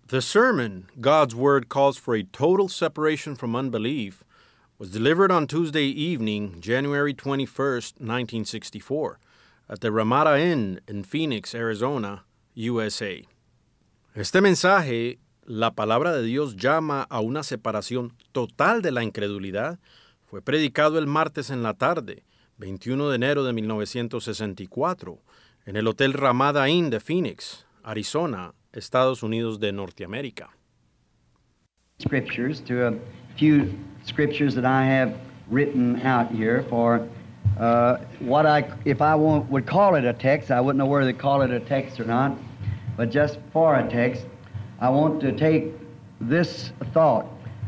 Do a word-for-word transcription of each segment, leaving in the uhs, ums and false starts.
The sermon, God's Word Calls for a Total Separation from Unbelief, was delivered on Tuesday evening, January twenty-first, nineteen sixty-four, at the Ramada Inn in Phoenix, Arizona, U S A. Este mensaje, la palabra de Dios llama a una separación total de la incredulidad, fue predicado el martes en la tarde, veintiuno de enero de mil novecientos sesenta y cuatro, en el Hotel Ramada Inn de Phoenix, Arizona, Estados Unidos de Norteamérica. Scriptures to a few scriptures that I have written out here for uh, what I, if I want, would call it a text, I wouldn't know whether to call it a text or not, but just for a text, I want to take this thought.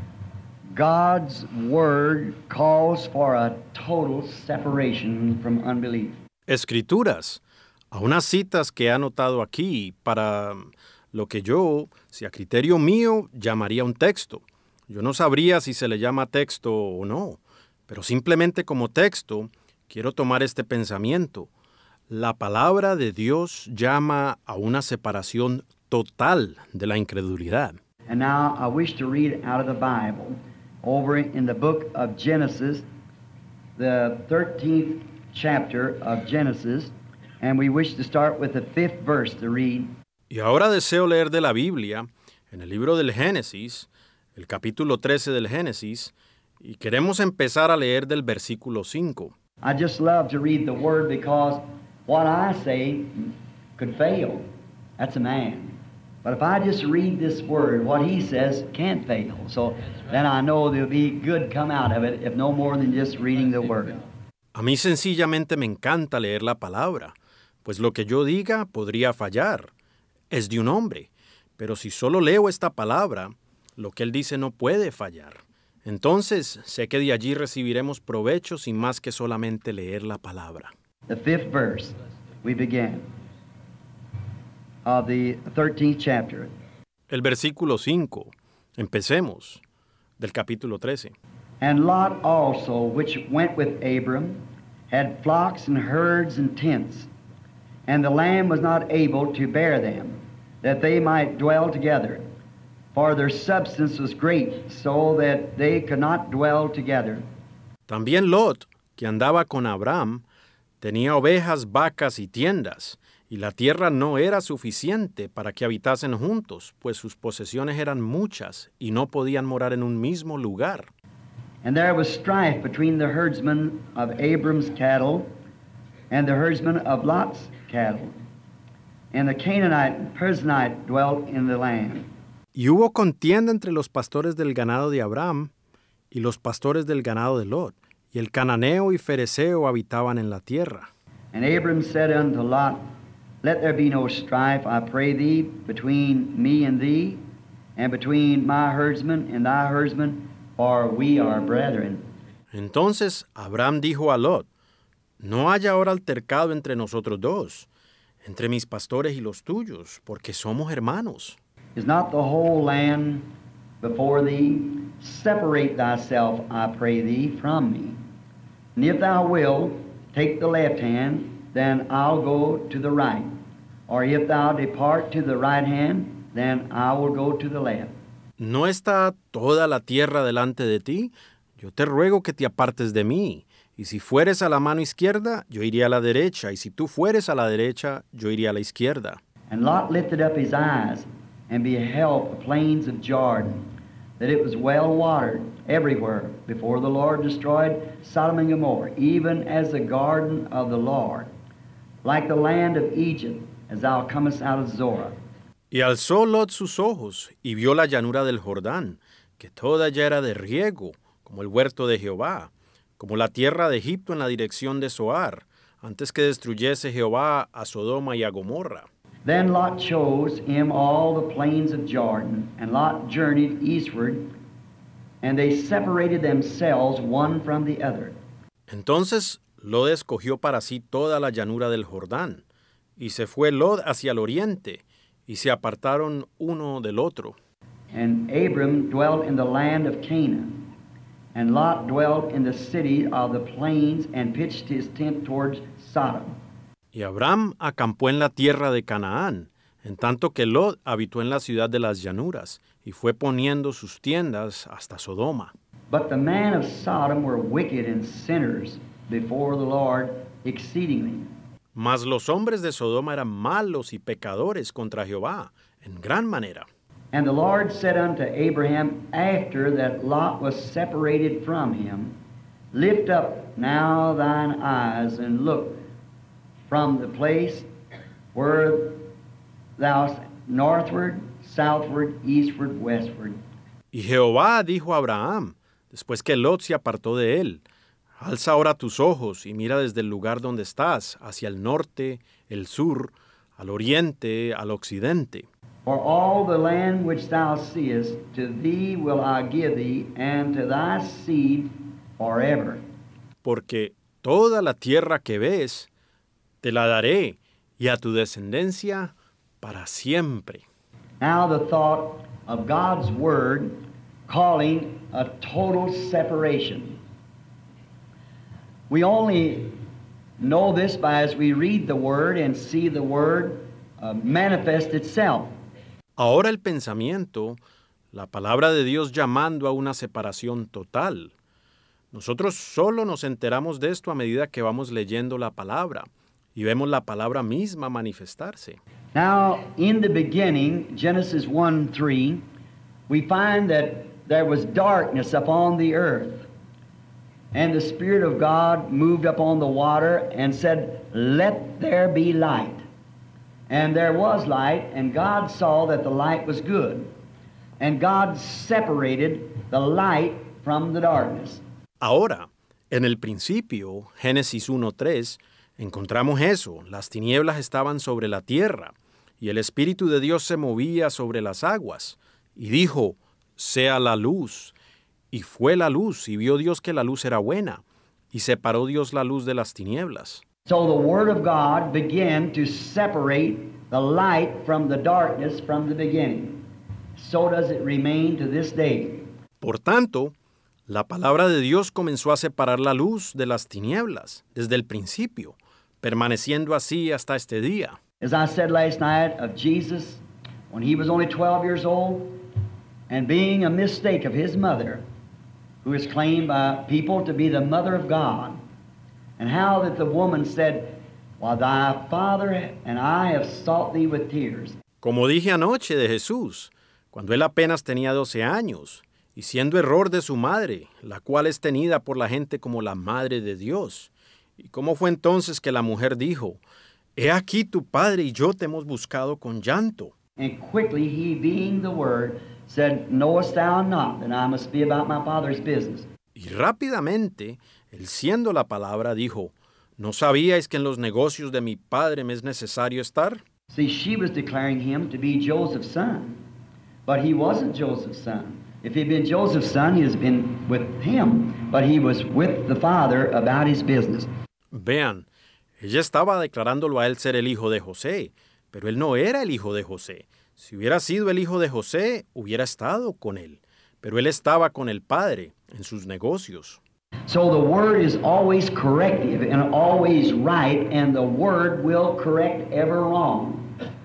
God's Word calls for a total separation from unbelief. Escrituras, a unas citas que he anotado aquí para lo que yo, si a criterio mío, llamaría un texto. Yo no sabría si se le llama texto o no, pero simplemente como texto quiero tomar este pensamiento. La palabra de Dios llama a una separación total de la incredulidad. And now I wish to read out of the Bible over in the book of Genesis, the thirteenth chapter of Genesis, and we wish to start with the fifth verse to read. Y ahora deseo leer de la Biblia, en el libro del Génesis, el capítulo trece del Génesis, y queremos empezar a leer del versículo cinco. I just love to read the Word because what I say could fail. That's a man. But if I just read this Word, what he says can't fail. So then I know there'll be good come out of it, if no more than just reading the Word. A mí sencillamente me encanta leer la palabra, pues lo que yo diga podría fallar. Es de un hombre, pero si solo leo esta palabra, lo que él dice no puede fallar. Entonces, sé que de allí recibiremos provecho sin más que solamente leer la palabra. The fifth verse, we begin, of the thirteenth chapter. El versículo cinco. Empecemos, del capítulo trece. And Lot also, which went with Abram, had flocks and herds and tents, and the land was not able to bear them, that they might dwell together. For their substance was great, so that they could not dwell together. También Lot, que andaba con Abraham, tenía ovejas, vacas y tiendas, y la tierra no era suficiente para que habitasen juntos, pues sus posesiones eran muchas y no podían morar en un mismo lugar. And there was strife between the herdsmen of Abram's cattle and the herdsmen of Lot's cattle. And the Canaanite and Perizzite dwelt in the land. Y hubo contienda entre los pastores del ganado de Abraham y los pastores del ganado de Lot, y el cananeo y fereceo habitaban en la tierra. And Abram said unto Lot, Let there be no strife, I pray thee, between me and thee, and between my herdsmen and thy herdsmen, for we are brethren. Entonces Abraham dijo a Lot, No haya ahora altercado entre nosotros dos, entre mis pastores y los tuyos, porque somos hermanos. Is not the whole land before thee? Separate thyself, I pray thee, from me. And if thou wilt, take the left hand, then I'll go to the right. Or if thou depart to the right hand, then I will go to the left. ¿No está toda la tierra delante de ti? Yo te ruego que te apartes de mí. Y si fueres a la mano izquierda, yo iré a la derecha. Y si tú fueres a la derecha, yo iré a la izquierda. And Lot lifted up his eyes and beheld the plains of Jordan, that it was well watered everywhere, before the Lord destroyed Sodom and Gomorrah, even as the garden of the Lord, like the land of Egypt, as thou comest out of Zorah. Y alzó Lot sus ojos, y vio la llanura del Jordán, que toda ya era de riego, como el huerto de Jehová, como la tierra de Egipto en la dirección de Zoar, antes que destruyese Jehová a Sodoma y a Gomorra. Then Lot chose him all the plains of Jordan, and Lot journeyed eastward, and they separated themselves one from the other. Entonces Lot escogió para sí toda la llanura del Jordán, y se fue Lot hacia el oriente, y se apartaron uno del otro. And Abram dwelt in the land of Canaan, and Lot dwelt in the city of the plains, and pitched his tent towards Sodom. Y Abraham acampó en la tierra de Canaán, en tanto que Lot habitó en la ciudad de las llanuras y fue poniendo sus tiendas hasta Sodoma. But the men of Sodom were wicked and sinners before the Lord exceedingly. Mas los hombres de Sodoma eran malos y pecadores contra Jehová, en gran manera. And the Lord said unto Abraham, after that Lot was separated from him, lift up now thine eyes and look from the place where thou northward, southward, eastward, westward. Y Jehová dijo a Abraham, después que Lot se apartó de él, alza ahora tus ojos y mira desde el lugar donde estás, hacia el norte, el sur, al oriente, al occidente. For all the land which thou seest, to thee will I give thee, and to thy seed forever. Porque toda la tierra que ves, te la daré, y a tu descendencia para siempre. Now the thought of God's word calling a total separation. We only know this by as we read the word and see the word uh, manifest itself. Ahora el pensamiento, la palabra de Dios llamando a una separación total. Nosotros solo nos enteramos de esto a medida que vamos leyendo la palabra y vemos la palabra misma manifestarse. Now, in the beginning, Genesis one three, we find that there was darkness upon the earth, and the Spirit of God moved upon the water and said, let there be light. And there was light, and God saw that the light was good. And God separated the light from the darkness. Ahora, en el principio, Génesis uno tres, encontramos eso. Las tinieblas estaban sobre la tierra, y el Espíritu de Dios se movía sobre las aguas. Y dijo, sea la luz. Y fue la luz, y vio Dios que la luz era buena. Y separó Dios la luz de las tinieblas. So the Word of God began to separate the light from the darkness from the beginning. So does it remain to this day. Por tanto, la palabra de Dios comenzó a separar la luz de las tinieblas desde el principio, permaneciendo así hasta este día. As I said last night of Jesus, when he was only twelve years old, and being a mistake of his mother, who is claimed by people to be the mother of God, and how that the woman said, while thy father and I have sought thee with tears. Como dije anoche de Jesús, cuando él apenas tenía doce años, y siendo error de su madre, la cual es tenida por la gente como la madre de Dios. ¿Y cómo fue entonces que la mujer dijo, he aquí tu padre y yo te hemos buscado con llanto? And quickly he, being the Word, said, knowest thou not that I must be about my Father's business? Y rápidamente, él siendo la palabra, dijo, ¿no sabíais que en los negocios de mi padre me es necesario estar? See, she was declaring him to be Joseph's son, but he wasn't Joseph's son. If he'd been Joseph's son, he'd have been with him, but he was with the father about his business. Vean, ella estaba declarándolo a él ser el hijo de José, pero él no era el hijo de José. Si hubiera sido el hijo de José, hubiera estado con él, pero él estaba con el padre en sus negocios. So the word is always corrective and always right, and the word will correct ever wrong.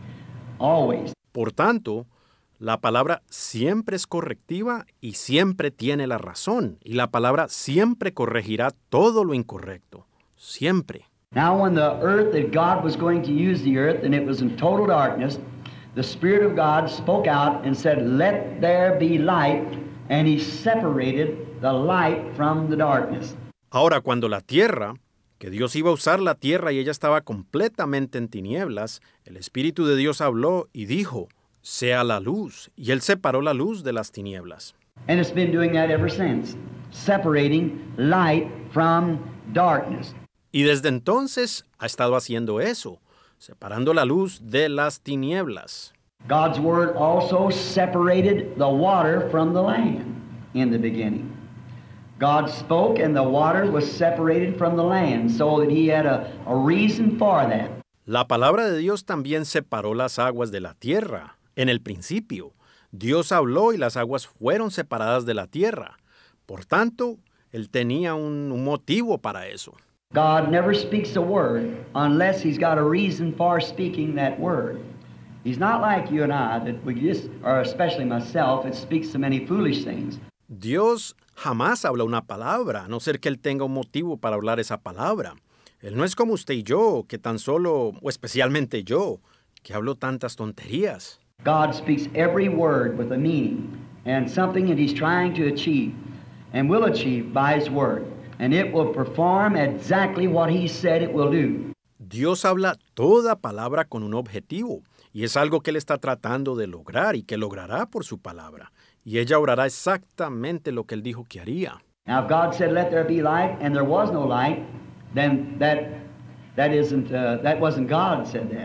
Always. Por tanto, la palabra siempre es correctiva y siempre tiene la razón, y la palabra siempre corregirá todo lo incorrecto. Siempre. Now when the earth that God was going to use the earth and it was in total darkness, the Spirit of God spoke out and said, let there be light, and he separated the light from the darkness. Ahora, cuando la tierra, que Dios iba a usar la tierra y ella estaba completamente en tinieblas, el Espíritu de Dios habló y dijo, sea la luz, y él separó la luz de las tinieblas. And it's been doing that ever since, separating light from darkness. Y desde entonces ha estado haciendo eso, separando la luz de las tinieblas. God's word also separated the water from the land in the beginning. God spoke and the water was separated from the land, so that he had a, a reason for that. La palabra de Dios también separó las aguas de la tierra. En el principio, Dios habló y las aguas fueron separadas de la tierra. Por tanto, él tenía un, un motivo para eso. God never speaks a word unless he's got a reason for speaking that word. He's not like you and I, that we just, or especially myself, that speaks so many foolish things. Dios jamás habla una palabra, a no ser que Él tenga un motivo para hablar esa palabra. Él no es como usted y yo, que tan solo, o especialmente yo, que hablo tantas tonterías. God speaks every word with a meaning and something that He's trying to achieve and will achieve by His word. And it will perform exactly what He said it will do. Dios habla toda palabra con un objetivo, y es algo que Él está tratando de lograr y que logrará por su palabra. Y ella obrará exactamente lo que Él dijo que haría. Now, if God said, "Let there be light," and there was no light, then that that isn't uh, that wasn't God said that.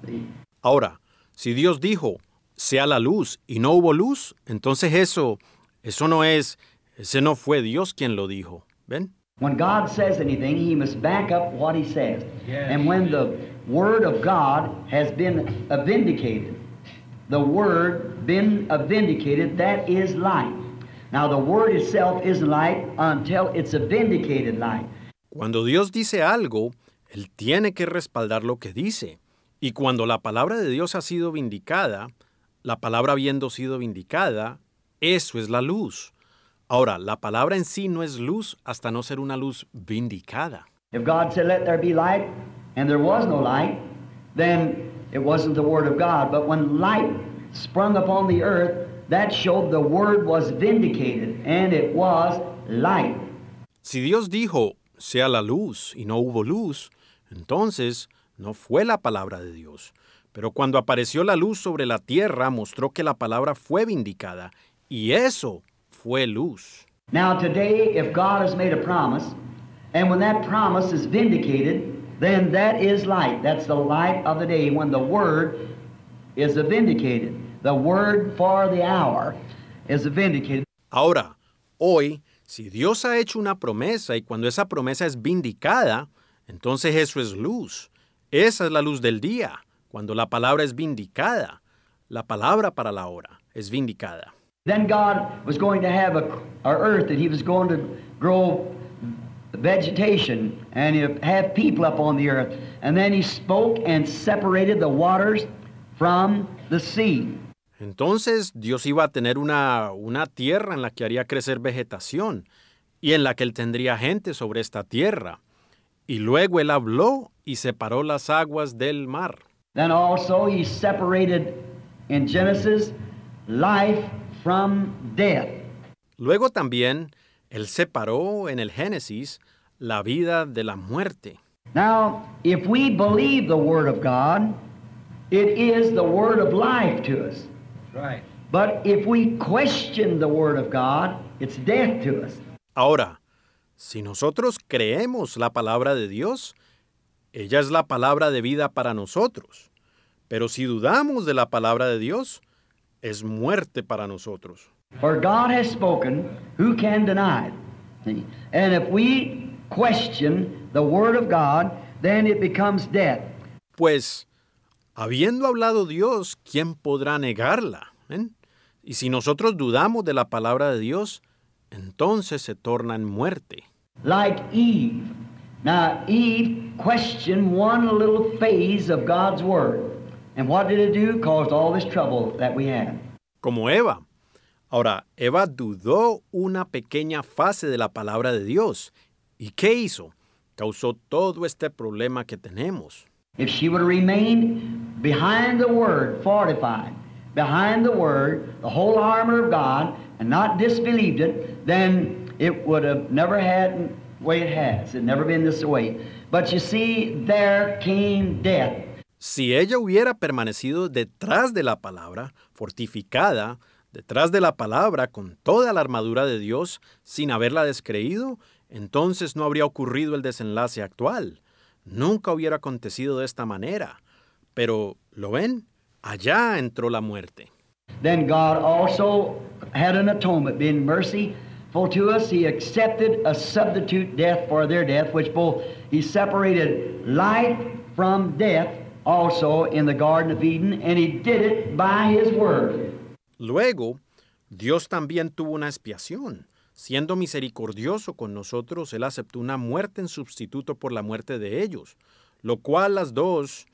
Ahora, si Dios dijo, sea la luz, y no hubo luz, entonces eso, eso no es, ese no fue Dios quien lo dijo. ¿Ven? When God says anything, He must back up what He says. Yes. And when the Word of God has been vindicated, the Word been vindicated, that is light. Now, the Word itself isn't light until it's a vindicated light. Cuando Dios dice algo, Él tiene que respaldar lo que dice. Y cuando la palabra de Dios ha sido vindicada, la palabra habiendo sido vindicada, eso es la luz. Ahora, la palabra en sí no es luz hasta no ser una luz vindicada. If God said, "Let there be light," and there was no light, then it wasn't the Word of God. But when light sprung upon the earth, that showed the Word was vindicated, and it was light. Si Dios dijo, sea la luz, y no hubo luz, entonces no fue la palabra de Dios. Pero cuando apareció la luz sobre la tierra, mostró que la palabra fue vindicada, y eso fue luz. Now today, if God has made a promise, and when that promise is vindicated, then that is light. That's the light of the day when the Word is vindicated. The Word for the hour is vindicated. Ahora, hoy, si Dios ha hecho una promesa y cuando esa promesa es vindicada, entonces eso es luz. Esa es la luz del día, cuando la palabra es vindicada. La palabra para la hora es vindicada. Then God was going to have a, a earth that He was going to grow vegetation and have people up on the earth. And then He spoke and separated the waters from the sea. Entonces Dios iba a tener una, una tierra en la que haría crecer vegetación y en la que Él tendría gente sobre esta tierra. Y luego Él habló y separó las aguas del mar. Then also He separated in Genesis life from death. Luego también Él separó en el Génesis la vida de la muerte. Now, if we believe the Word of God, it is the Word of life to us. Right. But if we question the Word of God, it's death to us. Ahora, si nosotros creemos la palabra de Dios, ella es la palabra de vida para nosotros. Pero si dudamos de la palabra de Dios, es muerte para nosotros. For God has spoken, who can deny it? See? And if we question the Word of God, then it becomes death. Pues, habiendo hablado Dios, ¿quién podrá negarla? ¿Ven? Y si nosotros dudamos de la palabra de Dios, entonces se torna en muerte. Like Eve. Now, Eve questioned one little phase of God's Word. And what did it do? Caused all this trouble that we have. Como Eva. Ahora, Eva dudó una pequeña fase de la palabra de Dios. ¿Y qué hizo? Causó todo este problema que tenemos. If she would have remained behind the Word, fortified, behind the Word, the whole armor of God, and not disbelieved it, then it would have never had the way it has. It never been this way. But you see, there came death. Si ella hubiera permanecido detrás de la palabra, fortificada, detrás de la palabra con toda la armadura de Dios, sin haberla descreído, entonces no habría ocurrido el desenlace actual. Nunca hubiera acontecido de esta manera. Pero, ¿lo ven? Allá entró la muerte. Then God also had an atonement, being merciful to us. He accepted a substitute death for their death, which both He separated life from death also in the Garden of Eden, and He did it by His Word. Luego, Dios también tuvo una expiación. Siendo misericordioso con nosotros, Él aceptó una muerte en sustituto por la muerte de ellos, lo cual las dos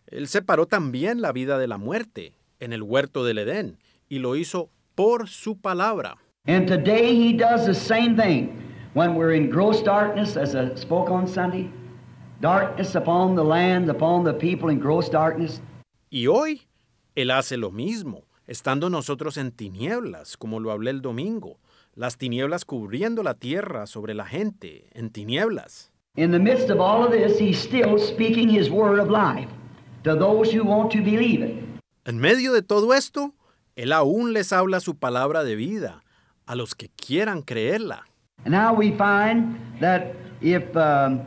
Él separó también la vida de la muerte en el huerto del Edén y lo hizo por su palabra. And today he does the same thing. When we're in gross darkness, as I spoke on Sunday, darkness upon the land, upon the people in gross darkness. Y hoy Él hace lo mismo, estando nosotros en tinieblas, como lo hablé el domingo, las tinieblas cubriendo la tierra sobre la gente, en tinieblas. In the midst of all of this, he's still speaking his word of life to those who want to believe it. En medio de todo esto, Él aún les habla su palabra de vida a los que quieran creerla. And now we find that if um,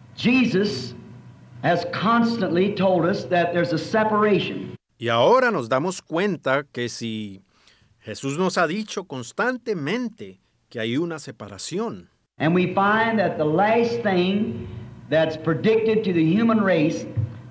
Jesus has constantly told us that there's a separation. Y ahora nos damos cuenta que si Jesús nos ha dicho constantemente que hay una separación. And we find that the last thing that's predicted to the human race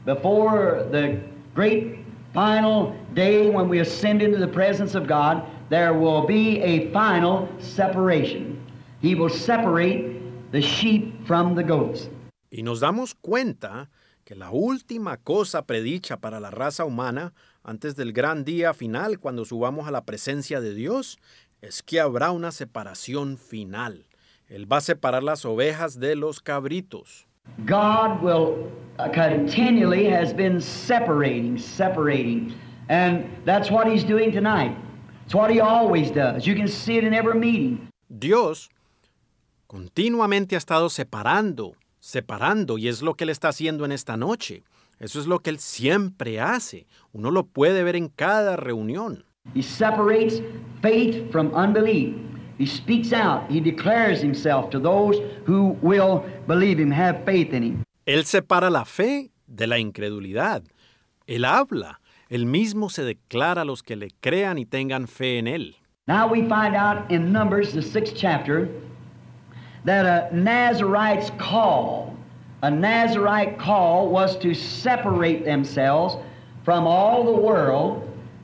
before the great final day when we ascend into the presence of God, there will be a final separation. He will separate the sheep from the goats. Y nos damos cuenta que la última cosa predicha para la raza humana antes del gran día final cuando subamos a la presencia de Dios es que habrá una separación final. Él va a separar las ovejas de los cabritos. God will uh, continually has been separating, separating. And that's what he's doing tonight. It's what he always does. You can see it in every meeting. Dios continuamente ha estado separando, separando, y es lo que Él está haciendo en esta noche. Eso es lo que Él siempre hace. Uno lo puede ver en cada reunión. He separates faith from unbelief. He speaks out. He declares himself to those who will believe him, have faith in him. Él separa la fe de la incredulidad. Él habla. Él mismo se declara a los que le crean y tengan fe en Él. Now we find out in Numbers, the sixth chapter, that a Nazarite's call, a Nazarite call was to separate themselves from all the world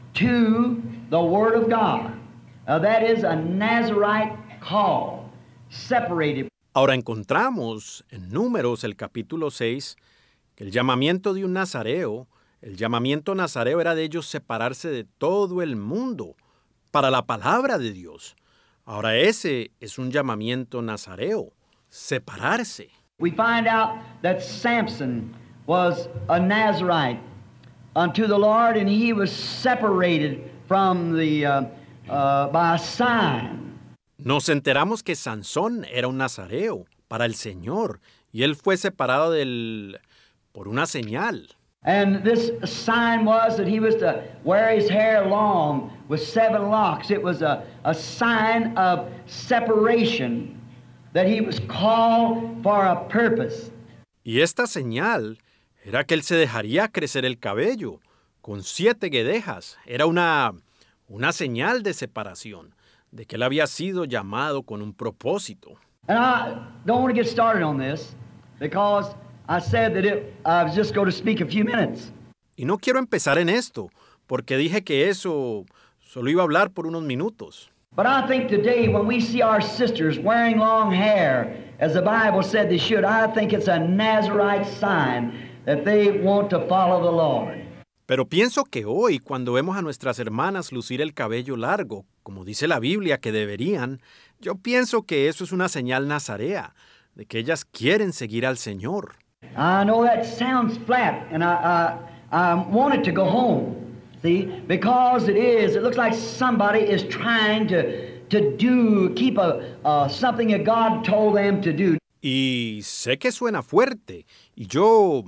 to the Word of God. Uh, that is a Nazarite call, separated. Ahora encontramos en Números el capítulo seis que el llamamiento de un nazareo, el llamamiento nazareo era de ellos separarse de todo el mundo para la palabra de Dios. Ahora ese es un llamamiento nazareo, separarse. We find out that Samson was a Nazarite unto the Lord, and he was separated from the uh, uh, by a sign. Nos enteramos que Sansón era un nazareo para el Señor y él fue separado del por una señal. And this sign was that he was to wear his hair long with seven locks. It was a, a sign of separation, that he was called for a purpose. Y esta señal era que él se dejaría crecer el cabello con siete guedejas. Era una, una señal de separación, de que él había sido llamado con un propósito. And I don't want to get started on this because I said that it, I was just going to speak a few minutes. Y no quiero empezar en esto, porque dije que eso solo iba a hablar por unos minutos. But I think today when we see our sisters wearing long hair, as the Bible said they should, I think it's a Nazarite sign that they want to follow the Lord. Pero pienso que hoy, cuando vemos a nuestras hermanas lucir el cabello largo, como dice la Biblia que deberían, yo pienso que eso es una señal nazarea, de que ellas quieren seguir al Señor. I know that sounds flat, and I, I, I want it to go home, see, because it is, it looks like somebody is trying to, to do, keep a, uh, something that God told them to do. Y sé que suena fuerte, y yo,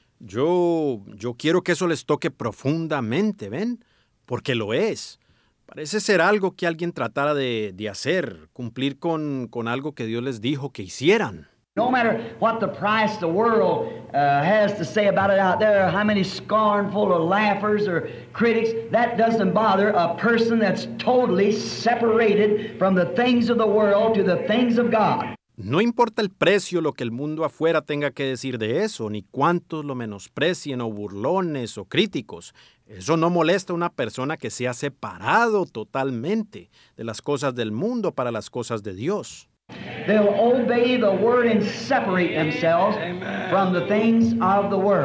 yo, yo quiero que eso les toque profundamente, ¿ven? Porque lo es. Parece ser algo que alguien tratara de, de hacer, cumplir con, con algo que Dios les dijo que hicieran. No matter what the price the world uh, has to say about it out there, how many scornful or laughers or critics, that doesn't bother a person that's totally separated from the things of the world to the things of God. No importa el precio lo que el mundo afuera tenga que decir de eso, ni cuántos lo menosprecien o burlones o críticos. Eso no molesta a una persona que se ha separado totalmente de las cosas del mundo para las cosas de Dios. They'll obey the word and separate themselves Amen. From the things of the world.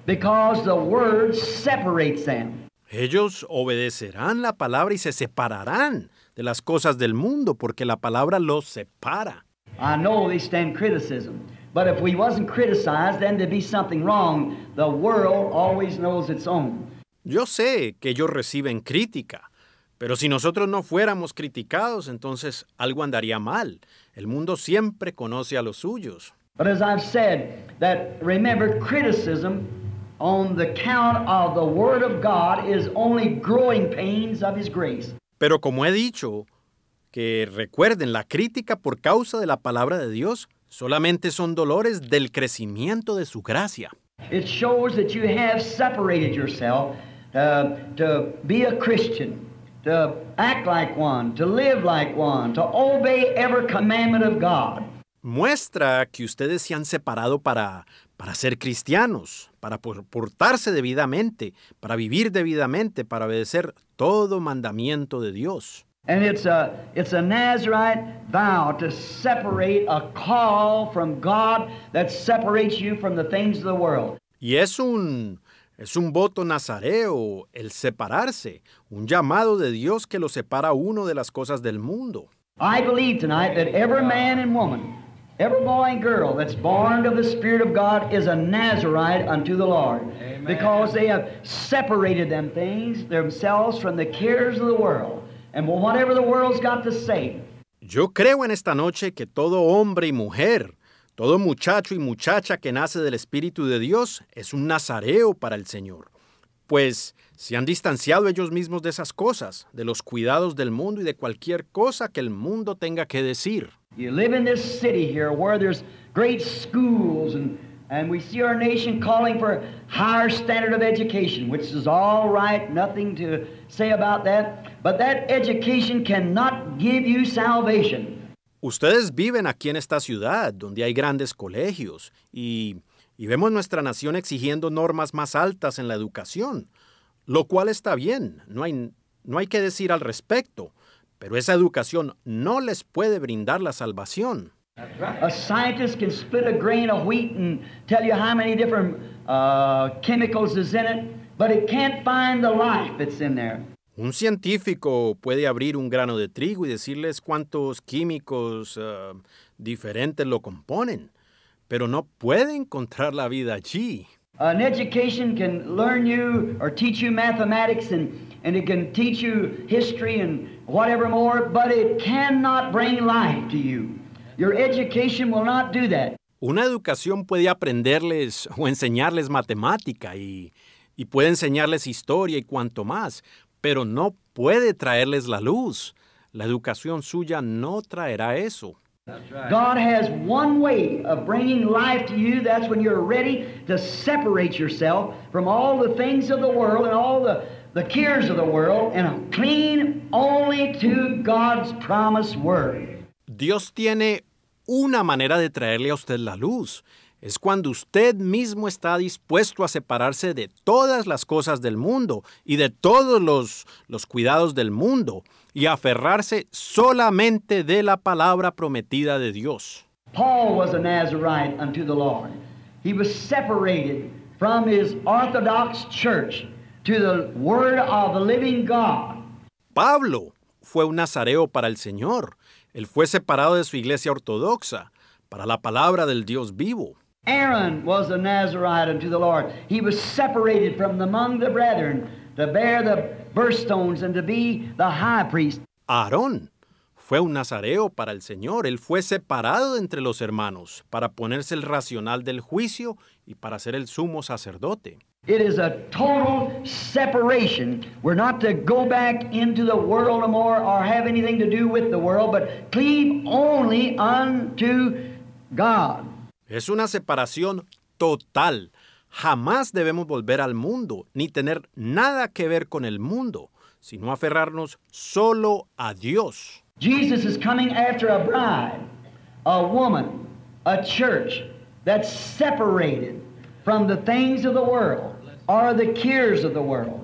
because the Word separates them. Ellos obedecerán la palabra y se separarán de las cosas del mundo porque la palabra los separa. I know they stand criticism, but if we wasn't criticized, then there'd be something wrong. The world always knows its own. Yo sé que ellos reciben crítica, pero si nosotros no fuéramos criticados, entonces algo andaría mal. El mundo siempre conoce a los suyos. But as I've said, that remember, criticism on the count of the Word of God is only growing pains of His grace. Pero como he dicho, que recuerden, la crítica por causa de la palabra de Dios solamente son dolores del crecimiento de su gracia. It shows that you have separated yourself uh, to be a Christian, to act like one, to live like one, to obey every commandment of God. Muestra que ustedes se han separado para, para ser cristianos, para portarse debidamente, para vivir debidamente, para obedecer todo mandamiento de Dios. And it's a, it's a Nazarite vow to separate a call from God that separates you from the things of the world. Y es un, es un voto nazareo, el separarse, un llamado de Dios que lo separa a uno de las cosas del mundo. I believe tonight that every man and woman, every boy and girl that's born of the Spirit of God is a Nazarite unto the Lord. Amen. Because they have separated them things, themselves from the cares of the world. And whatever the world's got to say. Yo creo en esta noche que todo hombre y mujer, todo muchacho y muchacha que nace del Espíritu de Dios es un nazareo para el Señor. Pues se han distanciado ellos mismos de esas cosas, de los cuidados del mundo y de cualquier cosa que el mundo tenga que decir. You live in this city here where there's great schools and, and we see our nation calling for a higher standard of education, which is all right, nothing to say about that. But that education cannot give you salvation. Ustedes viven aquí en esta ciudad, donde hay grandes colegios, y, y vemos nuestra nación exigiendo normas más altas en la educación, lo cual está bien, no hay, no hay que decir al respecto, pero esa educación no les puede brindar la salvación. A scientist can split a grain of wheat and tell you how many different uh, chemicals is in it, but it can't find the life that's in there. Un científico puede abrir un grano de trigo y decirles cuántos químicos uh, diferentes lo componen, pero no puede encontrar la vida allí. An education can learn you or teach you mathematics and, and it can teach you history and whatever more, but it cannot bring life to you. Your education will not do that. Una educación puede aprenderles o enseñarles matemática y, y puede enseñarles historia y cuanto más, pero no puede traerles la luz. La educación suya no traerá eso. God has one way of bringing life to you. That's when you're ready to separate yourself from all the things of the world and all the, the cares of the world and cling only to God's promised word. Dios tiene una manera de traerle a usted la luz. Es cuando usted mismo está dispuesto a separarse de todas las cosas del mundo y de todos los, los cuidados del mundo y aferrarse solamente de la palabra prometida de Dios. Paul was a Nazarite unto the Lord. He was separated from his Orthodox church to the word of the living God. Pablo fue un nazareo para el Señor. Él fue separado de su iglesia ortodoxa para la palabra del Dios vivo. Aaron was a Nazarite unto the Lord. He was separated from among the brethren to bear the birthstones and to be the high priest. Aarón fue un nazareo para el Señor. Él fue separado de entre los hermanos para ponerse el racional del juicio y para ser el sumo sacerdote. It is a total separation. We're not to go back into the world no more or have anything to do with the world, but cleave only unto God. Es una separación total. Jamás debemos volver al mundo, ni tener nada que ver con el mundo, sino aferrarnos solo a Dios. Jesus is coming after a bride, a woman, a church that's separated from the things of the world or the cares of the world.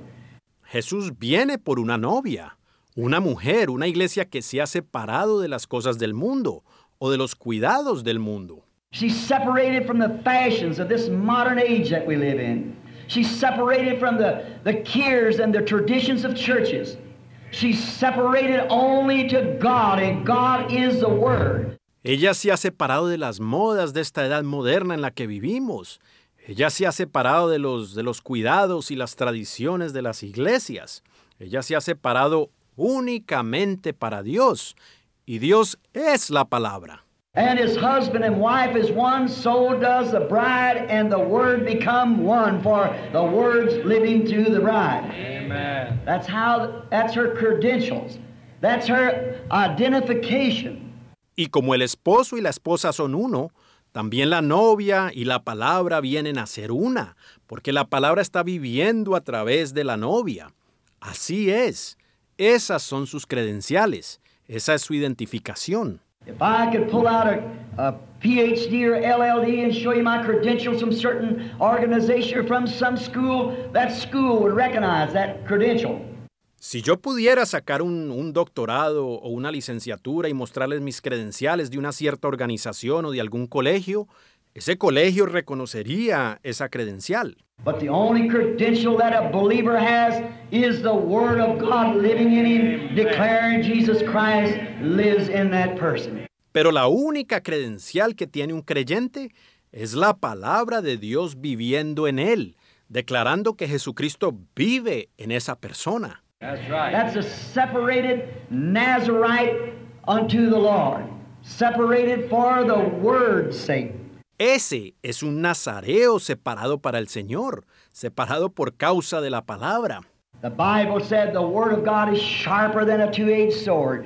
Jesús viene por una novia, una mujer, una iglesia que se ha separado de las cosas del mundo o de los cuidados del mundo. She's separated from the fashions of this modern age that we live in. She's separated from the, the cares and the traditions of churches. She's separated only to God, and God is the Word. Ella se ha separado de las modas de esta edad moderna en la que vivimos. Ella se ha separado de los, de los cuidados y las tradiciones de las iglesias. Ella se ha separado únicamente para Dios. Y Dios es la palabra. And his husband and wife is one, so does the bride and the Word become one, for the Word's living through the bride. Amen. That's how, that's her credentials. That's her identification. Y como el esposo y la esposa son uno, también la novia y la palabra vienen a ser una, porque la palabra está viviendo a través de la novia. Así es. Esas son sus credenciales. Esa es su identificación. If I could pull out a, a P H D or L L D and show you my credentials from certain organization or from some school, that school would recognize that credential. Si yo pudiera sacar un, un doctorado o una licenciatura y mostrarles mis credenciales de una cierta organización o de algún colegio, ese colegio reconocería esa credencial. But the only credential that a believer has is the Word of God living in him, declaring Jesus Christ lives in that person. Pero la única credencial que tiene un creyente es la palabra de Dios viviendo en él, declarando que Jesucristo vive en esa persona. That's right. That's a separated Nazarite unto the Lord, separated for the Word's sake. Ese es un nazareo separado para el Señor, separado por causa de la palabra. The Bible said the Word of God is sharper than a two-edged sword,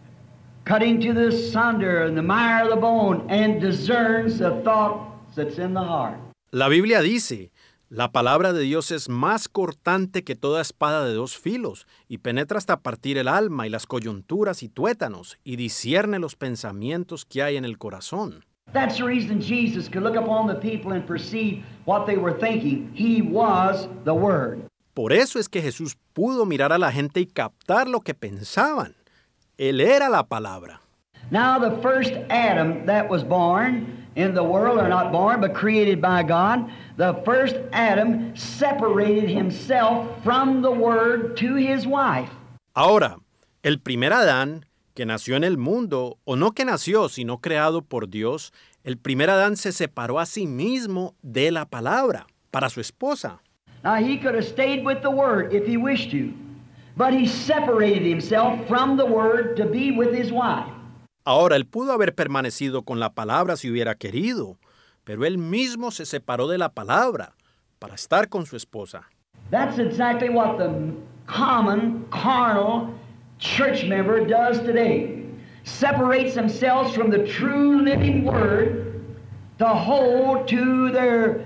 cutting to the sunder and the mire of the bone, and discerns the thoughts that's in the heart. La Biblia dice, la palabra de Dios es más cortante que toda espada de dos filos, y penetra hasta partir el alma y las coyunturas y tuétanos, y discierne los pensamientos que hay en el corazón. That's the reason Jesus could look upon the people and perceive what they were thinking. He was the Word. Por eso es que Jesús pudo mirar a la gente y captar lo que pensaban. Él era la palabra. Now the first Adam that was born in the world, or not born, but created by God, the first Adam separated himself from the Word to his wife. Ahora, el primer Adán, que nació en el mundo, o no que nació, sino creado por Dios, el primer Adán se separó a sí mismo de la palabra, para su esposa. Now he could have stayed with the Word if he wished to, but he separated himself from the Word to be with his wife. Ahora, él pudo haber permanecido con la palabra si hubiera querido, pero él mismo se separó de la palabra para estar con su esposa. That's exactly what the common, carnal church member does today. Separates themselves from the true living Word to hold to their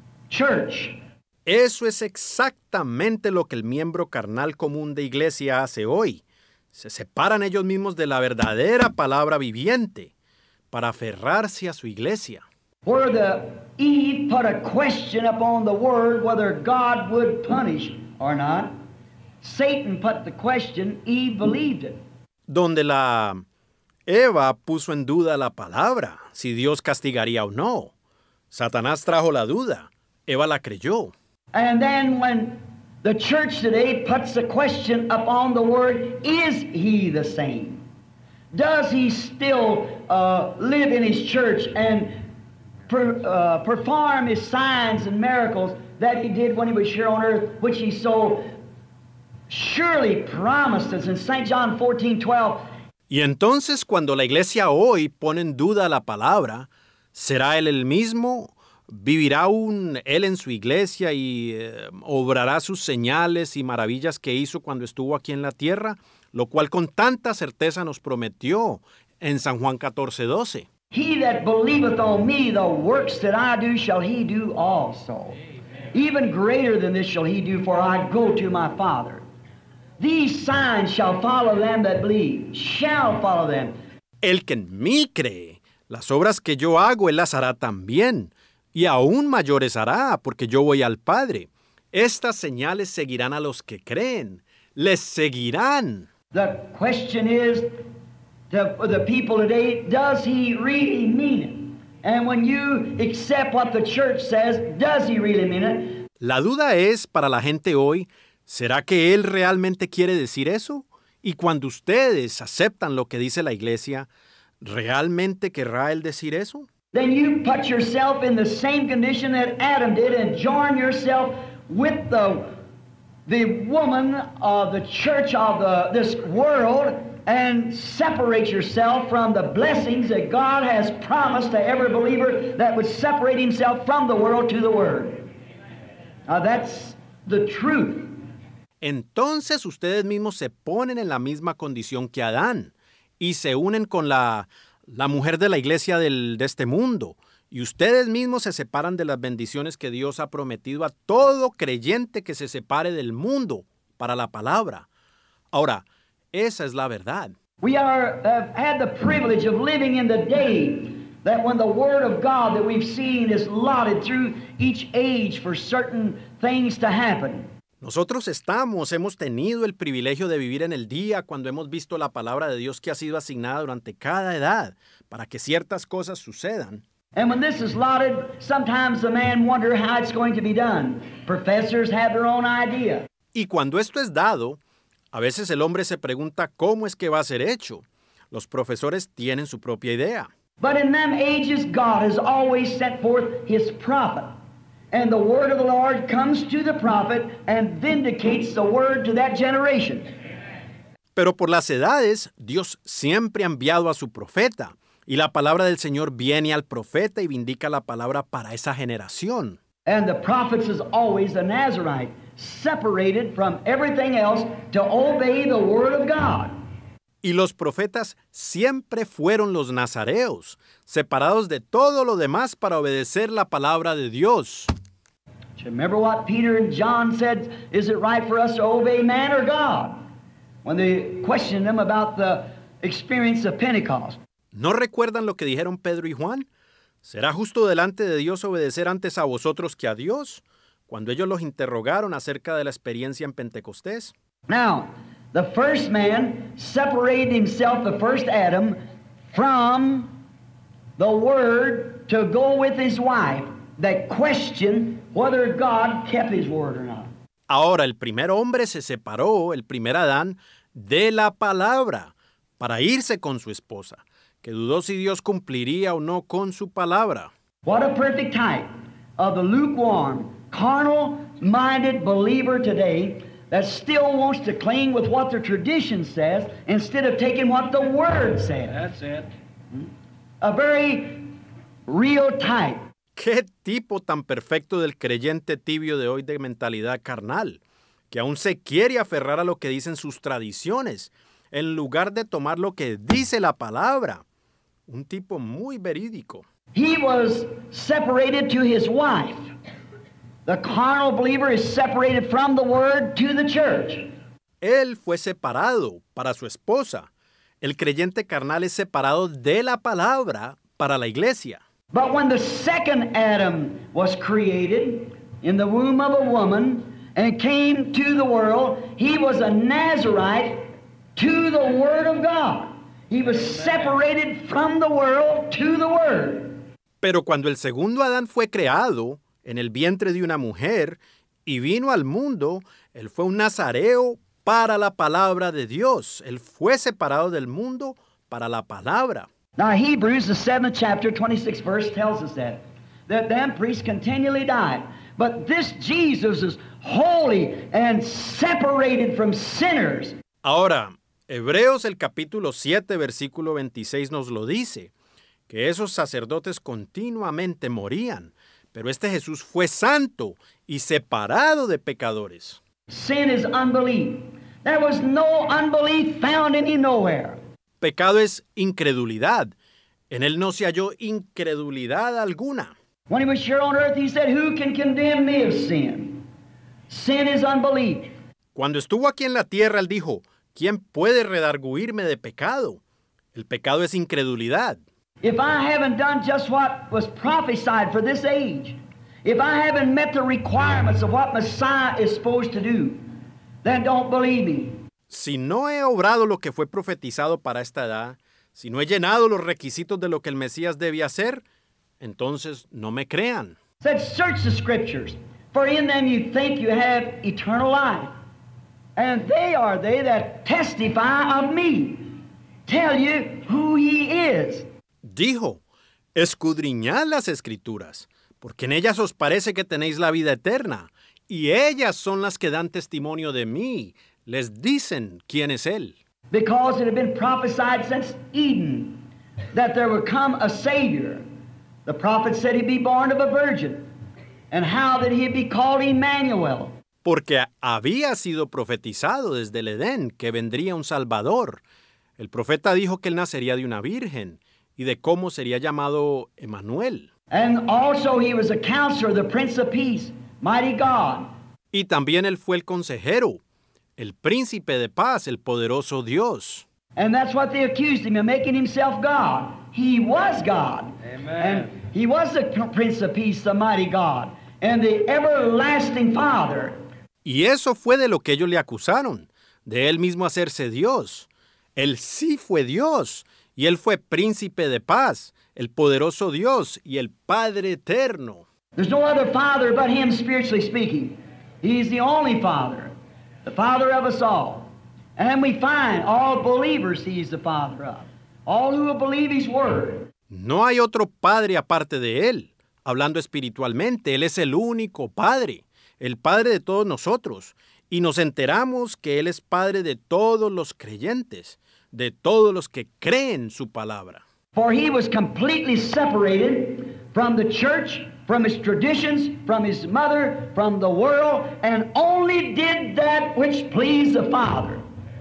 church. Eso es exactamente lo que el miembro carnal común de iglesia hace hoy. Se separan ellos mismos de la verdadera palabra viviente para aferrarse a su iglesia. Where the Eve put a question upon the Word whether God would punish or not, Satan put the question, Eve believed it. Donde la Eva puso en duda la palabra, si Dios castigaría o no. Satanás trajo la duda, Eva la creyó. And then when the church today puts the question upon the Word, is he the same? Does he still uh, live in his church and per, uh, perform his signs and miracles that he did when he was here on earth, which he so surely promised us in Saint John fourteen twelve? Y entonces cuando la iglesia hoy pone en duda la palabra, ¿será él el mismo? ¿Vivirá aún él en su iglesia y eh, obrará sus señales y maravillas que hizo cuando estuvo aquí en la tierra? Lo cual con tanta certeza nos prometió en San Juan catorce doce. He that believeth on me, the works that I do shall he do also. Even greater than this shall he do, for I go to my Father. These signs shall follow them that believe, shall follow them. El que en mí cree, las obras que yo hago, él las hará también. Y aún mayores hará, porque yo voy al Padre. Estas señales seguirán a los que creen. Les seguirán. The question is, to the people today, does he really mean it? And when you accept what the church says, does he really mean it? La duda es, para la gente hoy, ¿será que Él realmente quiere decir eso? Y cuando ustedes aceptan lo que dice la iglesia, ¿realmente querrá Él decir eso? Then you put yourself in the same condition that Adam did and join yourself with the, the woman of the church of the, this world and separate yourself from the blessings that God has promised to every believer that would separate himself from the world to the Word. Now that's the truth. Entonces ustedes mismos se ponen en la misma condición que Adán y se unen con la, la mujer de la iglesia del, de este mundo. Y ustedes mismos se separan de las bendiciones que Dios ha prometido a todo creyente que se separe del mundo para la palabra. Ahora, esa es la verdad. We are, have had the privilege of living in the day that when the Word of God that we've seen is lauded through each age for certain things to happen. Nosotros estamos, hemos tenido el privilegio de vivir en el día cuando hemos visto la palabra de Dios que ha sido asignada durante cada edad para que ciertas cosas sucedan. And when this is lauded, sometimes the man wonder how it's going to be done. Professors have their own idea. Y cuando esto es dado, a veces el hombre se pregunta cómo es que va a ser hecho. Los profesores tienen su propia idea. But in them ages, God has always sent forth His prophet. And the word of the Lord comes to the prophet and vindicates the word to that generation. Pero por las edades, Dios siempre ha enviado a su profeta. Y la palabra del Señor viene al profeta y vindica la palabra para esa generación. And the prophets is always a Nazarite, separated from everything else to obey the word of God. Y los profetas siempre fueron los nazareos, separados de todo lo demás para obedecer la palabra de Dios. Remember what Peter and John said, is it right for us to obey man or God? When they questioned them about the experience of Pentecost. ¿No recuerdan lo que dijeron Pedro y Juan? ¿Será justo delante de Dios obedecer antes a vosotros que a Dios? Cuando ellos los interrogaron acerca de la experiencia en Pentecostés. Now, the first man separated himself, the first Adam, from the Word to go with his wife that questioned whether God kept His word or not. Ahora el primer hombre se separó, el primer Adán, de la palabra para irse con su esposa, que dudó si Dios cumpliría o no con su palabra. What a perfect type of the lukewarm, carnal-minded believer today that still wants to cling with what the tradition says instead of taking what the Word says. That's it. A very real type. ¡Qué tipo tan perfecto del creyente tibio de hoy de mentalidad carnal, que aún se quiere aferrar a lo que dicen sus tradiciones, en lugar de tomar lo que dice la palabra! Un tipo muy verídico. He was separated to his wife. The carnal believer is separated from the Word to the church. Él fue separado para su esposa. El creyente carnal es separado de la palabra para la iglesia. But when the second Adam was created in the womb of a woman and came to the world, he was a Nazarite to the Word of God. He was separated from the world to the Word. Pero cuando el segundo Adán fue creado en el vientre de una mujer y vino al mundo, él fue un nazareo para la palabra de Dios. Él fue separado del mundo para la palabra. Now Hebrews, the seventh chapter, twenty-sixth verse tells us that, that them priests continually died. But this Jesus is holy and separated from sinners. Ahora, Hebreos el capítulo siete, versículo veintiséis nos lo dice, que esos sacerdotes continuamente morían, pero este Jesús fue santo y separado de pecadores. Sin is unbelief. There was no unbelief found in him nowhere. Pecado es incredulidad. En él no se halló incredulidad alguna. When he was here on earth, he said, who can condemn me of sin? Sin is unbelief. Cuando estuvo aquí en la tierra, él dijo, ¿quién puede redarguirme de pecado? El pecado es incredulidad. If I haven't done just what was prophesied for this age, if I haven't met the requirements of what Messiah is supposed to do, then don't believe me. Si no he obrado lo que fue profetizado para esta edad, si no he llenado los requisitos de lo que el Mesías debía hacer, entonces no me crean. Said, search the scriptures. For in them you think you have eternal life. And they are they that testify of me, tell you who he is. Dijo, escudriñad las Escrituras, porque en ellas os parece que tenéis la vida eterna, y ellas son las que dan testimonio de mí, les dicen quién es él. Because it had been prophesied since Eden that there would come a Savior. The prophet said he'd be born of a virgin, and how that he'd be called Emmanuel. Porque había sido profetizado desde el Edén que vendría un Salvador. El profeta dijo que él nacería de una virgen y de cómo sería llamado Emmanuel. And also he was a counselor, the Prince of Peace, mighty God. Y también él fue el consejero, el príncipe de paz, el poderoso Dios. And that's what they accused him of, making himself God. He was God. Amen. And he was the Prince of Peace, the mighty God, and the everlasting Father. Y eso fue de lo que ellos le acusaron, de él mismo hacerse Dios. Él sí fue Dios, y él fue príncipe de paz, el poderoso Dios y el Padre eterno. There's no other Father but him, spiritually speaking. He's the only Father, the Father of us all. And we find all believers he's the Father of. All who will believe his word. No hay otro Padre aparte de él. Hablando espiritualmente, él es el único Padre, el Padre de todos nosotros. Y nos enteramos que él es Padre de todos los creyentes, de todos los que creen su palabra. For he was completely separated from the church, from his traditions, from his mother, from the world, and only did that which pleased the Father.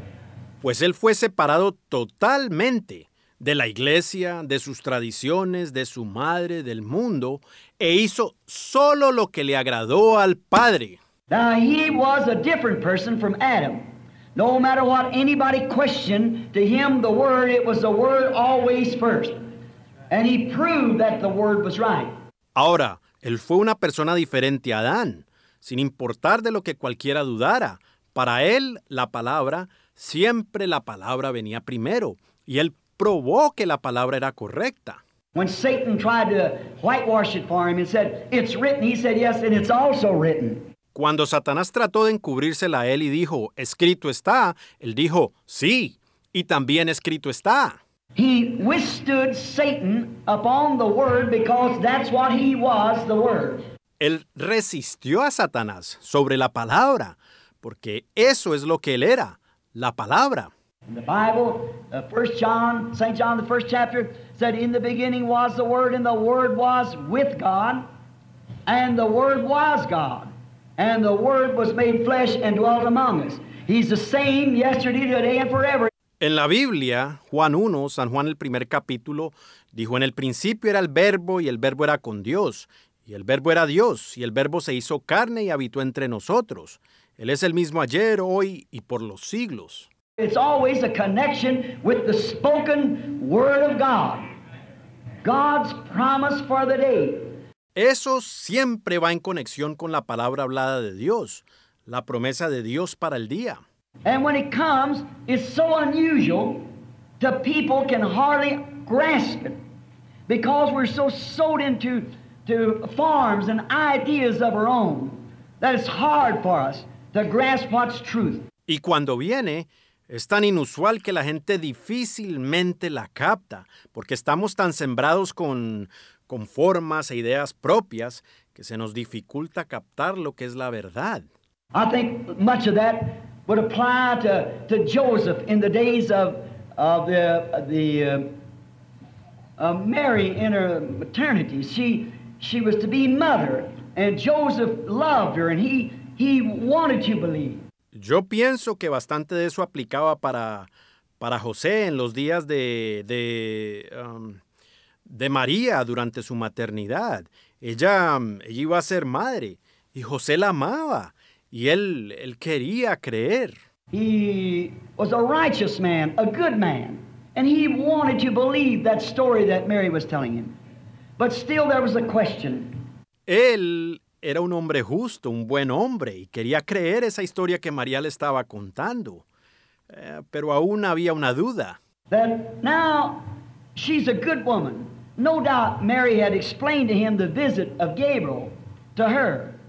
Pues él fue separado totalmente de la iglesia, de sus tradiciones, de su madre, del mundo, e hizo solo lo que le agradó al Padre. Now he was a different person from Adam. No matter what anybody questioned, to him the Word, it was the Word always first. And he proved that the Word was right. Ahora, él fue una persona diferente a Adán, sin importar de lo que cualquiera dudara. Para él, la palabra, siempre la palabra venía primero, y él probó que la palabra era correcta. When Satan tried to whitewash it for him and said, it's written, he said, yes, and it's also written. Cuando Satanás trató de encubrírsela a él y dijo, escrito está, él dijo, sí, y también escrito está. He withstood Satan upon the Word because that's what he was, the Word. Él resistió a Satanás sobre la palabra, porque eso es lo que él era, la palabra. In the Bible, uh, First John, Saint John, the first chapter, said, in the beginning was the Word, and the Word was with God, and the Word was God, and the Word was made flesh and dwelt among us. He's the same yesterday, today, and forever. En la Biblia, Juan uno, San Juan el primer capítulo, dijo, en el principio era el Verbo, y el Verbo era con Dios, y el Verbo era Dios, y el Verbo se hizo carne y habitó entre nosotros. Él es el mismo ayer, hoy y por los siglos. It's always a connection with the spoken Word of God. God's promise for the day. Eso siempre va en conexión con la palabra hablada de Dios, la promesa de Dios para el día. And when it comes, it's so unusual that people can hardly grasp it because we're so sewed into to forms and ideas of our own that it's hard for us to grasp what's truth. Y cuando viene, es tan inusual que la gente difícilmente la capta, porque estamos tan sembrados con, con formas e ideas propias que se nos dificulta captar lo que es la verdad. I think much of that would apply to, to Joseph in the days of, of the, the uh, uh, Mary in her maternity. She, she was to be mother, and Joseph loved her, and he, he wanted to believe. Yo pienso que bastante de eso aplicaba para, para José en los días de, de, um, de María durante su maternidad. Ella, ella iba a ser madre y José la amaba y él, él quería creer. He was a righteous man, a good man, and he wanted to believe that story that Mary was telling him. But still there was a question. Él era un hombre justo, un buen hombre, y quería creer esa historia que María le estaba contando. Eh, pero aún había una duda. That now she's a good woman. No doubt Mary had explained to him the visit of Gabriel to her.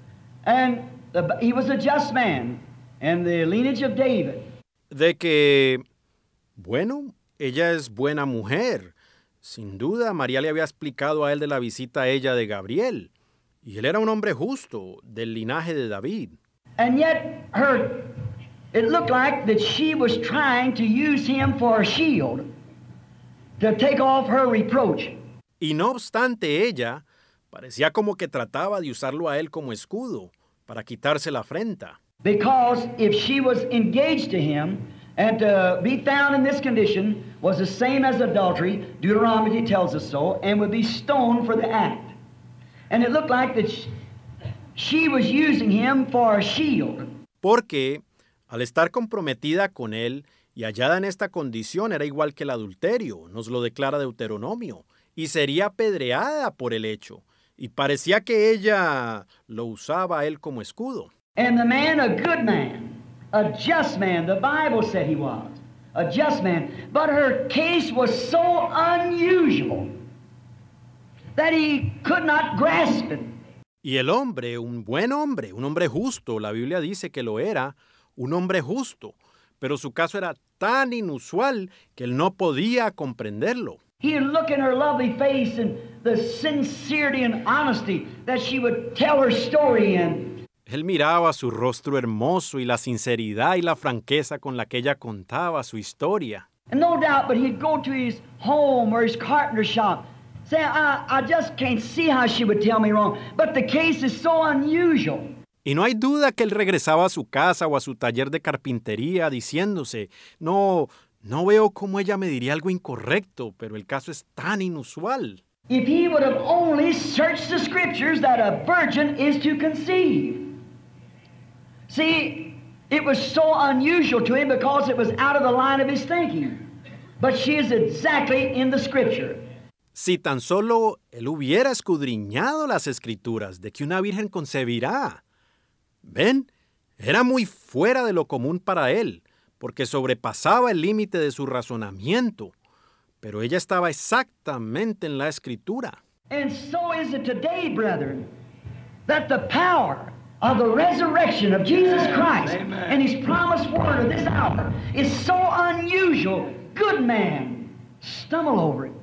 And the, he was a just man and the lineage of David. De que, bueno, ella es buena mujer. Sin duda, María le había explicado a él de la visita a ella de Gabriel. Y él era un hombre justo, del linaje de David. And yet, her, it looked like that she was trying to use him for a shield, to take off her reproach. Y no obstante, ella parecía como que trataba de usarlo a él como escudo, para quitarse la afrenta. Because if she was engaged to him, and to be found in this condition was the same as adultery, Deuteronomy tells us so, and would be stoned for the act. And it looked like that she, she was using him for a shield. Porque al estar comprometida con él y hallada en esta condición era igual que el adulterio, nos lo declara Deuteronomio, y sería apedreada por el hecho. Y parecía que ella lo usaba a él como escudo. And the man, a good man, a just man, the Bible said he was, a just man. But her case was so unusual that he could not grasp it. Y el hombre, un buen hombre, un hombre justo, la Biblia dice que lo era, un hombre justo, pero su caso era tan inusual que él no podía comprenderlo. He'd look in her lovely face and the sincerity and honesty that she would tell her story in. Él miraba su rostro hermoso y la sinceridad y la franqueza con la que ella contaba su historia. And no doubt, but he'd go to his home or his carpenter shop, saying, I, I just can't see how she would tell me wrong, but the case is so unusual. Y no hay duda que él regresaba a su casa o a su taller de carpintería diciéndose, no, no veo cómo ella me diría algo incorrecto, pero el caso es tan inusual. If he would have only searched the scriptures that a virgin is to conceive. See, it was so unusual to him because it was out of the line of his thinking. But she is exactly in the scripture. Si tan solo él hubiera escudriñado las escrituras de que una virgen concebirá. ¿Ven? Era muy fuera de lo común para él, porque sobrepasaba el límite de su razonamiento. Pero ella estaba exactamente en la escritura. And so is it today, brethren, that the power of the resurrection of Jesus Christ Amen. And his promised word of this hour is so unusual. Good man, stumble over it.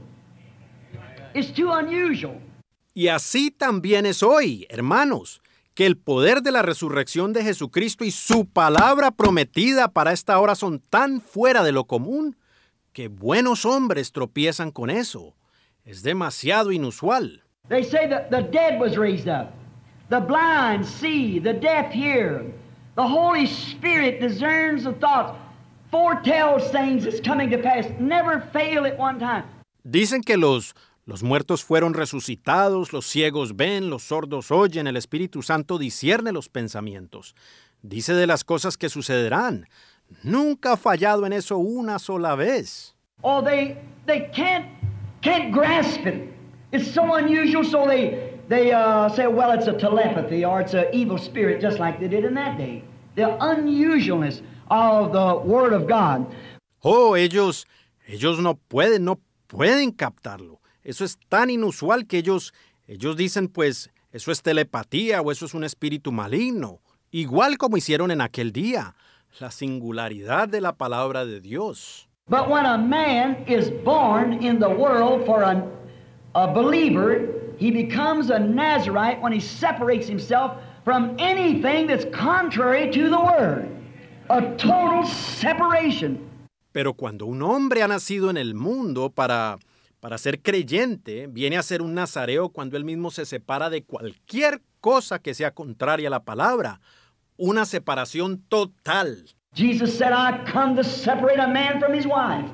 It's too unusual. Y así también es hoy, hermanos, que el poder de la resurrección de Jesucristo y su palabra prometida para esta hora son tan fuera de lo común que buenos hombres tropiezan con eso. Es demasiado inusual. They say that the dead was raised up. The blind see, the deaf hear. The Holy Spirit discerns the thoughts, foretells things that's coming to pass, never fail at one time. Dicen que los, los muertos fueron resucitados, los ciegos ven, los sordos oyen, el Espíritu Santo discierne los pensamientos. Dice de las cosas que sucederán. Nunca ha fallado en eso una sola vez. Oh, they, they can't, can't grasp it. It's so unusual, so they... They uh, say, well, it's a telepathy or it's an evil spirit, just like they did in that day. The unusualness of the Word of God. Oh, ellos, ellos no pueden, no pueden captarlo. Eso es tan inusual que ellos, ellos dicen, pues, eso es telepatía o eso es un espíritu maligno. Igual como hicieron en aquel día. La singularidad de la palabra de Dios. But when a man is born in the world for a, a believer, he becomes a Nazarite when he separates himself from anything that's contrary to the Word. A total separation. Pero cuando un hombre ha nacido en el mundo para, para ser creyente, viene a ser un nazareo cuando él mismo se separa de cualquier cosa que sea contraria a la palabra. Una separación total. Jesus said, I come to separate a man from his wife.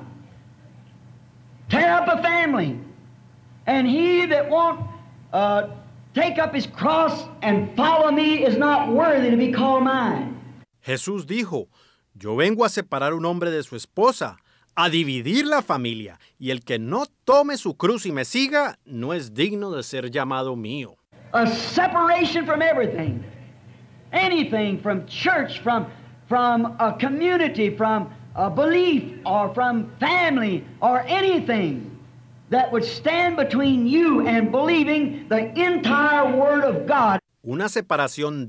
Tear up a family. And he that won't uh, take up his cross and follow me is not worthy to be called mine. Jesús dijo, yo vengo a separar un hombre de su esposa, a dividir la familia, y el que no tome su cruz y me siga, no es digno de ser llamado mío. A separation from everything. Anything from church, from, from a community, from a belief, or from family, or anything that would stand between you and believing the entire Word of God. Una separación de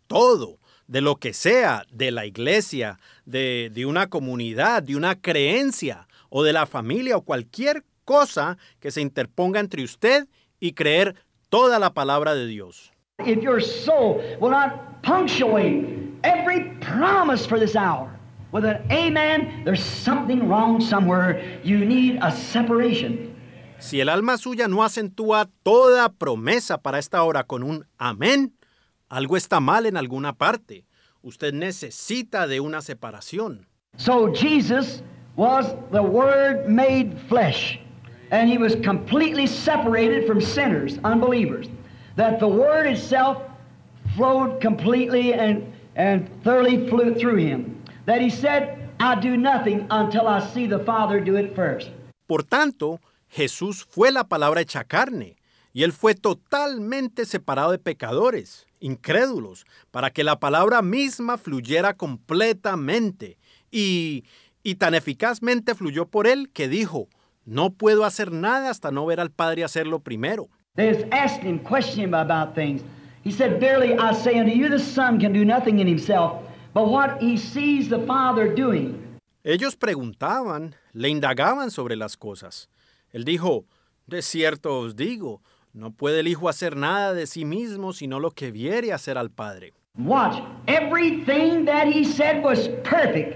todo, de lo que sea, de la iglesia, de, de una comunidad, de una creencia, o de la familia, o cualquier cosa que se interponga entre usted y creer toda la palabra de Dios. If your soul will not punctuate every promise for this hour with an amen, there's something wrong somewhere. You need a separation. Si el alma suya no acentúa toda promesa para esta hora con un amén, algo está mal en alguna parte. Usted necesita de una separación. So Jesus was the Word made flesh, and He was completely separated from sinners, unbelievers. That the Word itself flowed completely and, and thoroughly flew through Him. That He said, I do nothing until I see the Father do it first. Por tanto, Jesús fue la palabra hecha carne, y Él fue totalmente separado de pecadores, incrédulos, para que la palabra misma fluyera completamente. Y, y tan eficazmente fluyó por Él que dijo, no puedo hacer nada hasta no ver al Padre hacerlo primero. They was asking Him, questioning Him about things. He said, verily I say unto you, the Son can do nothing in Himself, but what He sees the Father doing. Ellos preguntaban, le indagaban sobre las cosas. Él dijo, de cierto os digo, no puede el Hijo hacer nada de sí mismo, sino lo que viere hacer al Padre. Watch, everything that He said was perfect.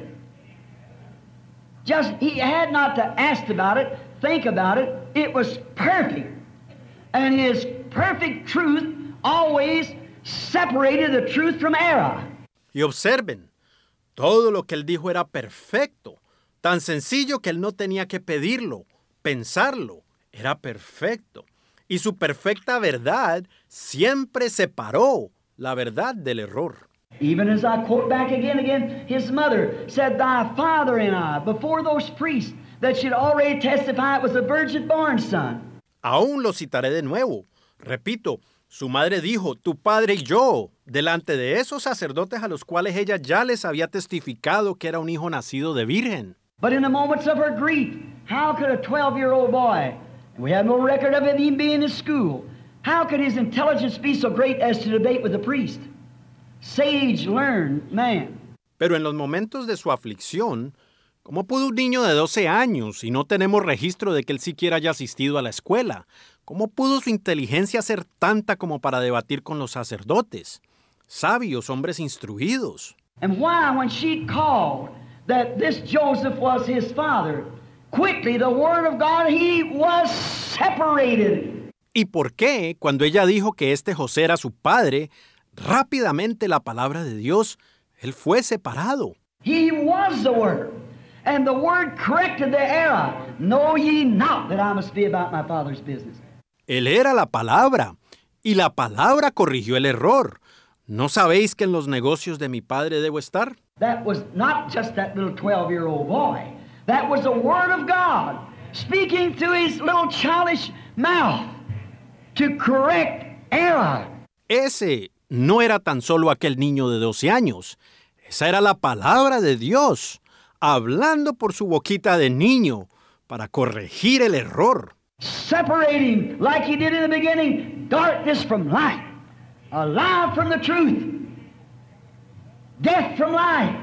Just, He had not to ask about it, think about it. It was perfect. And His perfect truth always separated the truth from error. Y observen, todo lo que Él dijo era perfecto, tan sencillo que Él no tenía que pedirlo, pensarlo, era perfecto. Y su perfecta verdad siempre separó la verdad del error. Even as I quote back again, again, His mother said, thy father and I, before those priests that should already testify it was a virgin-born son. Aún lo citaré de nuevo. Repito, su madre dijo, tu padre y yo, delante de esos sacerdotes a los cuales ella ya les había testificado que era un hijo nacido de virgen. But in the moments of her grief, how could a twelve-year-old boy, and we have no record of him even being in school, how could his intelligence be so great as to debate with the priest? Sage, learned man. Pero en los momentos de su aflicción, ¿cómo pudo un niño de doce años, y no tenemos registro de que él siquiera haya asistido a la escuela? ¿Cómo pudo su inteligencia ser tanta como para debatir con los sacerdotes? Sabios, hombres instruidos. And why, when she called that this Joseph was his father, quickly the word of God, he was separated. ¿Y por qué, cuando ella dijo que este José era su padre, rápidamente la palabra de Dios, él fue separado? He was the word. And the word corrected the error. Know ye not that I must be about my Father's business. Él era la palabra, y la palabra corrigió el error. ¿No sabéis que en los negocios de mi padre debo estar? That was not just that little twelve-year-old boy. That was the word of God speaking through his little childish mouth to correct error. Ese no era tan solo aquel niño de doce años. Esa era la palabra de Dios, hablando por su boquita de niño para corregir el error. Separating, like he did in the beginning, darkness from light, a lie from the truth, death from life.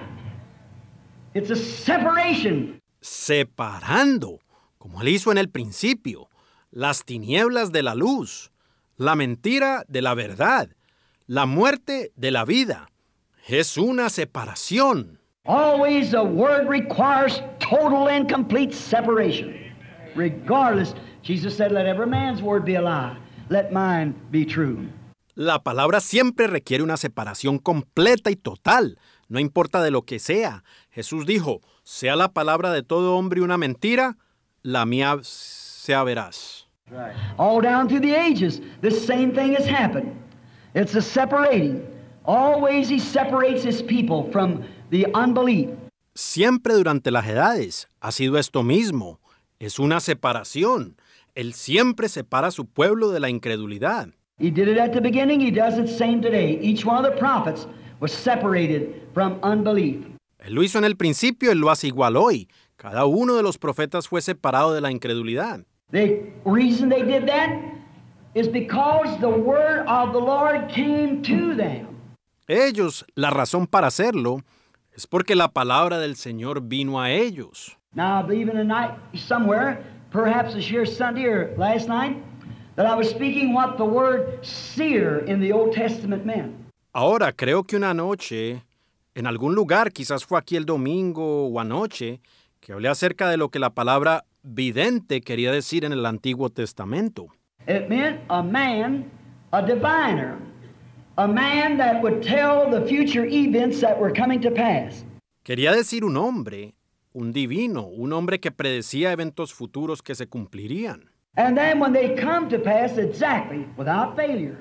It's a separation. Separando, como él hizo en el principio, las tinieblas de la luz, la mentira de la verdad, la muerte de la vida. Es una separación. Always the word requires total and complete separation. Regardless, Jesus said, let every man's word be a lie. Let mine be true. La palabra siempre requiere una separación completa y total. No importa de lo que sea. Jesús dijo, sea la palabra de todo hombre una mentira, la mía sea veraz. Right. All down through the ages, this same thing has happened. It's a separating. Always he separates his people from the unbelief. Siempre durante las edades ha sido esto mismo. Es una separación. Él siempre separa a su pueblo de la incredulidad. He did it at the beginning, he does it same today. Each one of the prophets was separated from unbelief. Él lo hizo en el principio, él lo hace igual hoy. Cada uno de los profetas fue separado de la incredulidad. The reason they did that is because the word of the Lord came to them. Ellos, la razón para hacerlo es porque la palabra del Señor vino a ellos. Now, I believe in a night somewhere, perhaps this year Sunday or last night, that I was speaking what the word seer in the Old Testament meant. Ahora, creo que una noche, en algún lugar, quizás fue aquí el domingo o anoche, que hablé acerca de lo que la palabra vidente quería decir en el Antiguo Testamento. It meant a man, a diviner, a man that would tell the future events that were coming to pass. Quería decir un hombre, un divino, un hombre que predecía eventos futuros que se cumplirían. And then when they come to pass exactly, without failure,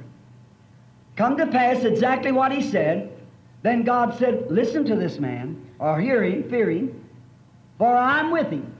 come to pass exactly what he said, then God said, listen to this man, or hear him, fear him, for I'm with him.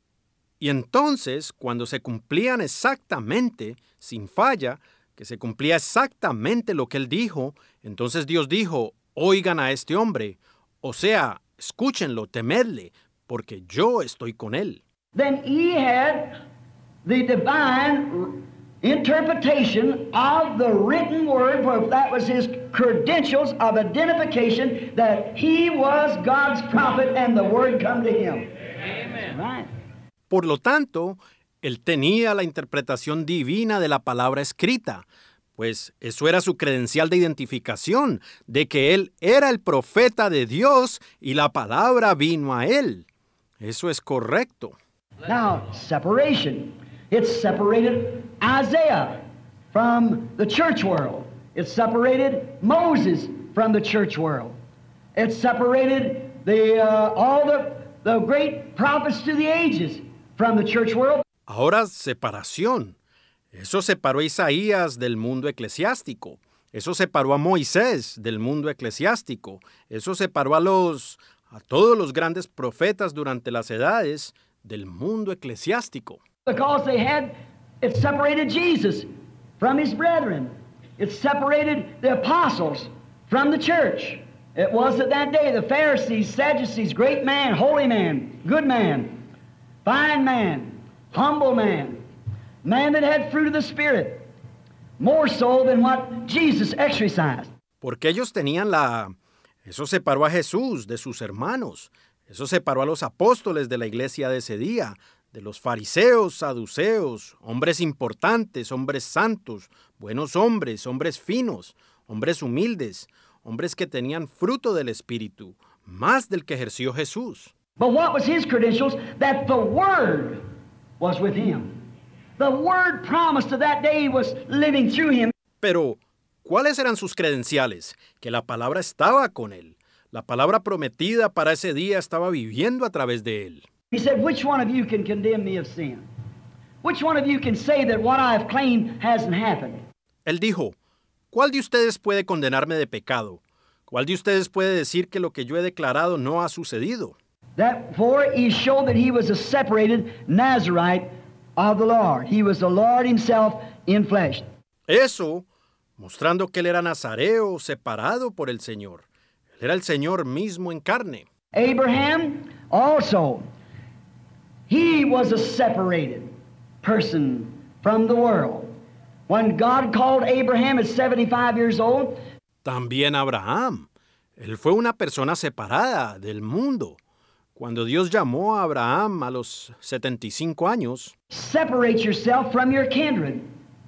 Y entonces, cuando se cumplían exactamente, sin falla, que se cumplía exactamente lo que él dijo, entonces Dios dijo, oigan a este hombre, o sea, escúchenlo, temedle, porque yo estoy con él. Then he had the divine interpretation of the written word, for that was his credentials of identification that he was God's prophet and the word come to him. Amen. Right. Por lo tanto, él tenía la interpretación divina de la palabra escrita, pues eso era su credencial de identificación, de que él era el profeta de Dios y la palabra vino a él. Eso es correcto. Now, separation. It separated Isaiah from the church world. It separated Moses from the church world. It separated the, uh, all the, the great prophets through the ages from the church world. Ahora, separación. Eso separó a Isaías del mundo eclesiástico. Eso separó a Moisés del mundo eclesiástico. Eso separó a los, a todos los grandes profetas durante las edades del mundo eclesiástico. Because they had, it separated Jesus from his brethren. It separated the apostles from the church. It was at that day the Pharisees, Sadducees, great man, holy man, good man, fine man, humble man, man that had fruit of the Spirit, more so than what Jesus exercised. Porque ellos tenían la... Eso separó a Jesús de sus hermanos. Eso separó a los apóstoles de la iglesia de ese día, de los fariseos, saduceos, hombres importantes, hombres santos, buenos hombres, hombres finos, hombres humildes, hombres que tenían fruto del Espíritu, más del que ejerció Jesús. But what was his credentials? That the Word was with him. The Word promised of that day was living through him. Pero, ¿cuáles eran sus credenciales? Que la palabra estaba con él. La palabra prometida para ese día estaba viviendo a través de él. He said, which one of you can condemn me of sin? Which one of you can say that what I have claimed hasn't happened? Él dijo, ¿cuál de ustedes puede condenarme de pecado? ¿Cuál de ustedes puede decir que lo que yo he declarado no ha sucedido? Therefore he showed that he was a separated Nazarite of the Lord. He was the Lord himself in flesh. Eso, mostrando que él era nazareo, separado por el Señor. Él era el Señor mismo en carne. Abraham also, he was a separated person from the world. When God called Abraham at seventy-five years old, también Abraham. Él fue una persona separada del mundo. Cuando Dios llamó a Abraham a los setenta y cinco años, separate yourself from your kindred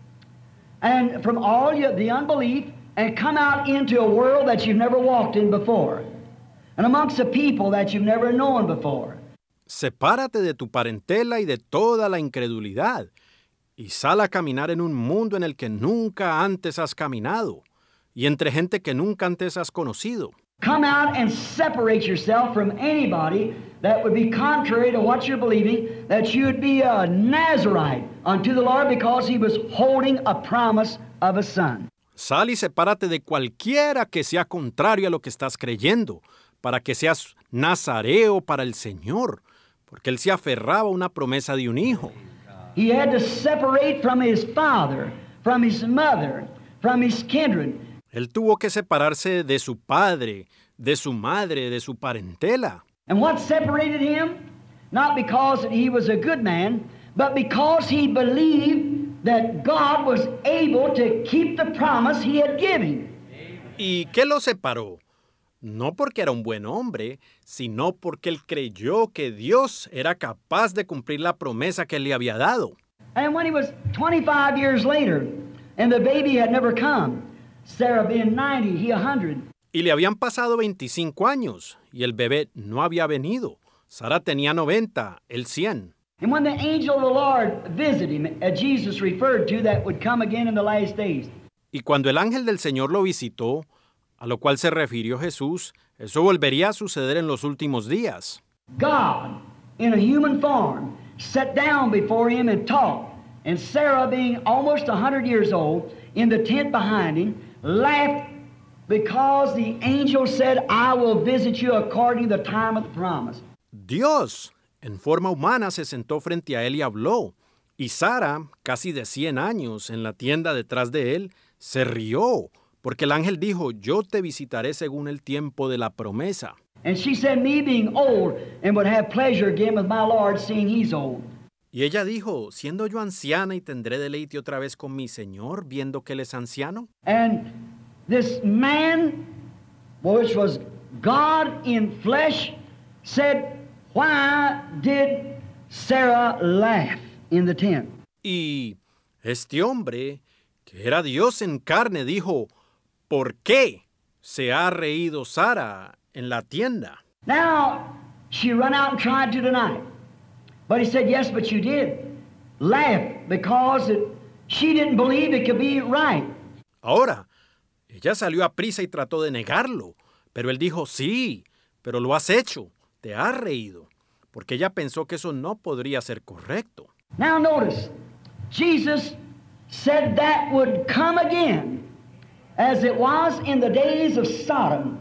and from all your, the unbelief and come out into a world that you've never walked in before and amongst a people that you've never known before. Sepárate de tu parentela y de toda la incredulidad y sal a caminar en un mundo en el que nunca antes has caminado y entre gente que nunca antes has conocido. Come out and separate yourself from anybody that would be contrary to what you're believing, that you would be a Nazarite unto the Lord because he was holding a promise of a son. Sal y sepárate de cualquiera que sea contrario a lo que estás creyendo, para que seas nazareo para el Señor, porque él se aferraba a una promesa de un hijo. He had to separate from his father, from his mother, from his kindred. Él tuvo que separarse de su padre, de su madre, de su parentela. And what separated him? Not because he was a good man, but because he believed that God was able to keep the promise he had given. ¿Y qué lo separó? No porque era un buen hombre, sino porque él creyó que Dios era capaz de cumplir la promesa que él le había dado. And when he was twenty-five years later, and the baby had never come, Sarah being ninety, he one hundred. Y le habían pasado veinticinco años, y el bebé no había venido. Sara tenía noventa, él cien. And when the angel of the Lord visited him, as Jesus referred to, that would come again in the last days. Y cuando el ángel del Señor lo visitó, a lo cual se refirió Jesús, eso volvería a suceder en los últimos días. God, in a human form, sat down before him and talked. And Sarah, being almost one hundred years old, in the tent behind him, laughed because the angel said, I will visit you according to the time of the promise. Dios, en forma humana, se sentó frente a él y habló. Y Sara, casi de cien años, en la tienda detrás de él, se rió, porque el ángel dijo, yo te visitaré según el tiempo de la promesa. And she said, me being old and would have pleasure again with my Lord, seeing he's old. Y ella dijo, siendo yo anciana y tendré deleite otra vez con mi Señor, viendo que él es anciano. And this man, which was God in flesh, said, why did Sarah laugh in the tent? Y este hombre, que era Dios en carne, dijo, ¿por qué se ha reído Sara en la tienda? Now, she run out and tried to deny it. But he said, yes, but you did. Laugh because it, she didn't believe it could be right. Ahora, ella salió a prisa y trató de negarlo, pero él dijo, sí, pero lo has hecho, te has reído, porque ella pensó que eso no podría ser correcto. Now notice, Jesus said that would come again, as it was in the days of Sodom,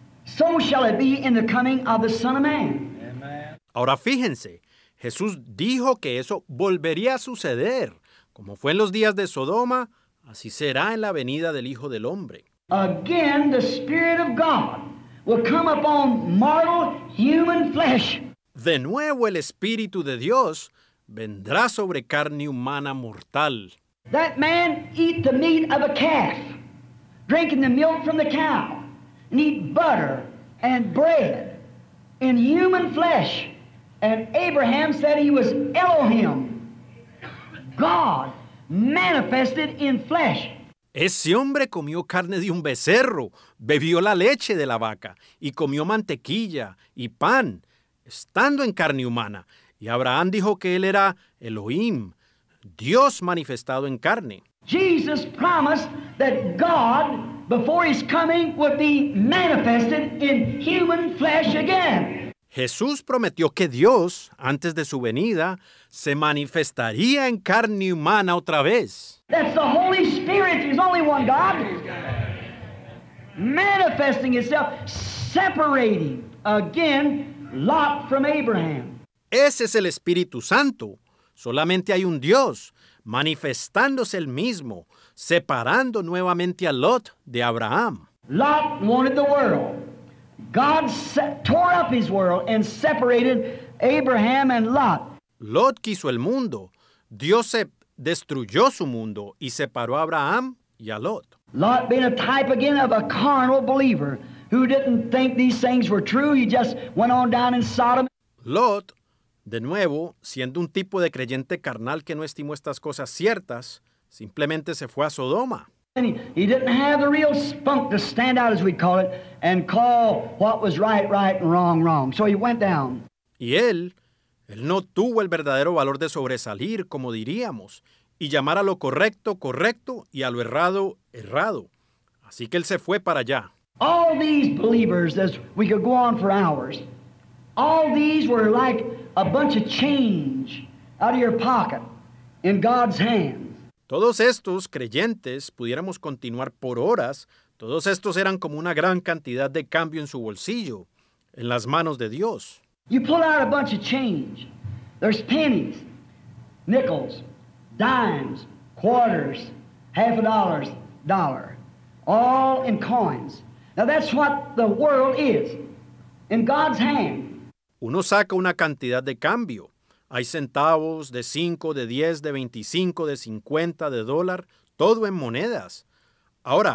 so shall it be in the coming of the Son of Man. Amen. Ahora fíjense, Jesús dijo que eso volvería a suceder, como fue en los días de Sodoma, así será en la venida del Hijo del Hombre. Again, the Spirit of God will come upon mortal human flesh. De nuevo el Espíritu de Dios vendrá sobre carne humana mortal. That man eat the meat of a calf, drinking the milk from the cow, and eat butter and bread in human flesh. And Abraham said he was Elohim, God manifested in flesh. Ese hombre comió carne de un becerro, bebió la leche de la vaca y comió mantequilla y pan, estando en carne humana. Y Abraham dijo que él era Elohim, Dios manifestado en carne. Jesus promised that God, before his coming, would be manifested in human flesh again. Jesús prometió que Dios, antes de su venida, se manifestaría en carne humana otra vez. That's the Holy Spirit. There's only one God. Manifesting itself, separating again Lot from Abraham. Ese es el Espíritu Santo. Solamente hay un Dios, manifestándose el mismo, separando nuevamente a Lot de Abraham. Lot wanted the world. God tore up his world and separated Abraham and Lot. Lot quiso el mundo. Dios se destruyó su mundo y separó a Abraham y a Lot. Lot being a type again of a carnal believer who didn't think these things were true. He just went on down in Sodom. Lot, de nuevo, siendo un tipo de creyente carnal que no estimó estas cosas ciertas, simplemente se fue a Sodoma. He, he didn't have the real spunk to stand out, as we call it, and call what was right, right, and wrong, wrong. So he went down. Y él, él no tuvo el verdadero valor de sobresalir, como diríamos, y llamar a lo correcto, correcto, y a lo errado, errado. Así que él se fue para allá. All these believers, as we could go on for hours, all these were like a bunch of change out of your pocket in God's hands. Todos estos creyentes, pudiéramos continuar por horas, todos estos eran como una gran cantidad de cambio en su bolsillo, en las manos de Dios. You pull out a bunch of change. There's pennies, nickels, dimes, quarters, half a dollar, dollar, all in coins. Now that's what the world is, in God's hand. Uno saca una cantidad de cambio. Hay centavos, de cinco, de diez, de veinticinco, de cincuenta, de dólar, todo en monedas. Ahora,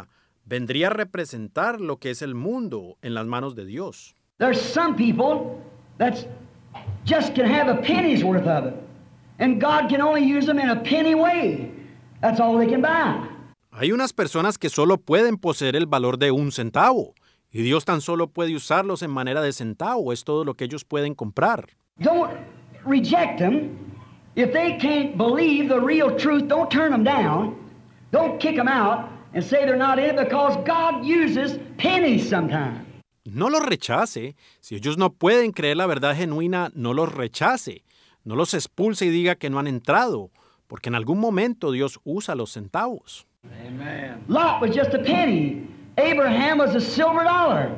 vendría a representar lo que es el mundo en las manos de Dios. There's some people that just can have a penny's worth of it, and God can only use them in a penny way. That's all they can buy. Hay unas personas que solo pueden poseer el valor de un centavo, y Dios tan solo puede usarlos en manera de centavo, es todo lo que ellos pueden comprar. Don't reject them. If they can't believe the real truth, don't turn them down. Don't kick them out and say they're not in it, because God uses pennies sometimes. No los rechace. Si ellos no pueden creer la verdad genuina, no los rechace. No los expulse y diga que no han entrado, porque en algún momento Dios usa los centavos. Amen. Lot was just a penny. Abraham was a silver dollar.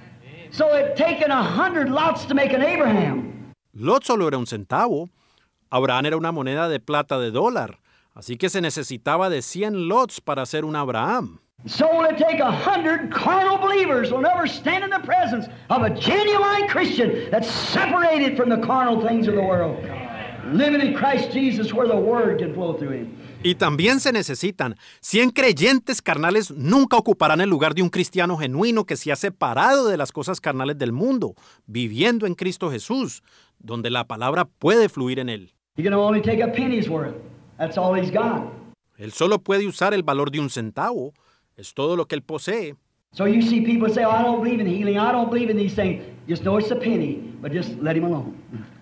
So it taken a hundred lots to make an Abraham. Lot solo era un centavo. Abraham era una moneda de plata de dólar. Así que se necesitaba de cien lots para hacer un Abraham. So will it take a hundred carnal believers will never stand in the presence of a genuine Christian that's separated from the carnal things of the world, living in Christ Jesus where the word can flow through him. Y también se necesitan cien creyentes carnales. Nunca ocuparán el lugar de un cristiano genuino que se ha separado de las cosas carnales del mundo, viviendo en Cristo Jesús, donde la palabra puede fluir en él. He can only take a penny's worth. That's all he's got. Él solo puede usar el valor de un centavo. Es todo lo que él posee. So you see people say, oh, I don't believe in healing, I don't believe in these things. Just know it's a penny, but just let him alone.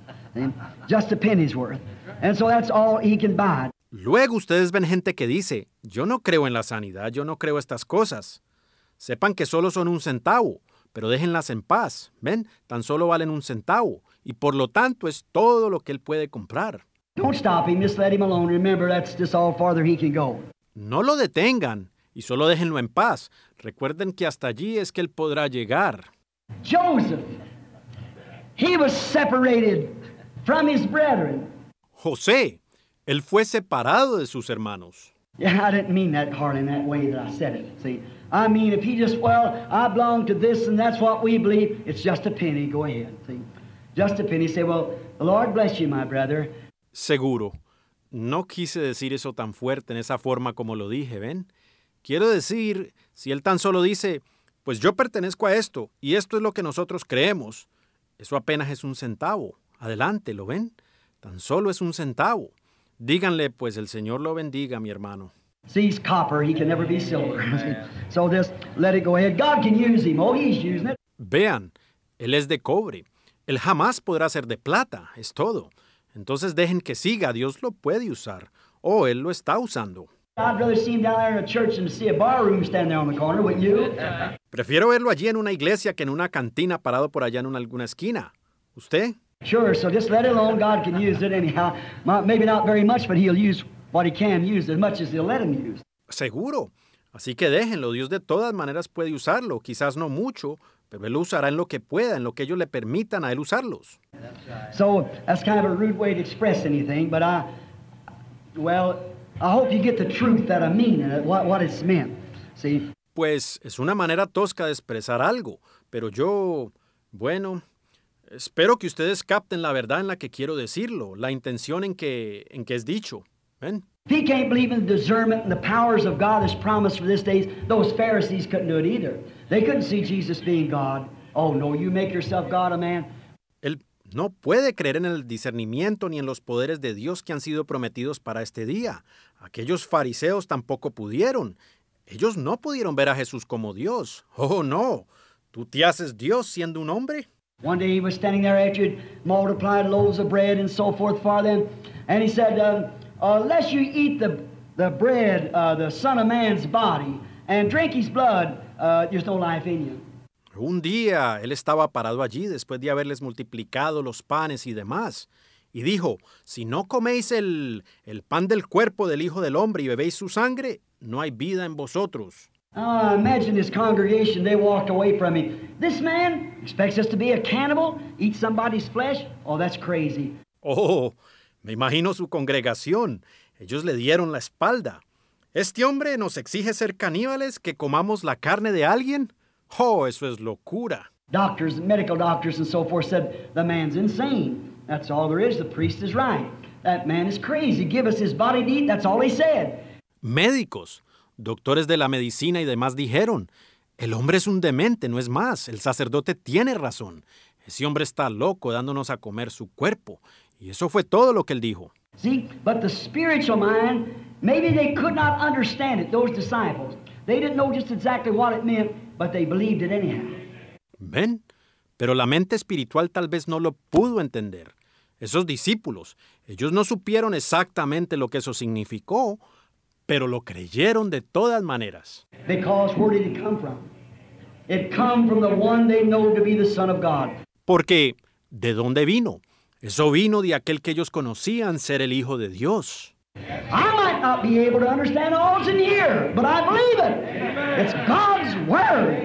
Just a penny's worth. And so that's all he can buy. Luego ustedes ven gente que dice, yo no creo en la sanidad, yo no creo estas cosas. Sepan que solo son un centavo, pero déjenlas en paz. ¿Ven? Tan solo valen un centavo. Y por lo tanto es todo lo que él puede comprar. Don't stop him, just let him alone. Remember, that's just all farther he can go. No lo detengan y solo déjenlo en paz. Recuerden que hasta allí es que él podrá llegar. Joseph, he was separated from his brethren. José, él fue separado de sus hermanos. Yeah, I didn't mean that hard in that way that I said it. See, I mean, if he just, well, I belong to this and that's what we believe, it's just a penny. Go ahead. See, just a penny. Say, well, the Lord bless you, my brother. Seguro. No quise decir eso tan fuerte en esa forma como lo dije, ¿ven? Quiero decir, si él tan solo dice, pues yo pertenezco a esto y esto es lo que nosotros creemos, eso apenas es un centavo. Adelante, ¿lo ven? Tan solo es un centavo. Díganle, pues el Señor lo bendiga, mi hermano. See, he's copper, he can never be silver. So just let it go ahead. God can use him. Oh, he's using it. Vean, él es de cobre. Él jamás podrá ser de plata, es todo. Entonces dejen que siga, Dios lo puede usar. O él lo está usando. I'd rather see him down there in a church than to see a barroom stand there on the corner, wouldn't you? Prefiero verlo allí en una iglesia que en una cantina parado por allá en una, alguna esquina. ¿Usted? Sure, so just let it alone. God can use it anyhow. Maybe not very much, but he'll use what he can use as much as he'll let him use. Seguro. Así que déjenlo. Dios de todas maneras puede usarlo. Quizás no mucho, pero él lo usará en lo que pueda, en lo que ellos le permitan a él usarlos. So that's kind of a rude way to express anything, but I, well, I hope you get the truth that I mean and what, what it's meant. See? Pues es una manera tosca de expresar algo, pero yo, bueno, espero que ustedes capten la verdad en la que quiero decirlo, la intención en que, en que es dicho. ¿Ven? If he can't believe in the discernment and the powers of God that's promised for this days, those Pharisees couldn't do it either. They couldn't see Jesus being God. Oh, no, you make yourself God, a man. Él no puede creer en el discernimiento ni en los poderes de Dios que han sido prometidos para este día. Aquellos fariseos tampoco pudieron. Ellos no pudieron ver a Jesús como Dios. Oh, no. ¿Tú te haces Dios siendo un hombre? One day he was standing there after he'd multiplied loaves of bread and so forth for them, and he said, uh, unless you eat the, the bread, uh, the Son of Man's body, and drink his blood, uh, there's no life in you. Un día él estaba parado allí después de haberles multiplicado los panes y demás, y dijo, si no coméis el, el pan del cuerpo del Hijo del Hombre y bebéis su sangre, no hay vida en vosotros. Ah, imagine this congregation, they walked away from him. This man expects us to be a cannibal, eat somebody's flesh? Oh, that's crazy. Oh, me imagino su congregación. Ellos le dieron la espalda. ¿Este hombre nos exige ser caníbales, que comamos la carne de alguien? Oh, eso es locura. Doctors, medical doctors and so forth said, the man's insane. That's all there is. The priest is right. That man is crazy. Give us his body to eat. That's all he said. Médicos, Doctores de la medicina y demás dijeron, el hombre es un demente, no es más. El sacerdote tiene razón. Ese hombre está loco dándonos a comer su cuerpo. Y eso fue todo lo que él dijo. See, but the spiritual mind, maybe they could not understand it, those disciples. They didn't know just exactly what it meant, but they believed it anyhow. ¿Ven? Pero la mente espiritual tal vez no lo pudo entender. Esos discípulos, ellos no supieron exactamente lo que eso significó, pero lo creyeron de todas maneras. Because where did it come from? It come from the one they know to be the Son of God. Porque, ¿de dónde vino? Eso vino de aquel que ellos conocían ser el Hijo de Dios. I might not be able to understand all that's in here, but I believe it. It's God's Word.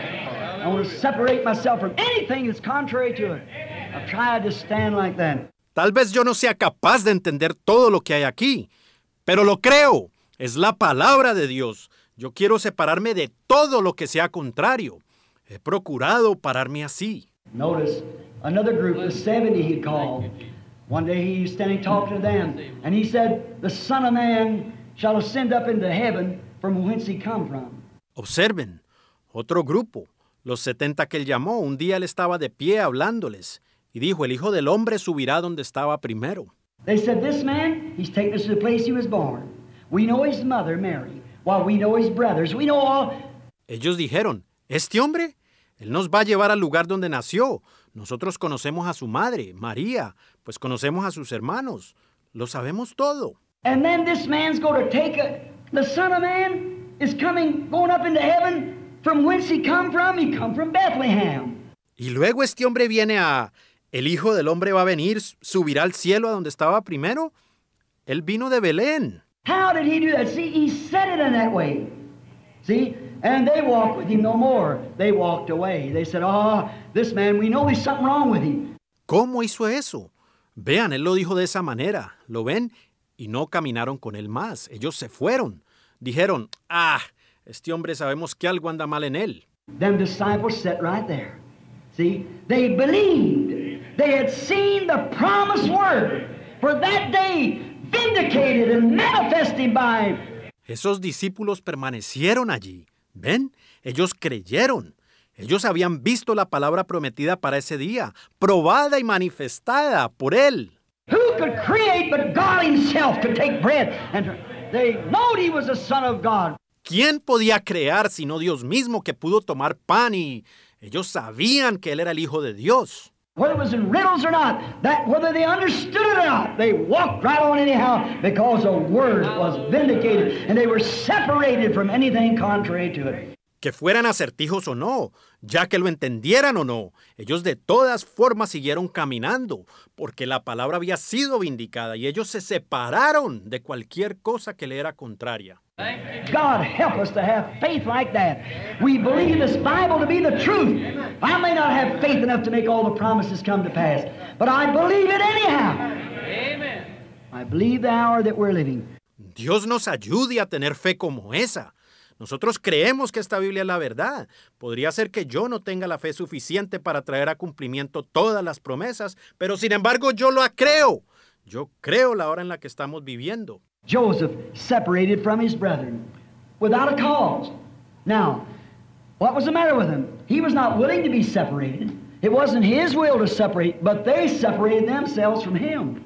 I want to separate myself from anything that's contrary to it. I've tried to stand like that. Tal vez yo no sea capaz de entender todo lo que hay aquí, pero lo creo. Es la palabra de Dios. Yo quiero separarme de todo lo que sea contrario. He procurado pararme así. Notice another group, the seventy he called. One day he was standing talking to them, and he said, the Son of Man shall ascend up into heaven from whence he come from. Observen, otro grupo, los setenta que él llamó, un día él estaba de pie hablándoles, y dijo, el Hijo del Hombre subirá donde estaba primero. They said, this man, he's taken us to the place he was born. We know his mother, Mary, while we know his brothers. We know all... Ellos dijeron, ¿este hombre? Él nos va a llevar al lugar donde nació. Nosotros conocemos a su madre, María, pues conocemos a sus hermanos. Lo sabemos todo. And then this man's going to take a... The Son of Man is coming, going up into heaven. From whence he come from? He come from Bethlehem. Y luego este hombre viene a... El Hijo del Hombre va a venir, subirá al cielo a donde estaba primero. Él vino de Belén. How did he do that? See, he said it in that way. See? And they walked with him no more. They walked away. They said, oh, this man, we know there's something wrong with him. ¿Cómo hizo eso? Vean, él lo dijo de esa manera. ¿Lo ven? Y no caminaron con él más. Ellos se fueron. Dijeron, ah, este hombre sabemos que algo anda mal en él. Them disciples sat right there. See? They believed. They had seen the promised word. For that day, vindicated and manifested by him. Esos discípulos permanecieron allí. ¿Ven? Ellos creyeron. Ellos habían visto la palabra prometida para ese día, probada y manifestada por él. Who could create but God himself could take bread? And they knowed he was the Son of God. ¿Quién podía crear sino Dios mismo que pudo tomar pan y ellos sabían que él era el Hijo de Dios? Whether it was in riddles or not, that whether they understood it or not, they walked right on anyhow because the word was vindicated and they were separated from anything contrary to it. Que fueran acertijos o no, ya que lo entendieran o no, ellos de todas formas siguieron caminando, porque la palabra había sido vindicada y ellos se separaron de cualquier cosa que le era contraria. God help us to have faith like that. We believe this Bible to be the truth. I may not have faith enough to make all the promises come to pass, but I believe it anyhow. Amen. I believe the hour that we're living. Dios nos ayude a tener fe como esa. Nosotros creemos que esta Biblia es la verdad. Podría ser que yo no tenga la fe suficiente para traer a cumplimiento todas las promesas, pero sin embargo yo lo creo. Yo creo la hora en la que estamos viviendo. Joseph separated from his brethren without a cause. Now, what was the matter with him? He was not willing to be separated. It wasn't his will to separate, but they separated themselves from him.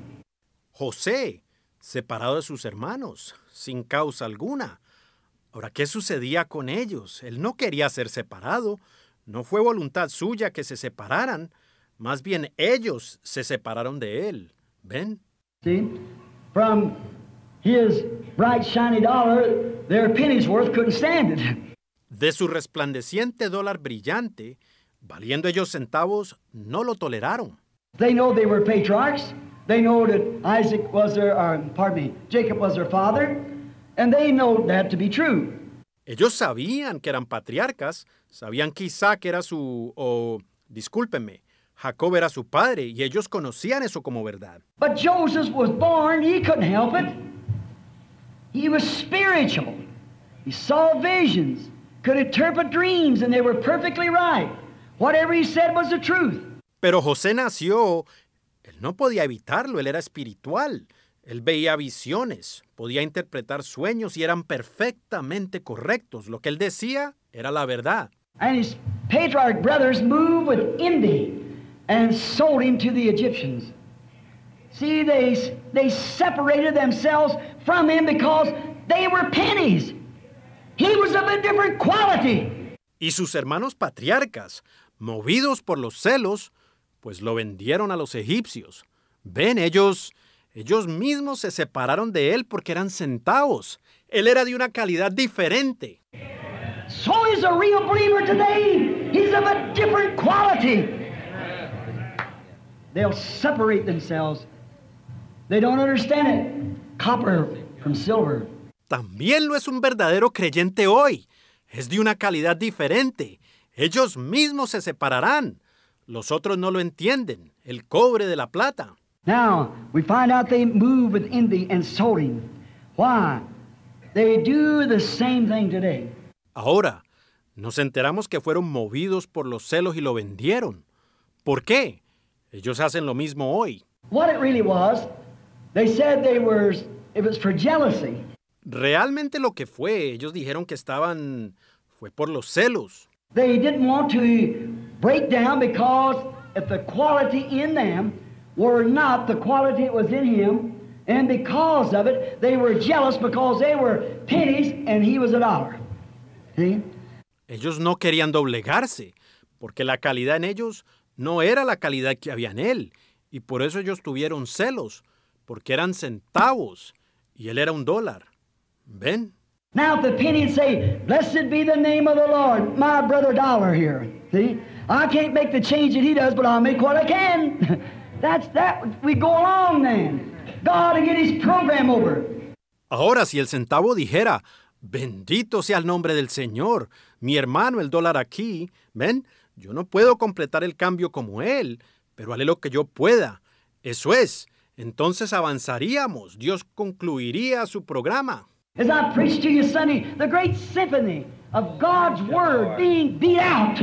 José, separado de sus hermanos, sin causa alguna. Ahora, ¿qué sucedía con ellos? Él no quería ser separado. No fue voluntad suya que se separaran. Más bien ellos se separaron de él. ¿Ven? See? From his bright shiny dollar, their penny's worth couldn't stand it. De su resplandeciente dólar brillante, valiendo ellos centavos, no lo toleraron. They know they were patriarchs. They know that Isaac was their, uh, pardon me, Jacob was their father, and they know that to be true. Ellos sabían que eran patriarcas, sabían que Isaac era su, o, discúlpenme, Jacob era su padre, y ellos conocían eso como verdad. But Joseph was born, he couldn't help it. He was spiritual. He saw visions, could interpret dreams, and they were perfectly right. Whatever he said was the truth. Pero José nació, él no podía evitarlo, él era espiritual. Él veía visiones, podía interpretar sueños y eran perfectamente correctos. Lo que él decía era la verdad. And his patriarch brothers moved with envy and sold him to the Egyptians. See, they, they separated themselves from him because they were pennies. He was of a different quality. Y sus hermanos patriarcas, movidos por los celos, pues lo vendieron a los egipcios. Ven, ellos, ellos mismos se separaron de él porque eran centavos. Él era de una calidad diferente. So is a real believer today. He's of a different quality. They'll separate themselves. They don't understand it. Copper from silver. También lo es un verdadero creyente hoy. Es de una calidad diferente. Ellos mismos se separarán. Los otros no lo entienden. El cobre de la plata. Now, we find out they move with envy and sold him. Why? They do the same thing today. Ahora, nos enteramos que fueron movidos por los celos y lo vendieron. ¿Por qué? Ellos hacen lo mismo hoy. What it really was, they said they were, it was for jealousy. Realmente lo que fue, ellos dijeron que estaban, fue por los celos. They didn't want to break down because if the quality in them were not the quality that was in him, and because of it, they were jealous because they were pennies and he was a dollar. ¿Sí? Ellos no querían doblegarse, porque la calidad en ellos no era la calidad que había en él, y por eso ellos tuvieron celos, porque eran centavos, y él era un dólar. ¿Ven? Now if the penny would say, blessed be the name of the Lord, my brother dollar here. See? I can't make the change that he does, but I'll make what I can. That's that. We go along then. God will get his program over. Ahora, si el centavo dijera, bendito sea el nombre del Señor, mi hermano el dólar aquí, ¿ven? Yo no puedo completar el cambio como él, pero haré lo que yo pueda. Eso es. Entonces avanzaríamos. Dios concluiría su programa. As I preached to you Sunday, the great symphony of God's Word being beat out.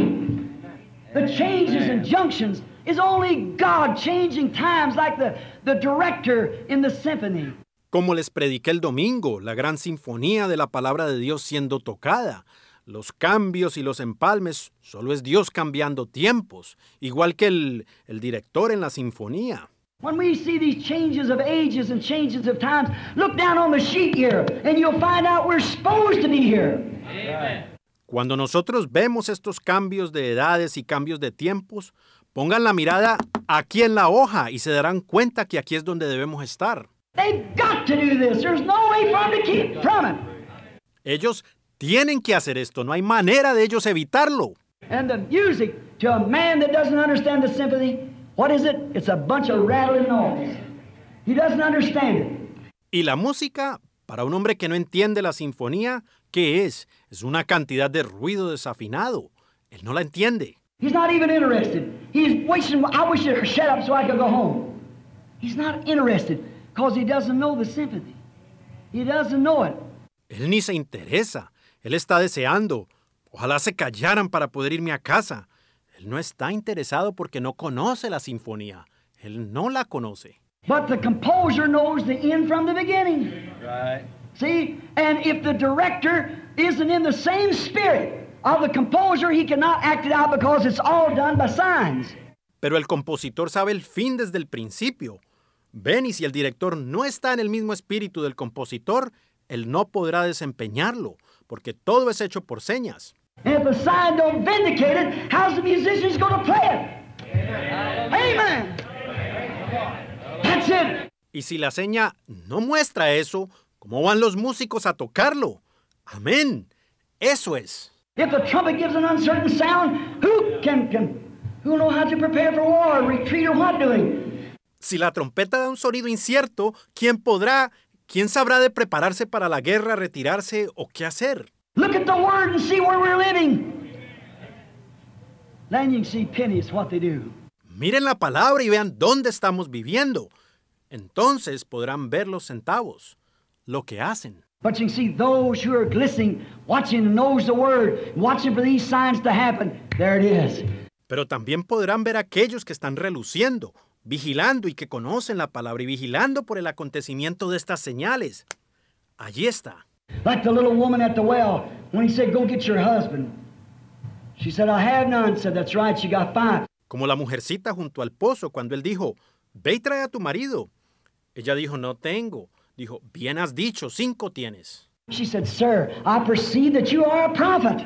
The changes and junctions is only God changing times like the, the director in the symphony. Como les prediqué el domingo, la gran sinfonía de la palabra de Dios siendo tocada. Los cambios y los empalmes, solo es Dios cambiando tiempos, igual que el, el director en la sinfonía. When we see these changes of ages and changes of times, look down on the sheet here, and you'll find out we're supposed to be here. Amen. Cuando nosotros vemos estos cambios de edades y cambios de tiempos, pongan la mirada aquí en la hoja y se darán cuenta que aquí es donde debemos estar. They've got to do this. There's no way for them to keep from it. Ellos tienen que hacer esto. No hay manera de ellos evitarlo. And the music, to a man that doesn't understand the symphony, what is it? It's a bunch of rattling noise. He doesn't understand it. Y la música, para un hombre que no entiende la sinfonía, ¿qué es? Es una cantidad de ruido desafinado. Él no la entiende. He's not even interested. He's wishing, I wish you'd shut up so I could go home. He's not interested because he doesn't know the symphony. He doesn't know it. Él ni se interesa. Él está deseando. Ojalá se callaran para poder irme a casa. Él no está interesado porque no conoce la sinfonía. Él no la conoce. But the composer knows the end from the beginning. Right. See? And if the director isn't in the same spirit of the composer, he cannot act it out because it's all done by signs. Pero el compositor sabe el fin desde el principio. Ven, y si el director no está en el mismo espíritu del compositor, él no podrá desempeñarlo, porque todo es hecho por señas. And if the sign don't vindicate it, how's the musicians going to play it? Amen. That's it. Y si la seña no muestra eso, ¿cómo van los músicos a tocarlo? Amén. Eso es. If the trumpet gives an uncertain sound, who can, can who know how to prepare for war, retreat, or what doing? Si la trompeta da un sonido incierto, ¿quién podrá, quién sabrá de prepararse para la guerra, retirarse o qué hacer? Look at the word and see where we're living. Then you can see pennies, what they do. Miren la palabra y vean dónde estamos viviendo. Entonces podrán ver los centavos, lo que hacen. But you can see those who are glistening, watching and knows the word, watching for these signs to happen. There it is. Pero también podrán ver aquellos que están reluciendo, vigilando y que conocen la palabra y vigilando por el acontecimiento de estas señales. Allí está. Like the little woman at the well, when he said, go get your husband. She said, I have none. Said, that's right, she got five. Como la mujercita junto al pozo cuando él dijo, ve y trae a tu marido. Ella dijo, no tengo. Dijo, bien has dicho, cinco tienes. She said, sir, I perceive that you are a prophet.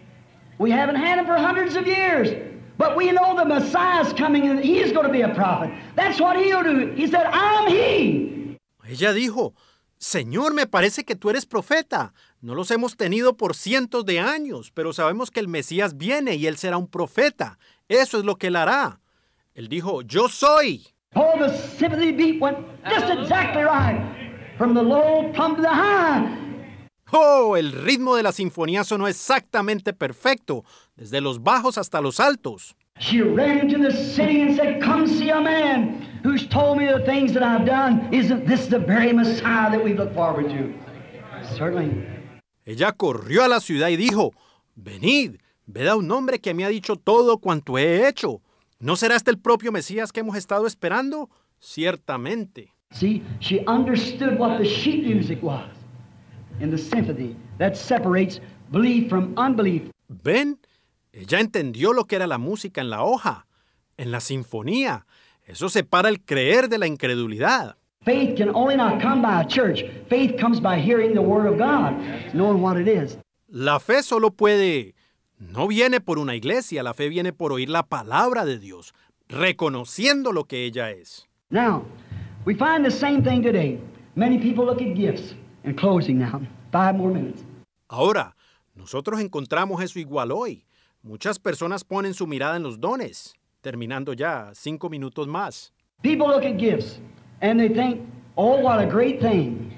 We haven't had him for hundreds of years. But we know the Messiah's coming and he is going to be a prophet. That's what he'll do. He said, I'm he. Ella dijo, Señor, me parece que tú eres profeta. No los hemos tenido por cientos de años, pero sabemos que el Mesías viene y él será un profeta. Eso es lo que él hará. Él dijo, yo soy. Oh, the sympathy beat went just exactly right. From the low plumb to the high. Oh, el ritmo de la sinfonía sonó exactamente perfecto, desde los bajos hasta los altos. She ran into the city and said, come see a man who's told me the things that I've done. Isn't this the very Messiah that we look forward to? Certainly. Ella corrió a la ciudad y dijo, venid, ved a un hombre que me ha dicho todo cuanto he hecho. ¿No será este el propio Mesías que hemos estado esperando? Ciertamente. See, she understood what the sheet music was in the symphony that separates belief from unbelief. ¿Ven? Ella entendió lo que era la música en la hoja, en la sinfonía. Eso separa el creer de la incredulidad. Faith can only not come by a church. Faith comes by hearing the word of God, knowing what it is. La fe solo puede... No viene por una iglesia, la fe viene por oír la palabra de Dios, reconociendo lo que ella es. Now, we find the same thing today. Many people look at gifts. In closing now, five more minutes. Ahora, nosotros encontramos eso igual hoy. Muchas personas ponen su mirada en los dones. Terminando ya, cinco minutos más. People look at gifts and they think, oh, what a great thing.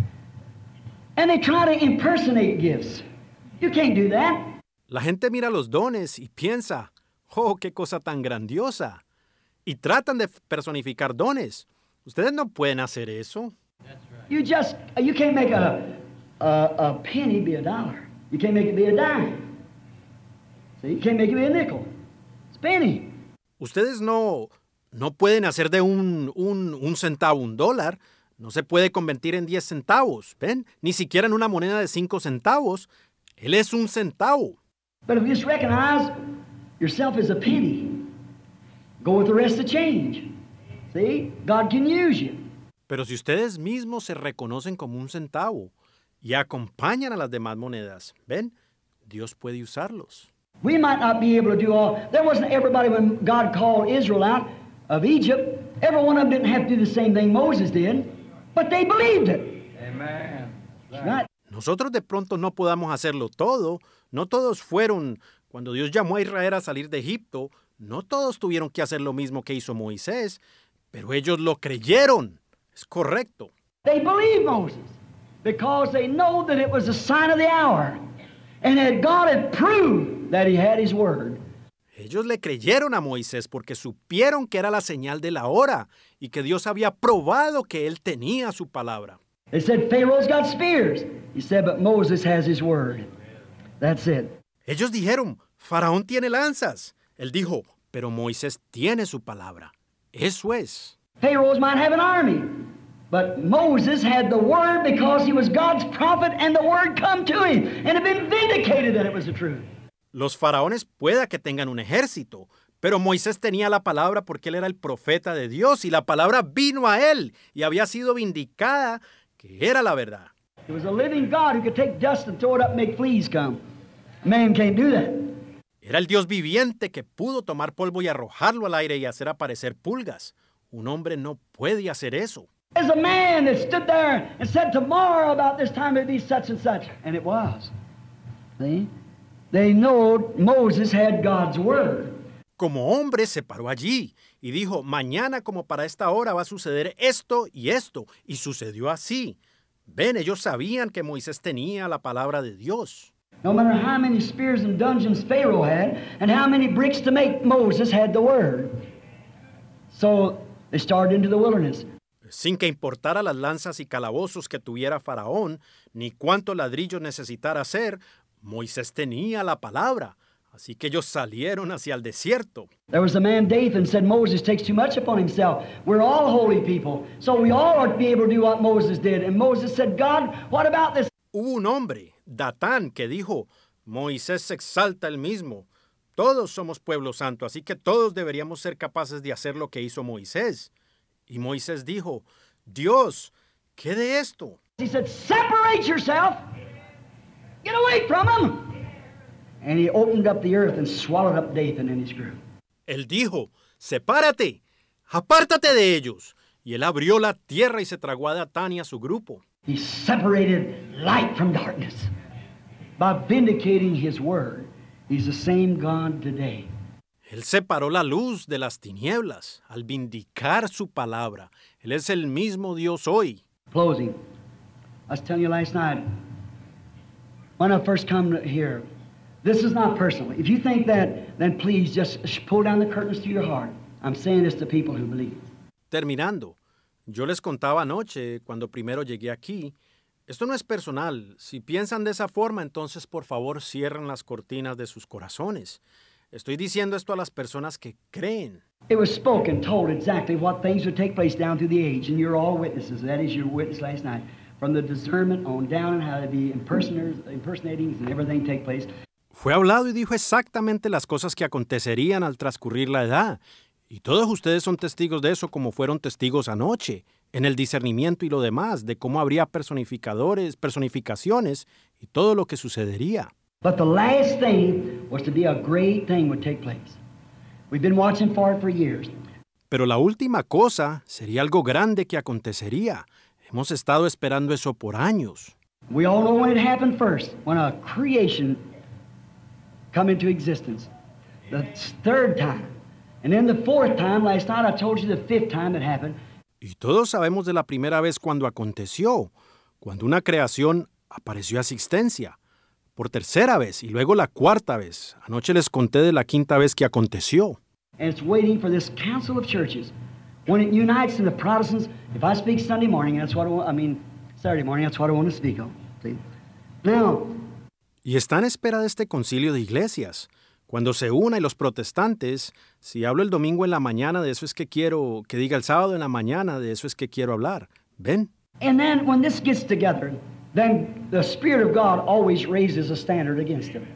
And they try to impersonate gifts. You can't do that. La gente mira los dones y piensa, oh, qué cosa tan grandiosa. Y tratan de personificar dones. Ustedes no pueden hacer eso. You just, you can't make a, a, a penny be a dollar. You can't make it be a dime. See, you can't make it be a nickel. It's a penny. Ustedes no, no pueden hacer de un, un, un centavo un dólar. No se puede convertir en diez centavos, ¿ven? Ni siquiera en una moneda de cinco centavos. Él es un centavo. But if you just recognize yourself as a penny, go with the rest of change. See, God can use you. Pero si ustedes mismos se reconocen como un centavo y acompañan a las demás monedas, ¿ven? Dios puede usarlos. We might not be able to do all. There wasn't everybody when God called Israel out of Egypt. Every one of them didn't have to do the same thing Moses did, but they believed it. Amen. Right. Nosotros de pronto no podamos hacerlo todo. No todos fueron, cuando Dios llamó a Israel a salir de Egipto, no todos tuvieron que hacer lo mismo que hizo Moisés, pero ellos lo creyeron. Es correcto. They believed Moses because they know that it was a sign of the hour and that God had proved that he had his word. Ellos le creyeron a Moisés porque supieron que era la señal de la hora y que Dios había probado que él tenía su palabra. They said, Pharaoh's got spears. He said, but Moses has his word. That's it. Ellos dijeron, Faraón tiene lanzas. Él dijo, pero Moisés tiene su palabra. Eso es. Pharaohs might have an army, but Moses had the word because he was God's prophet and the word come to him and had been vindicated that it was the truth. Los faraones pueda que tengan un ejército, pero Moisés tenía la palabra porque él era el profeta de Dios y la palabra vino a él y había sido vindicada que era la verdad. It was a living God who could take dust and throw it up and make fleas come. Man can't do that. Era el Dios viviente que pudo tomar polvo y arrojarlo al aire y hacer aparecer pulgas. Un hombre no puede hacer eso. There's a man that stood there and said tomorrow about this time it'd be such and such. And it was. See? They know Moses had God's word. Como hombre se paró allí y dijo, mañana como para esta hora va a suceder esto y esto. Y sucedió así. Ven, ellos sabían que Moisés tenía la palabra de Dios. No matter how many spears and dungeons Pharaoh had and how many bricks to make, Moses had the word. So they started into the wilderness. Sin que importara las lanzas y calabozos que tuviera Faraón, ni cuántos ladrillos necesitara hacer, Moisés tenía la palabra. Así que ellos salieron hacia el desierto. There was a man, Dathan, said Moses takes too much upon himself. We're all holy people, so we all ought to be able to do what Moses did. And Moses said, God, what about this? Hubo un hombre, Datán, que dijo, Moisés se exalta él mismo. Todos somos pueblo santo, así que todos deberíamos ser capaces de hacer lo que hizo Moisés. Y Moisés dijo, Dios, ¿qué de esto? He said, separate yourself. Get away from him. And he opened up the earth and swallowed up Dathan and his group. Él dijo, sepárate, apártate de ellos. Y él abrió la tierra y se tragó a Datán y a su grupo. He separated light from darkness by vindicating his word. He's the same God today. Él separó la luz de las tinieblas al vindicar su palabra. Él es el mismo Dios hoy. Closing. I was telling you last night, when I first come here, this is not personal. If you think that, then please just pull down the curtains to your heart. I'm saying this to people who believe. Terminando, yo les contaba anoche, cuando primero llegué aquí, esto no es personal. Si piensan de esa forma, entonces por favor cierren las cortinas de sus corazones. Estoy diciendo esto a las personas que creen. It was spoken, told exactly what things would take place down through the age, and you're all witnesses. That is your witness last night. From the discernment on down and how to be impersonators, impersonatings and everything take place. Fue hablado y dijo exactamente las cosas que acontecerían al transcurrir la edad. Y todos ustedes son testigos de eso como fueron testigos anoche, en el discernimiento y lo demás, de cómo habría personificadores, personificaciones y todo lo que sucedería. But the last thing was to be a great thing would take place. We've been watching for it for years. Pero la última cosa sería algo grande que acontecería. Hemos estado esperando eso por años. We all know when it happened first, when a creation come into existence. The third time. And then the fourth time, last night I told you the fifth time it happened. Y todos sabemos de la primera vez cuando aconteció, cuando una creación apareció a existencia. Por tercera vez y luego la cuarta vez. Anoche les conté de la quinta vez que aconteció. And it's waiting for this council of churches. When it unites in the Protestants, if I speak Sunday morning, that's what I want, I mean, Saturday morning, that's what I want to speak on. See? Now, y está en espera de este concilio de iglesias. Cuando se una y los protestantes, si hablo el domingo en la mañana, de eso es que quiero, que diga el sábado en la mañana, de eso es que quiero hablar. ¿Ven? And then when this gets together, then the Spirit of God always raises a standard against them.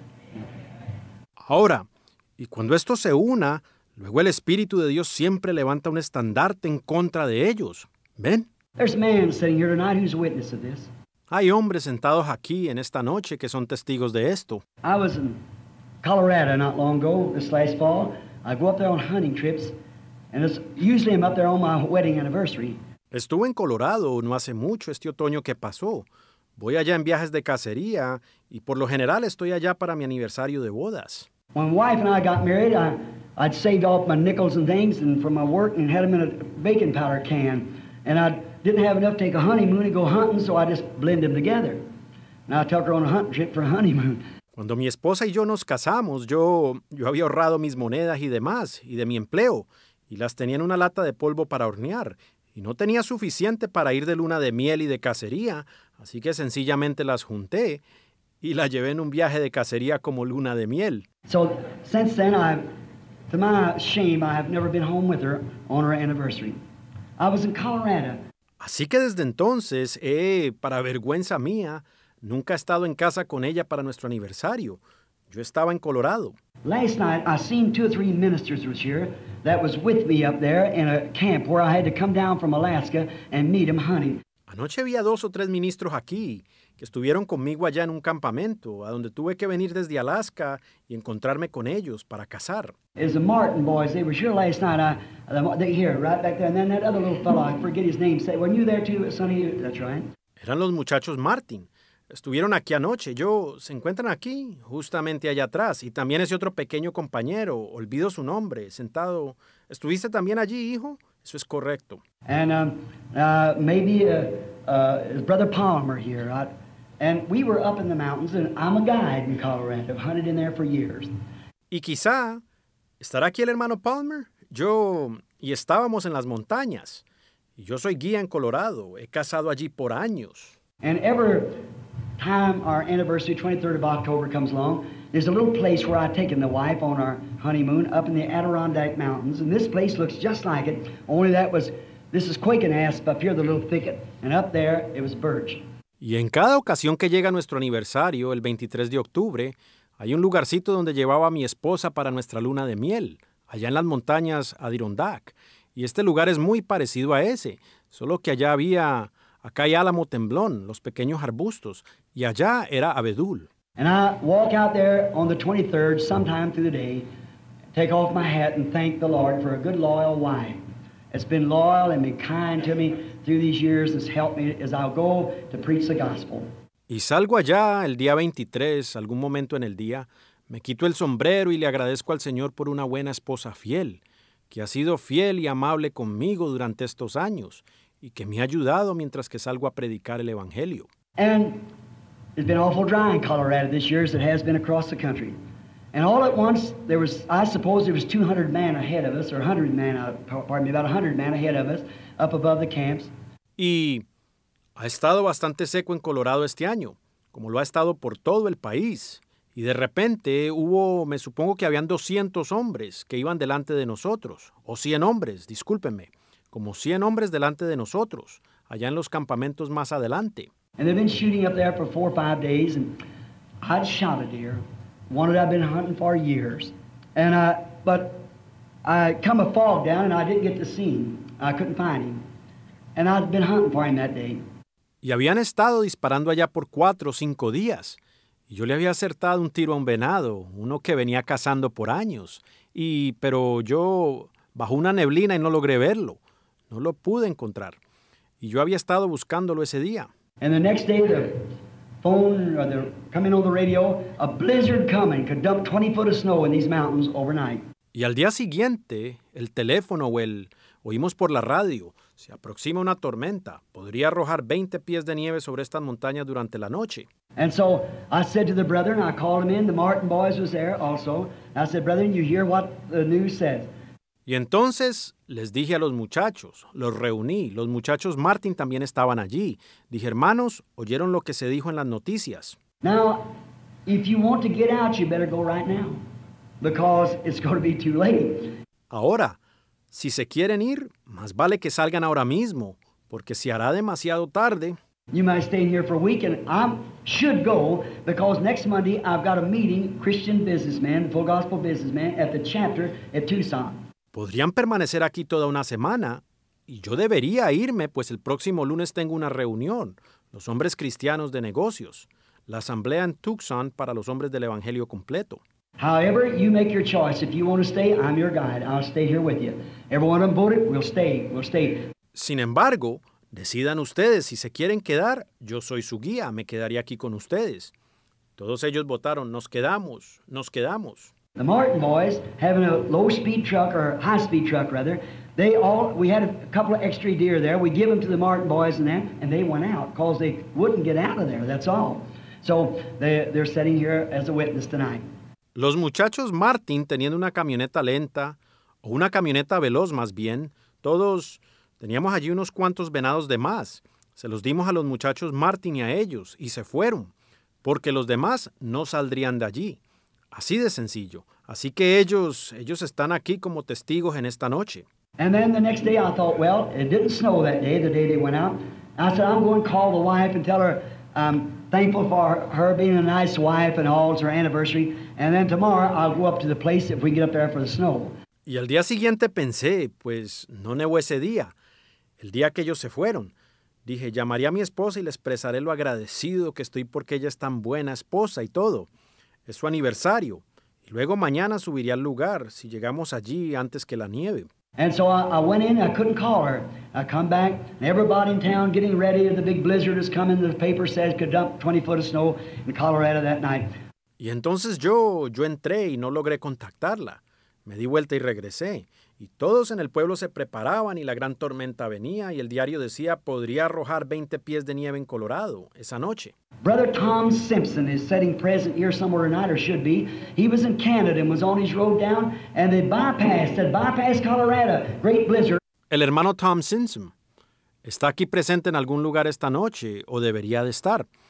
Ahora, y cuando esto se una, luego el Espíritu de Dios siempre levanta un estandarte en contra de ellos. ¿Ven? There's a man sitting here tonight who's a witness of this. Hay hombres sentados aquí en esta noche que son testigos de esto. I was in Colorado not long ago, this last fall. I go up there on hunting trips, and it's, usually I'm up there on my wedding anniversary. Estuve en Colorado no hace mucho, este otoño que pasó. Voy allá en viajes de cacería y por lo general estoy allá para mi aniversario de bodas. When my wife and I got married, I, I'd saved all my nickels and things and from my work and had them in a baking powder can. And I didn't have enough to take a honeymoon and go hunting, so I just blend them together. And I took her on a hunting trip for a honeymoon. Cuando mi esposa y yo nos casamos, yo, yo había ahorrado mis monedas y demás, y de mi empleo, y las tenía en una lata de polvo para hornear, y no tenía suficiente para ir de luna de miel y de cacería, así que sencillamente las junté y la llevé en un viaje de cacería como luna de miel. So since then, I, to my shame, I have never been home with her on her anniversary. I was in Colorado. Así que desde entonces, eh, para vergüenza mía, nunca he estado en casa con ella para nuestro aniversario. Yo estaba en Colorado. Last night, I seen two or three ministers this year that was with me up there in a camp where I had to come down from Alaska and meet them hunting. Anoche vi a dos o tres ministros aquí que estuvieron conmigo allá en un campamento, a donde tuve que venir desde Alaska y encontrarme con ellos para cazar. It was the Martin boys. They were here last night. I, they here, right back there. And then that other little fellow, I forget his name, said, "Weren't you there too, Sonny?" That's right. Eran los muchachos Martin. Estuvieron aquí anoche. Yo, se encuentran aquí, justamente allá atrás. Y también ese otro pequeño compañero, olvido su nombre, sentado. ¿Estuviste también allí, hijo? Eso es correcto. And um, uh, maybe uh, uh, his brother Palmer here. I, and we were up in the mountains, and I'm a guide in Colorado. I've hunted in there for years. Y quizá, ¿estará aquí el hermano Palmer? Yo, y estábamos en las montañas. Y yo soy guía en Colorado. He cazado allí por años. And every time our anniversary, twenty-third of October, comes along, there's a little place where I've taken the wife on our honeymoon up in the Adirondack Mountains, and this place looks just like it, only that was, this is quaking asp up here, the little thicket, and up there it was birch. Y en cada ocasión que llega nuestro aniversario, el veintitrés de octubre, hay un lugarcito donde llevaba a mi esposa para nuestra luna de miel, allá en las montañas Adirondack. Y este lugar es muy parecido a ese, solo que allá había, acá hay álamo temblón, los pequeños arbustos, y allá era abedul. And I walk out there on the twenty-third, sometime through the day, take off my hat and thank the Lord for a good, loyal wife. It's been loyal and been kind to me through these years. It's helped me as I go to preach the gospel. Y salgo allá el día veintitrés, algún momento en el día, me quito el sombrero y le agradezco al Señor por una buena esposa fiel, que ha sido fiel y amable conmigo durante estos años y que me ha ayudado mientras que salgo a predicar el Evangelio. And it's been awful dry in Colorado this year as it has been across the country. And all at once, there was, I suppose there was two hundred men ahead of us, or one hundred men, uh, pardon me, about one hundred men ahead of us, up above the camps. Y ha estado bastante seco en Colorado este año, como lo ha estado por todo el país. Y de repente hubo, me supongo que habían doscientos hombres que iban delante de nosotros, o cien hombres, discúlpenme, como cien hombres delante de nosotros, allá en los campamentos más adelante. And they've been shooting up there for four or five days, and I'd shot a deer, one that I've been hunting for years. And I, but I come a fog down, and I didn't get to see him. I couldn't find him. And I'd been hunting for him that day. Y habían estado disparando allá por cuatro o cinco días. Y yo le había acertado un tiro a un venado, uno que venía cazando por años. Y, pero yo, bajo una neblina y no logré verlo. No lo pude encontrar. Y yo había estado buscándolo ese día. And the next day, the phone, or the coming on the radio, a blizzard coming could dump twenty foot of snow in these mountains overnight. Y al día siguiente, el teléfono o el, oímos por la radio, se aproxima una tormenta, podría arrojar veinte pies de nieve sobre estas montañas durante la noche. And so I said to the brethren, I called them in, the Martin boys was there also. I said, brethren, you hear what the news says. Y entonces les dije a los muchachos, los reuní, los muchachos Martin también estaban allí. Dije, hermanos, ¿oyeron lo que se dijo en las noticias? Now, if you want to get out, you better go right now, because it's going to be too late. Ahora, si se quieren ir, más vale que salgan ahora mismo, porque se hará demasiado tarde. You might stay here for a week, and I should go, because next Monday I've got a meeting, Christian businessman, full gospel businessman, at the chapter at Tucson. Podrían permanecer aquí toda una semana, y yo debería irme, pues el próximo lunes tengo una reunión, los hombres cristianos de negocios, la asamblea en Tucson para los hombres del Evangelio completo. However, you make your choice. If you want to stay, I'm your guide. I'll stay here with you. Everyone of them voted, we'll stay, we'll stay. Sin embargo, decidan ustedes si se quieren quedar, yo soy su guía, me quedaría aquí con ustedes. Todos ellos votaron, nos quedamos, nos quedamos. The Martin boys, having a low-speed truck, or high-speed truck rather, they all, we had a couple of extra deer there. We give them to the Martin boys and then, and they went out because they wouldn't get out of there, that's all. So they, they're sitting here as a witness tonight. Los muchachos Martin, teniendo una camioneta lenta, o una camioneta veloz más bien, todos teníamos allí unos cuantos venados de más. Se los dimos a los muchachos Martin y a ellos, y se fueron, porque los demás no saldrían de allí. Así de sencillo. Así que ellos, ellos están aquí como testigos en esta noche. And then the next day I thought, well, it didn't snow that day, the day they went out. I said, I'm going to call the wife and tell her I'm thankful for her being a nice wife and all, it's her anniversary. And then tomorrow I'll go up to the place if we get up there for the snow. Y al día siguiente pensé, pues no nevó ese día, el día que ellos se fueron. Dije, llamaré a mi esposa y le expresaré lo agradecido que estoy porque ella es tan buena esposa y todo. Es su aniversario. Y luego mañana subiré al lugar si llegamos allí antes que la nieve. And so I, I went in, I couldn't call her. I come back, and everybody in town getting ready. The big blizzard is coming. The paper says could dump twenty foot of snow in Colorado that night. Y entonces yo, yo entré y no logré contactarla. Me di vuelta y regresé. Y todos en el pueblo se preparaban y la gran tormenta venía y el diario decía podría arrojar veinte pies de nieve en Colorado esa noche. Brother Tom Simpson is sitting present here somewhere tonight, or should be. He was in Canada and was on his road down, and they bypassed, had bypassed Colorado. Great blizzard. El hermano Tom Simpson está aquí presente en algún lugar esta noche, o debería de estar.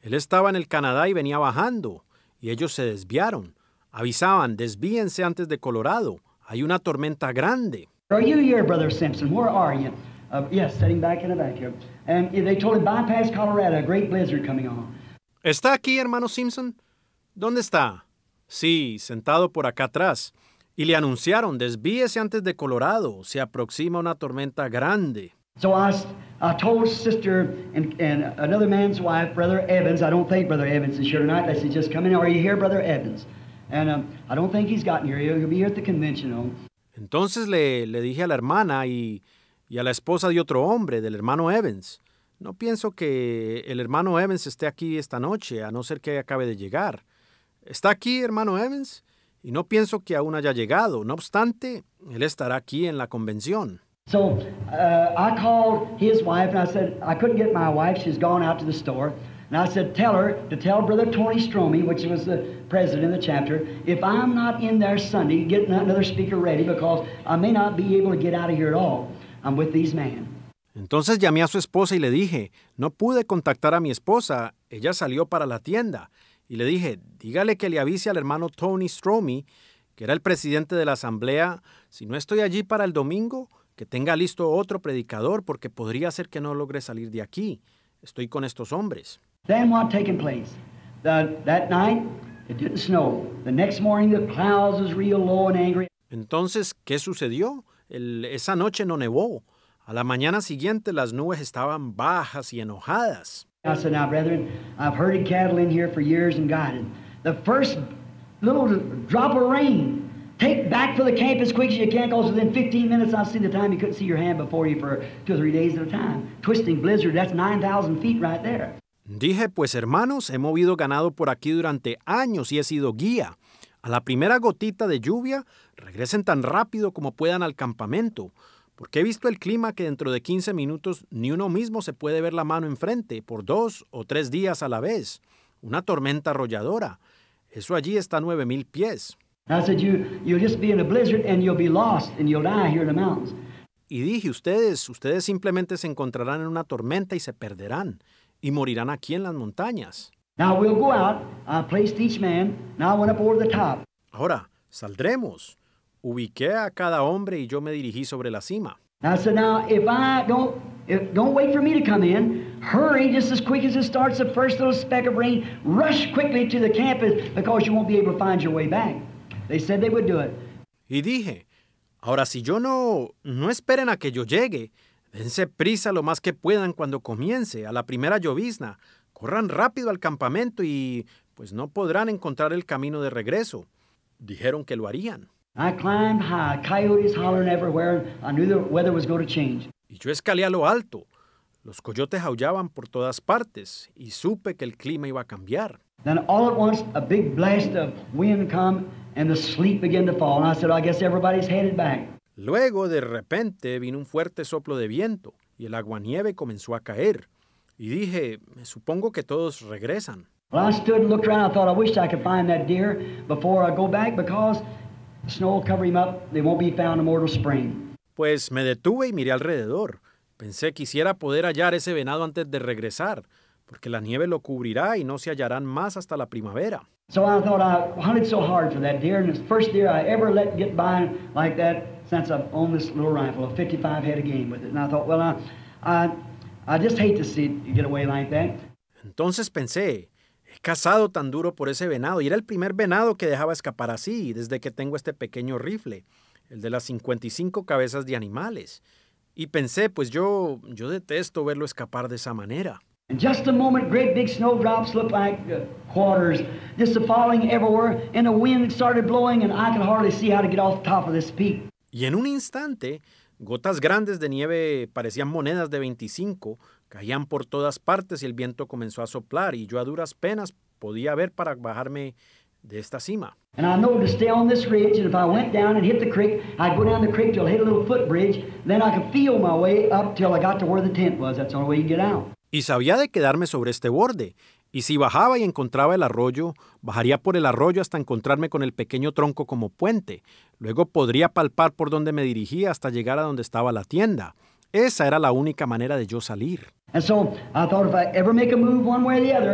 Él estaba en el Canadá y venía bajando, y ellos se desviaron. Avisaban, desvíense antes de Colorado. Hay una tormenta grande. Are you here, Brother Simpson? Where are you? Uh, yes, sitting back in the back here. And they told him, bypass Colorado, a great blizzard coming on. ¿Está aquí, hermano Simpson? ¿Dónde está? Sí, sentado por acá atrás. Y le anunciaron, desvíese antes de Colorado, se aproxima una tormenta grande. So I, I told Sister and, and another man's wife, Brother Evans, I don't think Brother Evans is here tonight. They said, just come in. Are you here, Brother Evans? And um, I don't think he's gotten here. He'll be here at the convention. You know. Entonces le, le dije a la hermana y, y a la esposa de otro hombre, del hermano Evans, no pienso que el hermano Evans esté aquí esta noche, a no ser que acabe de llegar. ¿Está aquí, hermano Evans? Y no pienso que aún haya llegado. No obstante, él estará aquí en la convención. So uh, I called his wife and I said, I couldn't get my wife. She's gone out to the store. And I said, tell her to tell Brother Tony Stromey, which was the president of the chapter, if I'm not in there Sunday, get another speaker ready because I may not be able to get out of here at all. I'm with these men. Entonces llamé a su esposa y le dije, no pude contactar a mi esposa, ella salió para la tienda. Y le dije, dígale que le avise al hermano Tony Stromey, que era el presidente de la asamblea, si no estoy allí para el domingo, que tenga listo otro predicador porque podría ser que no logre salir de aquí. Estoy con estos hombres. Then what taking place? The, that night, it didn't snow. The next morning, the clouds was real low and angry. Entonces, ¿qué sucedió? El, esa noche no nevó. A la mañana siguiente las nubes estaban bajas y enojadas. I said, now, brethren, I've herded cattle in here for years and guided. The first little drop of rain, take back for the camp as quick as you can, because within fifteen minutes, I see the time you couldn't see your hand before you for two or three days at a time. Twisting blizzard, that's nine thousand feet right there. Dije, pues hermanos, he movido ganado por aquí durante años y he sido guía. A la primera gotita de lluvia, regresen tan rápido como puedan al campamento, porque he visto el clima que dentro de quince minutos ni uno mismo se puede ver la mano enfrente por dos o tres días a la vez. Una tormenta arrolladora. Eso allí está a nueve mil pies. I said, you, you'll just be in a blizzard and you'll be lost and you'll die here in the mountains. Y dije, ustedes, ustedes simplemente se encontrarán en una tormenta y se perderán, y morirán aquí en las montañas. Now we'll go out. I placed each man. Now I went up over the top. Ahora, saldremos. Ubiqué a cada hombre y yo me dirigí sobre la cima. I said, now if I don't, if, don't wait for me to come in. Hurry just as quick as it starts the first little speck of rain. Rush quickly to the campus because you won't be able to find your way back. They said they would do it. Y dije, ahora si yo no, no esperen a que yo llegue. Dense prisa lo más que puedan cuando comience, a la primera llovizna. Corran rápido al campamento y pues no podrán encontrar el camino de regreso. Dijeron que lo harían. I climbed high, coyotes hollering everywhere. I knew the weather was going to change. Y yo escalé a lo alto. Los coyotes aullaban por todas partes y supe que el clima iba a cambiar. Then all at once a big blast of wind come and the sleet began to fall. And I said, I guess everybody's headed back. Luego, de repente, vino un fuerte soplo de viento y el aguanieve comenzó a caer. Y dije, me supongo que todos regresan. Well, I stood and looked around. I thought, I wished I could find that deer before I go back because the snow will cover him up. They won't be found in mortal spring. Pues me detuve y miré alrededor. Pensé quisiera poder hallar ese venado antes de regresar, porque la nieve lo cubrirá y no se hallarán más hasta la primavera. So I thought I hunted so hard for that deer, and it's the first deer I ever let get by like that since I've owned this little rifle, a fifty-five head of game with it. And I thought, well, I, I, I just hate to see it get away like that. Entonces pensé, he cazado tan duro por ese venado y era el primer venado que dejaba escapar así desde que tengo este pequeño rifle, el de las cincuenta y cinco cabezas de animales. Y pensé, pues yo, yo detesto verlo escapar de esa manera. In just a moment, great big snowdrops looked like uh, quarters, just falling everywhere, and the wind started blowing, and I could hardly see how to get off the top of this peak. Y en un instante, gotas grandes de nieve parecían monedas de veinticinco, caían por todas partes y el viento comenzó a soplar y yo a duras penas podía ver para bajarme de esta cima. And I know to stay on this ridge, and if I went down and hit the creek, I'd go down the creek till I hit a little footbridge, then I could feel my way up till I got to where the tent was. That's the only way you get out. Y sabía de quedarme sobre este borde, y si bajaba y encontraba el arroyo, bajaría por el arroyo hasta encontrarme con el pequeño tronco como puente. Luego podría palpar por donde me dirigía hasta llegar a donde estaba la tienda. Esa era la única manera de yo salir. And so I thought if I ever make a move one way or the other,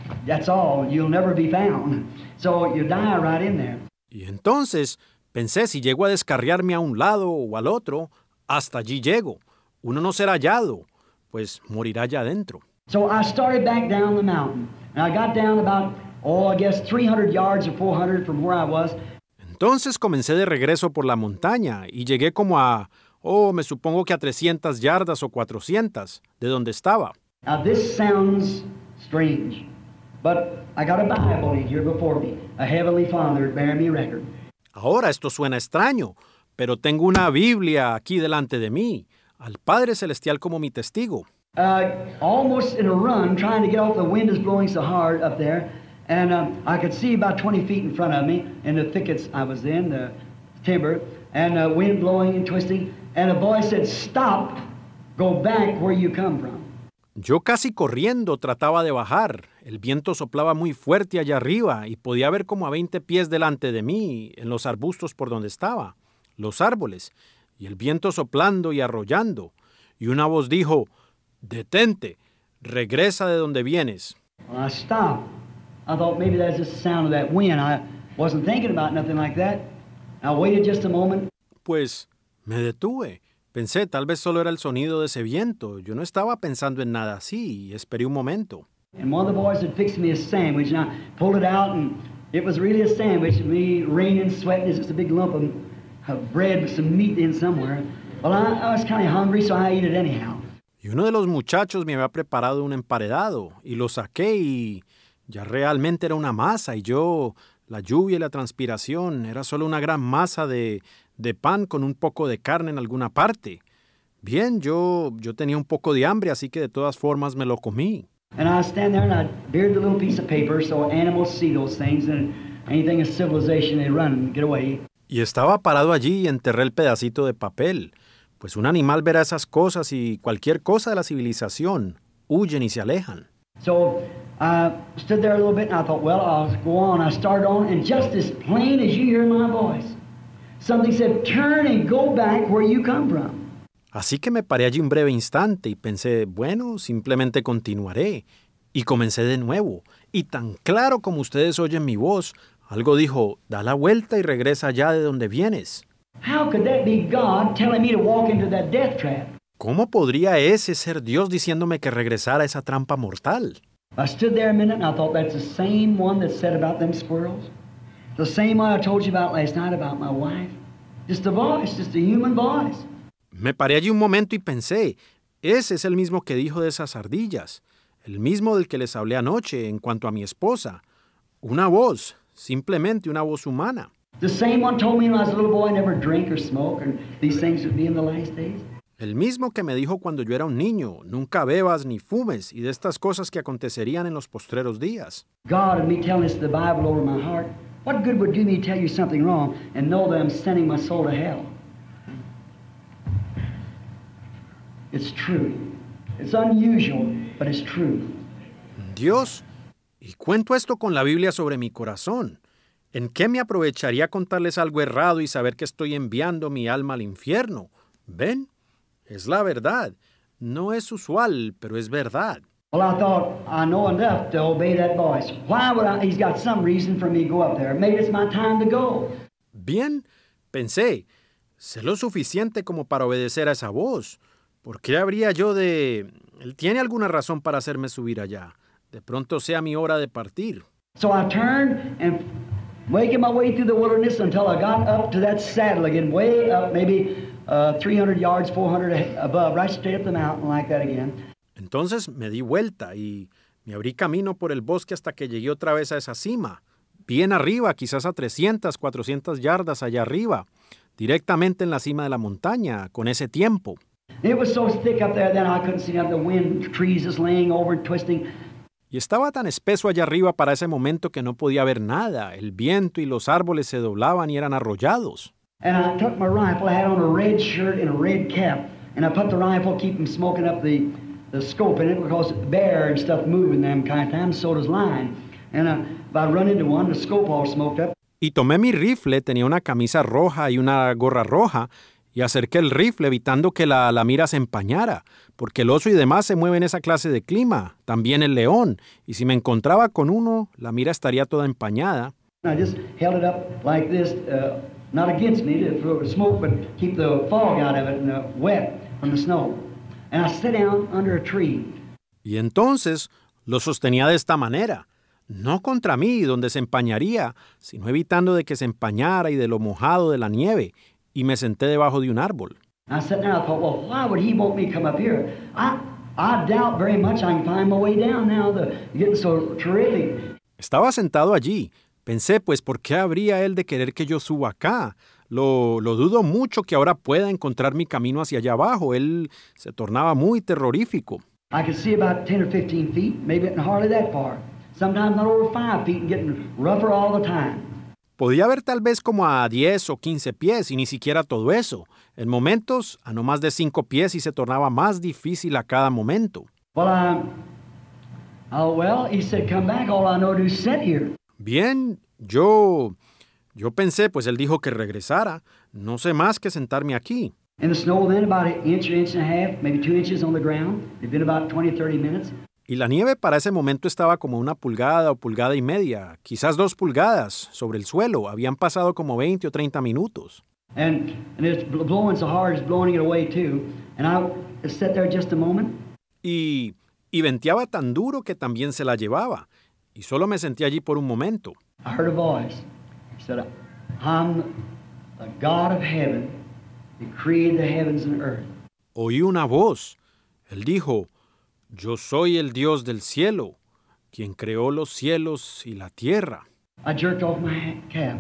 That's all. You'll never be found. So you die right in there. Y entonces pensé, si llego a descarriarme a un lado o al otro, hasta allí llego. Uno no será hallado, pues morirá allá adentro. So I started back down the mountain. And I got down about, oh, I guess three hundred yards or four hundred from where I was. Entonces comencé de regreso por la montaña y llegué como a, oh, me supongo que a trescientas yardas o cuatrocientas de donde estaba. Now this sounds strange, but I got a Bible in here before me, a Heavenly Father bearing me record. Ahora esto suena extraño, pero tengo una Biblia aquí delante de mí, al Padre Celestial como mi testigo. Uh, almost in a run, trying to get off, the wind is blowing so hard up there, and um, I could see about twenty feet in front of me in the thickets I was in, the timber, and uh, wind blowing and twisting, and a voice said, "Stop, go back where you come from." Yo casi corriendo trataba de bajar. El viento soplaba muy fuerte allá arriba y podía ver como a veinte pies delante de mí, en los arbustos por donde estaba, los árboles, y el viento soplando y arrollando. Y una voz dijo, detente, regresa de donde vienes. Well, I stopped. I thought maybe that's just the sound of that wind. I wasn't thinking about nothing like that. I waited just a moment. Pues me detuve. Pensé, tal vez solo era el sonido de ese viento. Yo no estaba pensando en nada así y esperé un momento. And one of the boys had fixed me a sandwich, and I pulled it out, and it was really a sandwich. Me raining, sweating, it's just a big lump of, of bread with some meat in somewhere. Well, I, I was kind of hungry, so I ate it anyhow. Y uno de los muchachos me había preparado un emparedado, y lo saqué y ya realmente era una masa, y yo, la lluvia y la transpiración, era solo una gran masa de, de pan con un poco de carne en alguna parte. Bien, yo, yo tenía un poco de hambre, así que de todas formas me lo comí. And I stand there and I beard the little piece of paper so animals see those things, and anything of civilization, they run and get away. Y estaba parado allí y enterré el pedacito de papel. Pues un animal verá esas cosas y cualquier cosa de la civilización huyen y se alejan. So I stood there a little bit and I thought, well, I'll go on. I started on, and just as plain as you hear my voice, something said, turn and go back where you come from. Así que me paré allí un breve instante y pensé, bueno, simplemente continuaré. Y comencé de nuevo. Y tan claro como ustedes oyen mi voz, algo dijo, da la vuelta y regresa allá de donde vienes. How could that be God telling me to walk into that death trap? ¿Cómo podría ese ser Dios diciéndome que regresara a esa trampa mortal? I stood there a minute and I thought, that's the same one that said about them squirrels. The same one I told you about last night about my wife. Just a voice, just a human voice. Me paré allí un momento y pensé, ese es el mismo que dijo de esas ardillas, el mismo del que les hablé anoche en cuanto a mi esposa. Una voz, simplemente una voz humana. The same one told me when I was a little boy, never drink or smoke, and these things would be in the last days. El mismo que me dijo cuando yo era un niño, nunca bebas ni fumes, y de estas cosas que acontecerían en los postreros días. God and me telling this the Bible over my heart, what good would do me to tell you something wrong and know that I'm sending my soul to hell? It's true. It's unusual, but it's true. Dios, y cuento esto con la Biblia sobre mi corazón. ¿En qué me aprovecharía contarles algo errado y saber que estoy enviando mi alma al infierno? ¿Ven? Es la verdad. No es usual, pero es verdad. Well, I thought, I know enough to obey that voice. Why would I? He's got some reason for me to go up there. Maybe it's my time to go. Bien, pensé, sé lo suficiente como para obedecer a esa voz. ¿Por qué habría yo de...? Él tiene alguna razón para hacerme subir allá. De pronto sea mi hora de partir. So I turned and making my way through the wilderness until I got up to that saddle again, way up, maybe uh, three hundred yards, four hundred above, right straight up the mountain like that again. Entonces me di vuelta y me abrí camino por el bosque hasta que llegué otra vez a esa cima. Bien arriba, quizás a trescientas, cuatrocientas yardas allá arriba, directamente en la cima de la montaña, con ese tiempo. It was so thick up there that I couldn't see nothing. The wind, trees just laying over and twisting. Y estaba tan espeso allá arriba para ese momento que no podía ver nada. El viento y los árboles se doblaban y eran arrollados. And I took my rifle. I had on a red shirt and a red cap. And I put the rifle, keep them smoking up the, the scope in it because bear and stuff moving them kind of times, so does line. And uh, if I run into one, the scope all smoked up. Y tomé mi rifle, tenía una camisa roja y una gorra roja, y acerqué el rifle evitando que la, la mira se empañara, porque el oso y demás se mueven en esa clase de clima, también el león, y si me encontraba con uno, la mira estaría toda empañada. I just held it up like this, uh, not against me to throw smoke, but keep the fog out of it and the wet from the snow. And I sat down under a tree. Y entonces lo sostenía de esta manera, no contra mí, donde se empañaría, sino evitando de que se empañara y de lo mojado de la nieve, y me senté debajo de un árbol. I sat down, I thought, well, why would he want me to come up here? I, I doubt very much I can find my way down now. The, getting so terrific. Estaba sentado allí. Pensé, pues, ¿por qué habría él de querer que yo suba acá? Lo, lo dudo mucho que ahora pueda encontrar mi camino hacia allá abajo. Él se tornaba muy terrorífico. I could see about ten or fifteen feet, maybe not hardly that far. Sometimes not over five feet and getting rougher all the time. Podía ver tal vez como a diez o quince pies y ni siquiera todo eso. En momentos, a no más de cinco pies y se tornaba más difícil a cada momento. Well, I, oh, well, he said, come back. All I know to do is sit here. Bien, yo, yo pensé, pues él dijo que regresara. No sé más que sentarme aquí. And the snow then about an inch or inch and a half, maybe two inches on the ground. It'd been about twenty, thirty minutes. Y la nieve para ese momento estaba como una pulgada o pulgada y media, quizás dos pulgadas sobre el suelo. Habían pasado como veinte o treinta minutos. And, and it's blowing so hard, it's blowing it away too. And I sat there just a moment. Y, y venteaba tan duro que también se la llevaba. Y solo me senté allí por un momento. I heard a voice. He said, I'm the God of heaven that created the heavens and earth. Oí una voz. Él dijo, yo soy el Dios del cielo, quien creó los cielos y la tierra. I jerked off my cap.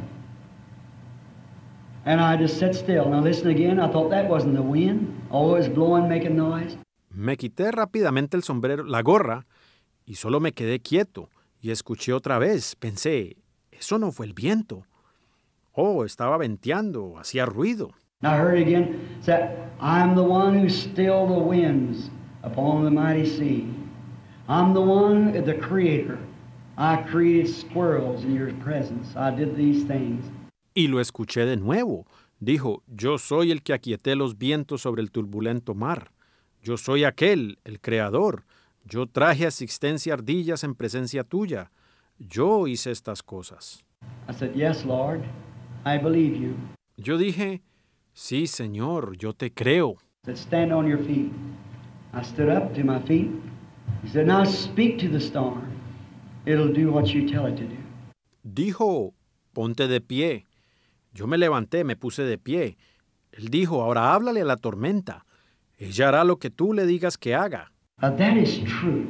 And I just sat still. Now listen again. I thought that wasn't the wind. Although it was blowing, making noise. Me quité rápidamente el sombrero, la gorra, y solo me quedé quieto. Y escuché otra vez. Pensé, eso no fue el viento. Oh, estaba venteando, hacía ruido. I heard it again. Said, I'm the one who stilled the winds upon the mighty sea. I'm the one, the creator. I created squirrels in your presence. I did these things. Y lo escuché de nuevo. Dijo, yo soy el que aquieté los vientos sobre el turbulento mar. Yo soy aquel, el creador. Yo traje asistencia a ardillas en presencia tuya. Yo hice estas cosas. I said, yes, Lord, I believe you. Yo dije, sí, Señor, yo te creo. He said, stand on your feet. I stood up to my feet. He said, now speak to the storm. It'll do what you tell it to do. Dijo, ponte de pie. Yo me levanté, me puse de pie. Él dijo, ahora háblale a la tormenta. Ella hará lo que tú le digas que haga. Uh, that is true.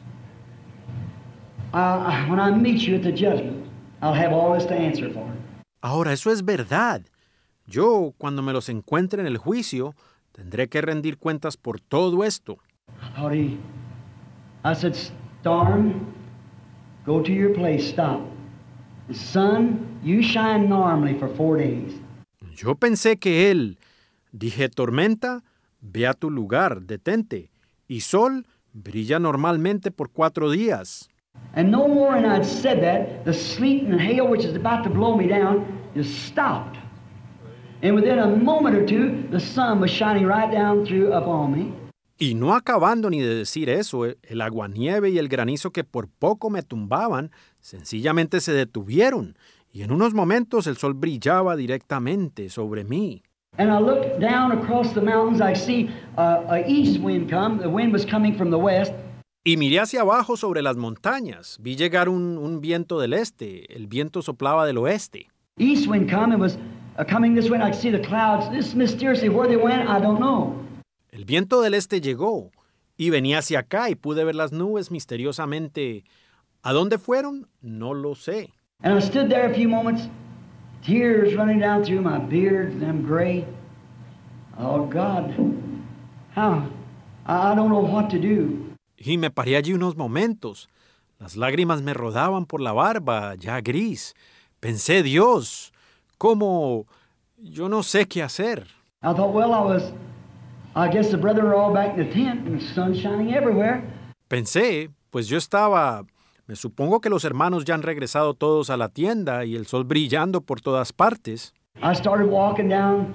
Uh, when I meet you at the judgment, I'll have all this to answer for. Ahora, eso es verdad. Yo, cuando me los encuentre en el juicio, tendré que rendir cuentas por todo esto. I thought he, I said, storm, go to your place, stop. The sun, you shine normally for four days. Yo pensé que él, dije, tormenta, ve a tu lugar, detente. Y sol, brilla normalmente por cuatro días. And no more than I'd said that, the sleet and hail which is about to blow me down just stopped. And within a moment or two, the sun was shining right down through upon me. Y no acabando ni de decir eso, el aguanieve y el granizo que por poco me tumbaban, sencillamente se detuvieron, y en unos momentos el sol brillaba directamente sobre mí. And I looked down across the mountains, I see uh, a east wind come, the wind was coming from the west. Y miré hacia abajo sobre las montañas, vi llegar un, un viento del este, el viento soplaba del oeste. East wind come, it was uh, coming this way, and I could see the clouds, this mysteriously, where they went, I don't know. El viento del este llegó y venía hacia acá y pude ver las nubes misteriosamente. ¿A dónde fueron? No lo sé. And I stood there a few moments, tears running down through my beard, and I'm gray. Oh, God, how? I don't know what to do. Y me paré allí unos momentos. Las lágrimas me rodaban por la barba, ya gris. Pensé, Dios, ¿cómo? Yo no sé qué hacer. I thought, well, I was... I guess the brethren are all back in the tent and the sun's shining everywhere. Pensé, pues yo estaba... Me supongo que los hermanos ya han regresado todos a la tienda y el sol brillando por todas partes. I started walking down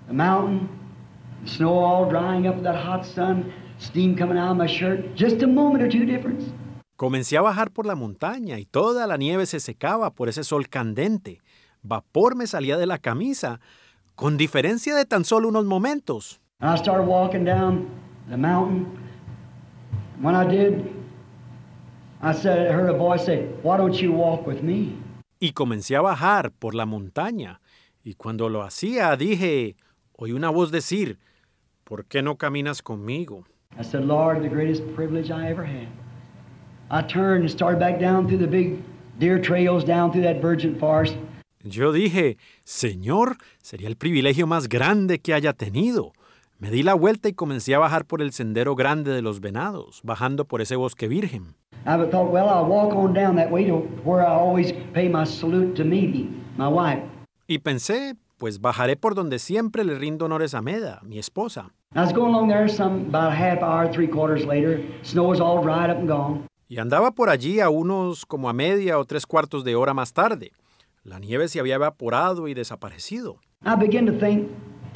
the mountain, the snow all drying up with that hot sun, steam coming out of my shirt, just a moment or two difference. Comencé a bajar por la montaña y toda la nieve se secaba por ese sol candente. Vapor me salía de la camisa, con diferencia de tan solo unos momentos. And I started walking down the mountain. When I did, I said, I heard a voice say, "Why don't you walk with me?" Y comencé a bajar por la montaña. Y cuando lo hacía, dije, oí una voz decir, ¿por qué no caminas conmigo? I said, Lord, the greatest privilege I ever had. I turned and started back down through the big deer trails, down through that virgin forest. Yo dije, Señor, sería el privilegio más grande que haya tenido. Me di la vuelta y comencé a bajar por el sendero grande de los venados, bajando por ese bosque virgen. I thought, well, I'll walk on down that way to where I always pay my salute to Medi, my wife. Y pensé, pues bajaré por donde siempre le rindo honores a Meda, mi esposa. I was going along there some about a half hour, three quarters later. Snow was all dried up and gone. Y andaba por allí a unos como a media o tres cuartos de hora más tarde. La nieve se había evaporado y desaparecido. I began to think,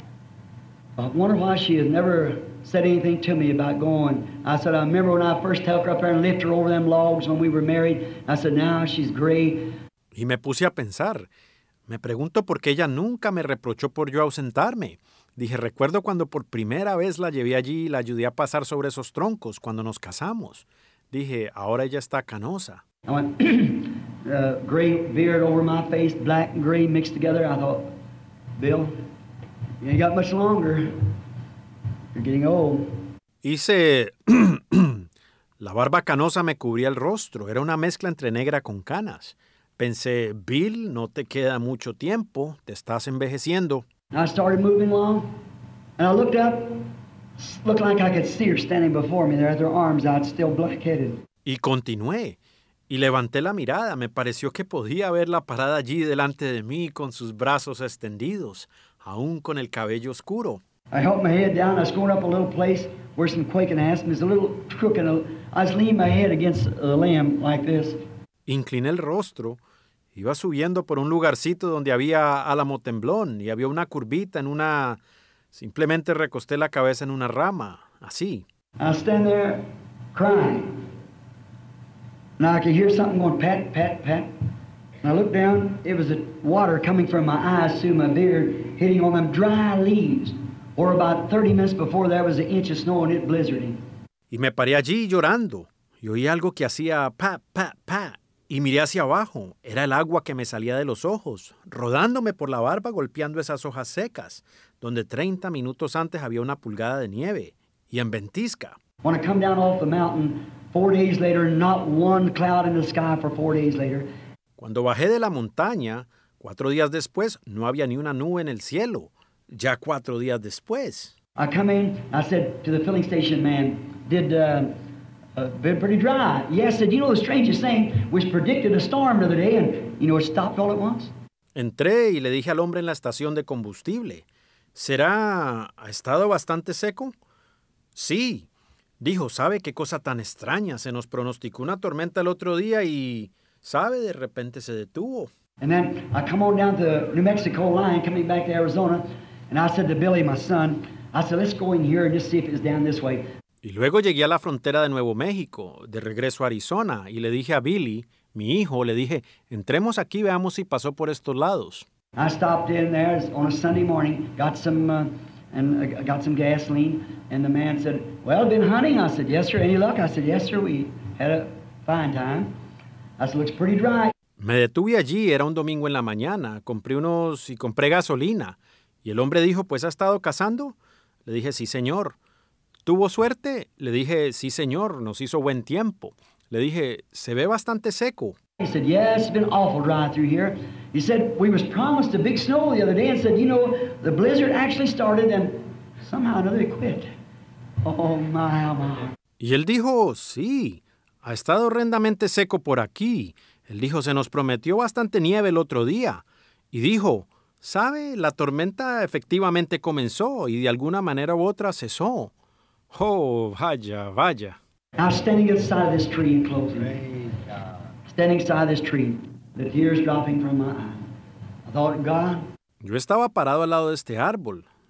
I wonder why she has never said anything to me about going. I said, I remember when I first took her up there and lifted her over them logs when we were married. I said, now she's gray. Y me puse a pensar. Me pregunto por qué ella nunca me reprochó por yo ausentarme. Dije, recuerdo cuando por primera vez la llevé allí y la ayudé a pasar sobre esos troncos cuando nos casamos. Dije, ahora ella está canosa. I went, uh, gray beard over my face, black and gray mixed together. I thought, Bill, you ain't got much longer. You're getting old. Hice... La barba canosa me cubría el rostro. Era una mezcla entre negra con canas. Pensé, Bill, no te queda mucho tiempo. Te estás envejeciendo. I started moving along, and I looked up. Looked like I could see her standing before me there with her arms out, still black-headed. Y continué. Y levanté la mirada. Me pareció que podía verla parada allí delante de mí con sus brazos extendidos, aún con el cabello oscuro. I held my head down. I was going up a little place where some quaking aspens, a little crook, and a, I was leaning my head against the limb like this. Incliné el rostro. Iba subiendo por un lugarcito donde había álamo temblón y había una curvita en una... Simplemente recosté la cabeza en una rama, así. I was standing there crying. Now I could hear something going pat, pat, pat. And I looked down. It was the water coming from my eyes through my beard, hitting on them dry leaves. Or about thirty minutes before there was an inch of snow and it blizzarding. Y me paré allí llorando. Y oí algo que hacía pa, pa, pa. Y miré hacia abajo. Era el agua que me salía de los ojos, rodándome por la barba, golpeando esas hojas secas, donde treinta minutos antes había una pulgada de nieve, y en ventisca. When I come down off the mountain, four days later, not one cloud in the sky for four days later. Cuando bajé de la montaña, cuatro días después, no había ni una nube en el cielo. Ya cuatro días después. I come in, I said to the filling station man, did... Uh, Uh, been pretty dry. Yes, said, you know the strangest thing, was predicted a storm the other day, and you know it stopped all at once. Entré y le dije al hombre en la estación de combustible, ¿será, ha estado bastante seco? Sí. Dijo, ¿sabe qué cosa tan extraña? Se nos pronosticó una tormenta el otro día y, ¿sabe? De repente se detuvo. And then I come on down to the New Mexico line, coming back to Arizona, and I said to Billy, my son, I said, let's go in here and just see if it's down this way. Y luego llegué a la frontera de Nuevo México, de regreso a Arizona, y le dije a Billy, mi hijo, le dije, entremos aquí, veamos si pasó por estos lados. I stopped in there on a Sunday morning, got some, uh, and uh, got some gasoline, and the man said, well, been hunting? I said, yes, sir. Any luck? I said, yes, sir, we had a fine time. I said, looks pretty dry. Me detuve allí, era un domingo en la mañana, compré unos y compré gasolina. Y el hombre dijo, ¿pues ha estado cazando? Le dije, sí, señor. ¿Tuvo suerte? Le dije, sí, señor, nos hizo buen tiempo. Le dije, se ve bastante seco. He said, yes, it's been awful dry through here. He said, we was promised a big snow the other day and said, you know, the blizzard actually started and somehow or another it quit. Oh, my, oh, my. Y él dijo, sí, ha estado horrendamente seco por aquí. Él dijo, se nos prometió bastante nieve el otro día. Y dijo, ¿sabe? La tormenta efectivamente comenzó y de alguna manera u otra cesó. Oh, vaya, vaya. I was standing at the side of this tree in closing. Standing beside this tree, the tears dropping from my eyes. I thought, God. Yo estaba parado al lado de este árbol,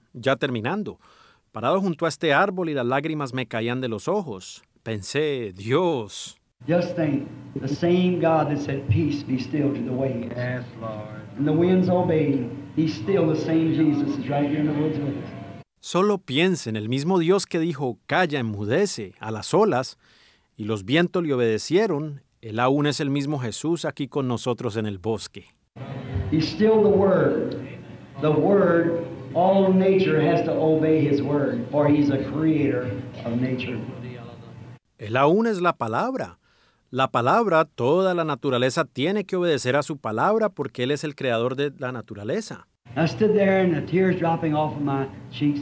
ya terminando, parado junto a este árbol y las lágrimas me caían de los ojos. Pensé, Dios. Just think, the same God that said, peace be still to the waves. Yes, Lord. And the winds obeyed. He's still the same Jesus is right here in the woods with us. Solo piensen, el mismo Dios que dijo, calla, enmudece, a las olas, y los vientos le obedecieron, Él aún es el mismo Jesús aquí con nosotros en el bosque. He's still the Word. The Word, all nature has to obey His Word, for He's a creator of nature. Él aún es la palabra. La palabra, toda la naturaleza tiene que obedecer a su palabra porque Él es el creador de la naturaleza. I stood there and the tears dropping off of my cheeks.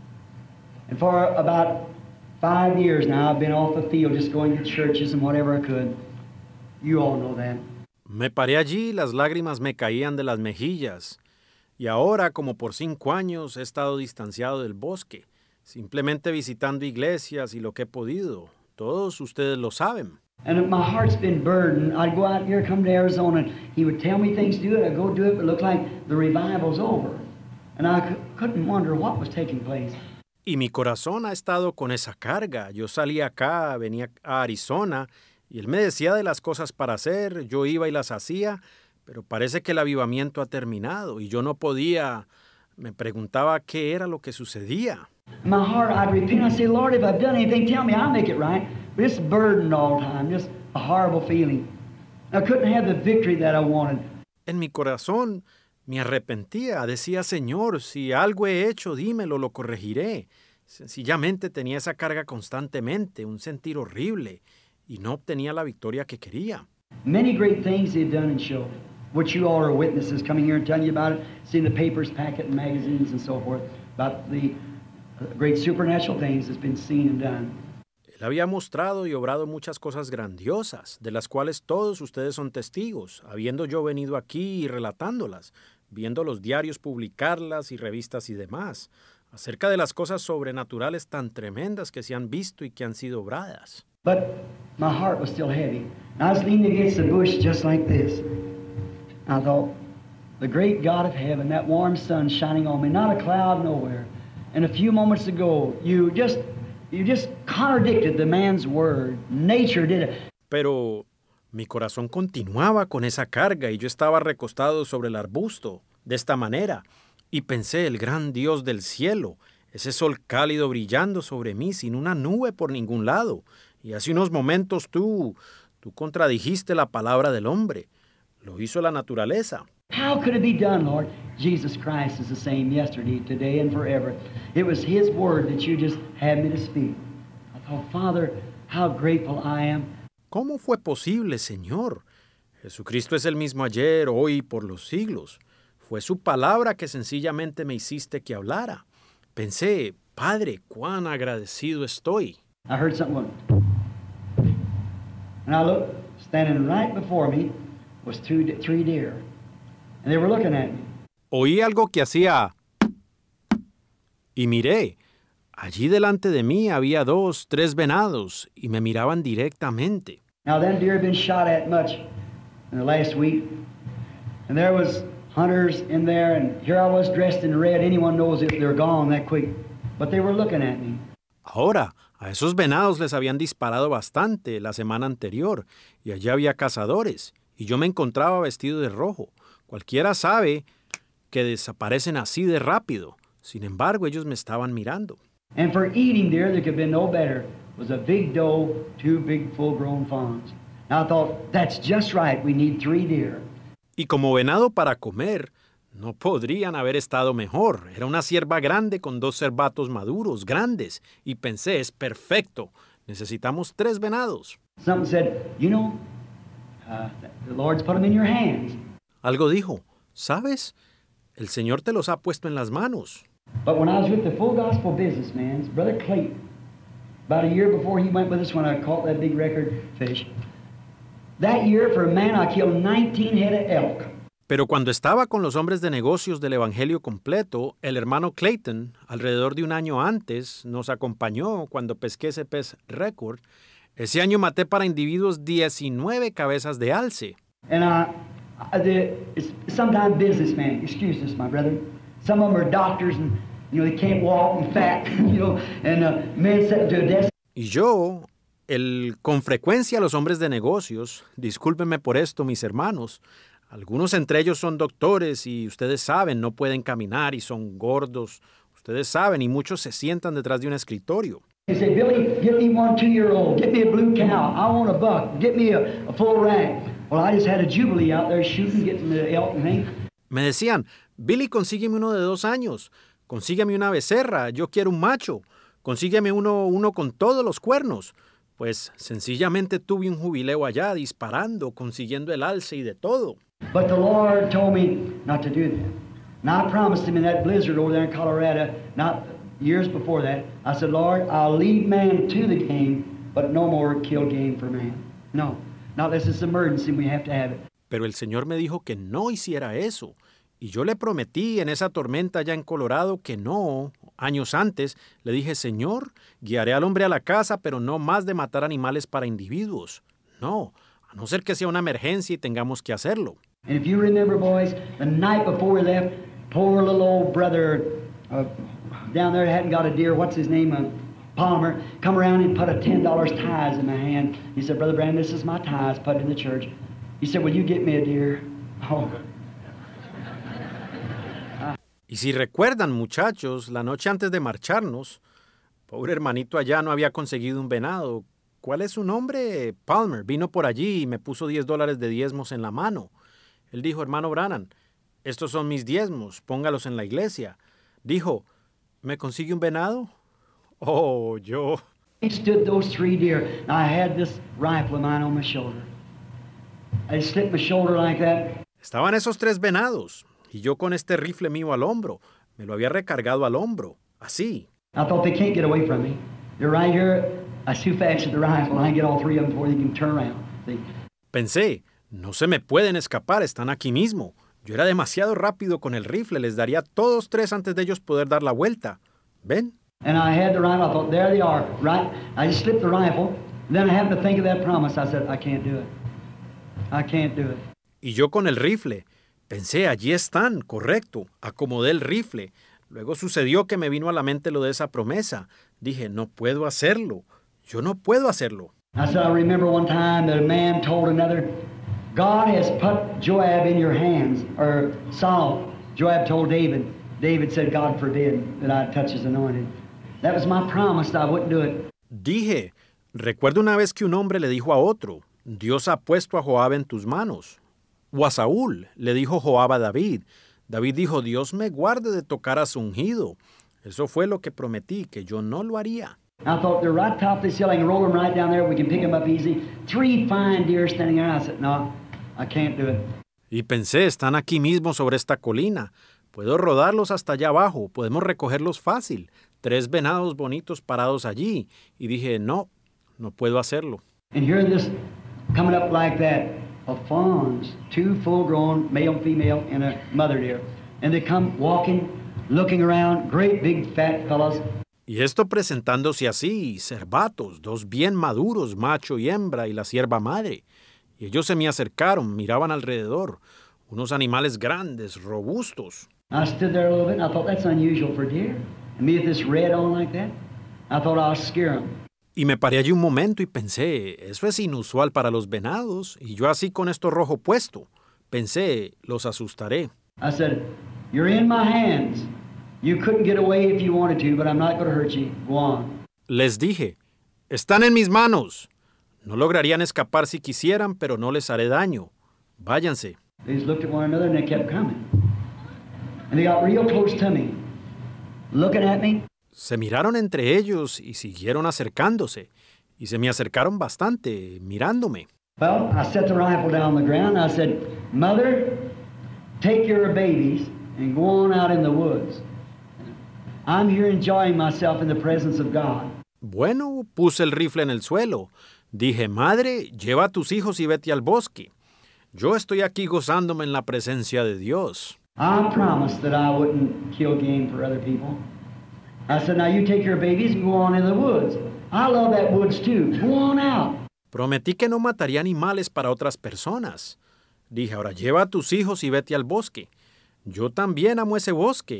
And for about five years now, I've been off the field just going to churches and whatever I could. You all know that. Me paré allí y las lágrimas me caían de las mejillas. Y ahora, como por cinco años, he estado distanciado del bosque, simplemente visitando iglesias y lo que he podido. Todos ustedes lo saben. And my heart's been burdened. I'd go out here, come to Arizona, and he would tell me things to do, and I'd go do it, but it looked like the revival's over. And I c- couldn't wonder what was taking place. Y mi corazón ha estado con esa carga. Yo salía acá, venía a Arizona, y él me decía de las cosas para hacer, yo iba y las hacía, pero parece que el avivamiento ha terminado, y yo no podía, me preguntaba qué era lo que sucedía. In my heart, I'd repent. I'd say, Lord, if I've done anything, tell me, I'll make it right. But it's burdened all the time, just a horrible feeling. I couldn't have the victory that I wanted. En mi corazón me arrepentía, decía, Señor, si algo he hecho, dímelo, lo corregiré. Sencillamente tenía esa carga constantemente, un sentir horrible, y no obtenía la victoria que quería. Many great things they've done and shown, which you all are witnesses, coming here and telling you about it, seeing the papers, packet, and magazines and so forth, about the great supernatural things that's been seen and done. Él había mostrado y obrado muchas cosas grandiosas, de las cuales todos ustedes son testigos, habiendo yo venido aquí y relatándolas, viendo los diarios publicarlas y revistas y demás, acerca de las cosas sobrenaturales tan tremendas que se han visto y que han sido obradas. But my heart was still heavy. I was leaning against the bush just like this. I thought, the great God of heaven, that warm sun shining on me, not a cloud nowhere. And a few moments ago, you just you just contradicted the man's word. Nature did it. Pero mi corazón continuaba con esa carga y yo estaba recostado sobre el arbusto, de esta manera, y pensé, el gran Dios del cielo, ese sol cálido brillando sobre mí sin una nube por ningún lado. Y hace unos momentos tú, tú contradijiste la palabra del hombre. Lo hizo la naturaleza. How could it be done, Lord? Jesus Christ is the same yesterday, today, and forever. It was His word that you just had me to speak. I thought, Father, how grateful I am. ¿Cómo fue posible, Señor? Jesucristo es el mismo ayer, hoy y por los siglos. Fue su palabra que sencillamente me hiciste que hablara. Pensé, Padre, cuán agradecido estoy. I heard something going, and I looked, standing right before me was two, three deer, and they were looking at me. Oí algo que hacía y miré. Allí delante de mí había dos, tres venados y me miraban directamente. Now them deer had been shot at much in the last week, and there was hunters in there, and here I was dressed in red. Anyone knows if they're gone that quick, but they were looking at me. Ahora, a esos venados les habían disparado bastante la semana anterior y allí había cazadores y yo me encontraba vestido de rojo. Cualquiera sabe que desaparecen así de rápido. Sin embargo, ellos me estaban mirando. And for eating deer, there could be no better. Was a big doe, two big full-grown fawns. Now I thought, that's just right. We need three deer. Y como venado para comer, no podrían haber estado mejor. Era una cierva grande con dos cervatos maduros, grandes. Y pensé, es perfecto. Necesitamos tres venados. Something said, you know, uh, the Lord's put them in your hands. Algo dijo, ¿sabes? El Señor te los ha puesto en las manos. But when I was with the Full Gospel Businessman, Brother Clayton, about a year before he went with us when I caught that big record fish, that year for a man I killed nineteen head of elk. Pero cuando estaba con los hombres de negocios del Evangelio completo, el hermano Clayton, alrededor de un año antes, nos acompañó cuando pesqué ese pez récord. Ese año maté para individuos diecinueve cabezas de alce. And I, I the, it's sometimes businessmen, excuse this, my brother. Some of them are doctors, and You know, they can't walk and fat, you know, and uh, men set to a desk. Y yo, el, con frecuencia los hombres de negocios, discúlpenme por esto, mis hermanos, algunos entre ellos son doctores y ustedes saben, no pueden caminar y son gordos. Ustedes saben, y muchos se sientan detrás de un escritorio. They say, Billy, get me one two-year-old, get me a blue cow, I want a buck, get me a, a full rack. Well, I just had a Jubilee out there shooting, getting the elk and thing. Me decían, Billy, consígueme uno de dos años, consígueme una becerra, yo quiero un macho, consígueme uno, uno con todos los cuernos. Pues sencillamente tuve un jubileo allá disparando, consiguiendo el alce y de todo. But the Lord told me not to do that. Now I promised him in that blizzard over there in Colorado, not years before that, I said, Lord, I'll lead man to the game, but no more kill game for man. No, not unless it's an emergency, we have to have it. Pero el Señor me dijo que no hiciera eso. Y yo le prometí en esa tormenta allá en Colorado que no. Años antes le dije, Señor, guiaré al hombre a la casa, pero no más de matar animales para individuos. No, a no ser que sea una emergencia y tengamos que hacerlo. And if you remember, boys, the night before we left, poor little old brother uh, down there hadn't got a deer, what's his name, uh, Palmer, come around and put a ten dollars tithes in my hand. He said, Brother Brandon, this is my tithes, put it in the church. He said, will you get me a deer? Oh. Y si recuerdan, muchachos, la noche antes de marcharnos, pobre hermanito allá no había conseguido un venado. ¿Cuál es su nombre? Palmer. Vino por allí y me puso diez dólares de diezmos en la mano. Él dijo, hermano Branham, estos son mis diezmos, póngalos en la iglesia. Dijo, ¿me consigue un venado? Oh, yo... He stood those three deer. Now I had this rifle of mine on my shoulder. I slipped my shoulder like that. Estaban esos tres venados. Y yo con este rifle mío al hombro, me lo había recargado al hombro, así. I thought they can't get away from me. They're right here. I too fast at the rifle. I can get all three of them before they can turn around. See? Pensé, no se me pueden escapar, están aquí mismo. Yo era demasiado rápido con el rifle, les daría todos tres antes de ellos poder dar la vuelta. ¿Ven? And I had the rifle. I thought, there they are. Right. I just slipped the rifle. Then I happened to think of that promise. I said, I can't do it. I can't do it. Y yo con el rifle. Pensé, allí están, correcto. Acomodé el rifle. Luego sucedió que me vino a la mente lo de esa promesa. Dije, no puedo hacerlo. Yo no puedo hacerlo. I said, I remember one time that a man told another, God has put Joab in your hands. Or Saul, Joab told David. David said, God forbid that I touch his anointed. That was my promise that I wouldn't do it. Dije, recuerdo una vez que un hombre le dijo a otro, Dios ha puesto a Joab en tus manos. O a Saúl, le dijo Joab a David. David dijo, Dios me guarde de tocar a su ungido. Eso fue lo que prometí, que yo no lo haría. I thought they're right top of this hill. I can roll them right down there. We can pick them up easy. Three fine deer standing there. I said, no, I can't do it. Y pensé, están aquí mismo sobre esta colina. Puedo rodarlos hasta allá abajo. Podemos recogerlos fácil. Tres venados bonitos parados allí. Y dije, no, no puedo hacerlo. And here this coming up like that. Of fawns, two full-grown, male, female, and a mother deer. And they come walking, looking around, great big fat fellows. Y esto presentándose así, cervatos, dos bien maduros, macho y hembra, y la sierva madre. Y ellos se me acercaron, miraban alrededor, unos animales grandes, robustos. I stood there a little bit, and I thought, that's unusual for deer. And me with this red on like that, I thought I'll scare them. Y me paré allí un momento y pensé, eso es inusual para los venados, y yo así con esto rojo puesto. Pensé, los asustaré. I said, you're in my hands. You couldn't get away if you wanted to, but I'm not going to hurt you. Go on. Les dije, están en mis manos. No lograrían escapar si quisieran, pero no les haré daño. Váyanse. They just looked at one another and they kept coming. And they got real close to me, looking at me. Se miraron entre ellos y siguieron acercándose. Y se me acercaron bastante, mirándome. Well, I set the rifle down on the ground. I said, Mother, take your babies and go on out in the woods. I'm here enjoying myself in the presence of God. Bueno, puse el rifle en el suelo. Dije, Madre, lleva a tus hijos y vete al bosque. Yo estoy aquí gozándome en la presencia de Dios. I promised that I wouldn't kill game for other people. I said, now you take your babies and go on in the woods. I love that woods too. Go on out. Prometí que no mataría animales para otras personas. Dije, ahora lleva a tus hijos y vete al bosque. Yo también amo ese bosque.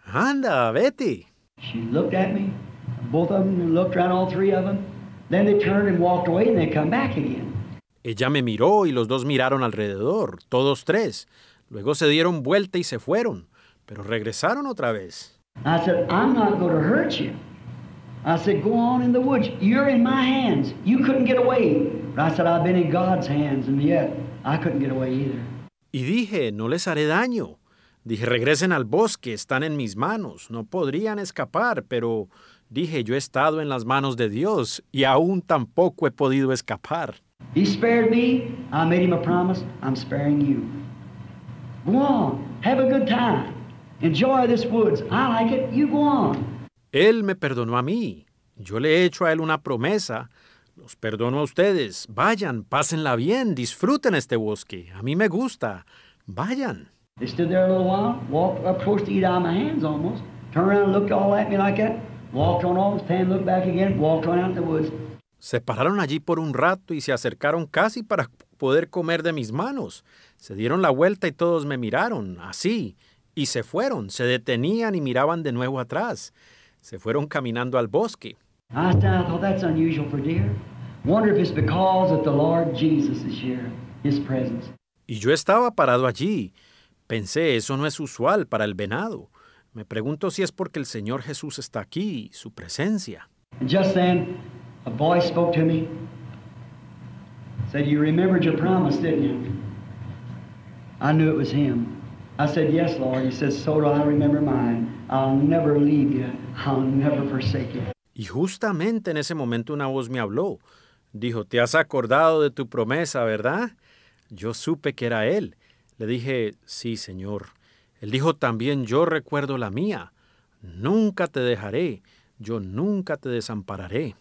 Anda, vete. She looked at me. Both of them looked around, all three of them. Then they turned and walked away, and they come back again. Ella me miró y los dos miraron alrededor, todos tres. Luego se dieron vuelta y se fueron, pero regresaron otra vez. I said, I'm not going to hurt you. I said, go on in the woods. You're in my hands. You couldn't get away. But I said, I've been in God's hands, and yet I couldn't get away either. Y dije, no les haré daño. Dije, regresen al bosque, están en mis manos. No podrían escapar, pero dije, yo he estado en las manos de Dios y aún tampoco he podido escapar. He spared me. I made him a promise. I'm sparing you. Go on. Have a good time. Enjoy this woods. I like it. You go on. Él me perdonó a mí. Yo le he hecho a él una promesa. Los perdono a ustedes. Vayan, pásenla bien, disfruten este bosque. A mí me gusta. Vayan. They stood there a little while, walked up close to eat out of my hands almost, turned around and looked all at me like that, walked on off, stand, looked back again, walked on out in the woods. Se pararon allí por un rato y se acercaron casi para poder comer de mis manos. Se dieron la vuelta y todos me miraron, así, y se fueron. Se detenían y miraban de nuevo atrás. Se fueron caminando al bosque. I thought that's unusual for deer. Wonder if it's because that the Lord Jesus is here, His presence. Y yo estaba parado allí. Pensé, eso no es usual para el venado. Me pregunto si es porque el Señor Jesús está aquí, su presencia. And just then, a voice spoke to me. Said, you remembered your promise, didn't you? I knew it was Him. I said, yes, Lord. He said, so do I remember mine. I'll never leave you. I'll never forsake you. Y justamente en ese momento una voz me habló. Dijo, ¿te has acordado de tu promesa, verdad? Yo supe que era Él. Le dije, sí, Señor. Él dijo también, yo recuerdo la mía. Nunca te dejaré. Yo nunca te desampararé.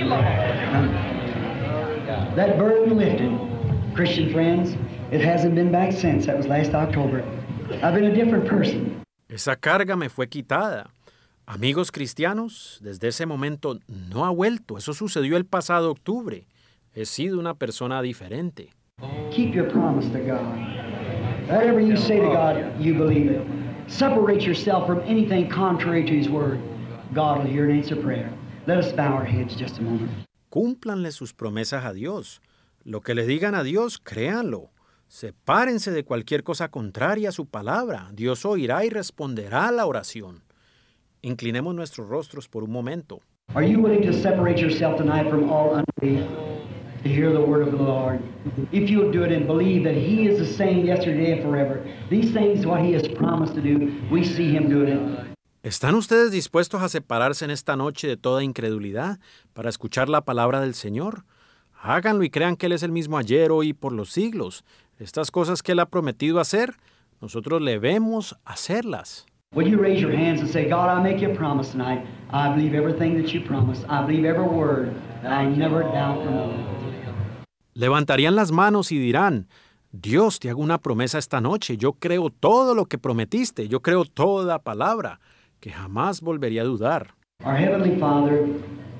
That burden lifted, Christian friends. It hasn't been back since. That was last October. I've been a different person. Esa carga me fue quitada. Amigos cristianos, desde ese momento no ha vuelto. Eso sucedió el pasado octubre. He sido una persona diferente. Keep your promise to God. Whatever you say to God, you believe it. Separate yourself from anything contrary to His Word. God will hear and answer prayer. Let us bow our heads just a moment. Cúmplanle sus promesas a Dios. Lo que le digan a Dios, créanlo. Sepárense de cualquier cosa contraria a su palabra. Dios oirá y responderá a la oración. Inclinemos nuestros rostros por un momento. Are you willing to separate yourself tonight from all unbelief to hear the word of the Lord? If you'll do it and believe that He is the same yesterday and forever, these things what He has promised to do, we see Him doing it. ¿Están ustedes dispuestos a separarse en esta noche de toda incredulidad para escuchar la palabra del Señor? Háganlo y crean que Él es el mismo ayer, hoy y por los siglos. Estas cosas que Él ha prometido hacer, nosotros le vemos hacerlas. Will you raise your hands and say, God, I make you a promise tonight. I believe everything that you promised. I believe every word. I never doubt from you. Levantarían las manos y dirán, Dios, te hago una promesa esta noche. Yo creo todo lo que prometiste. Yo creo toda palabra, que jamás volvería a dudar. Our Heavenly Father,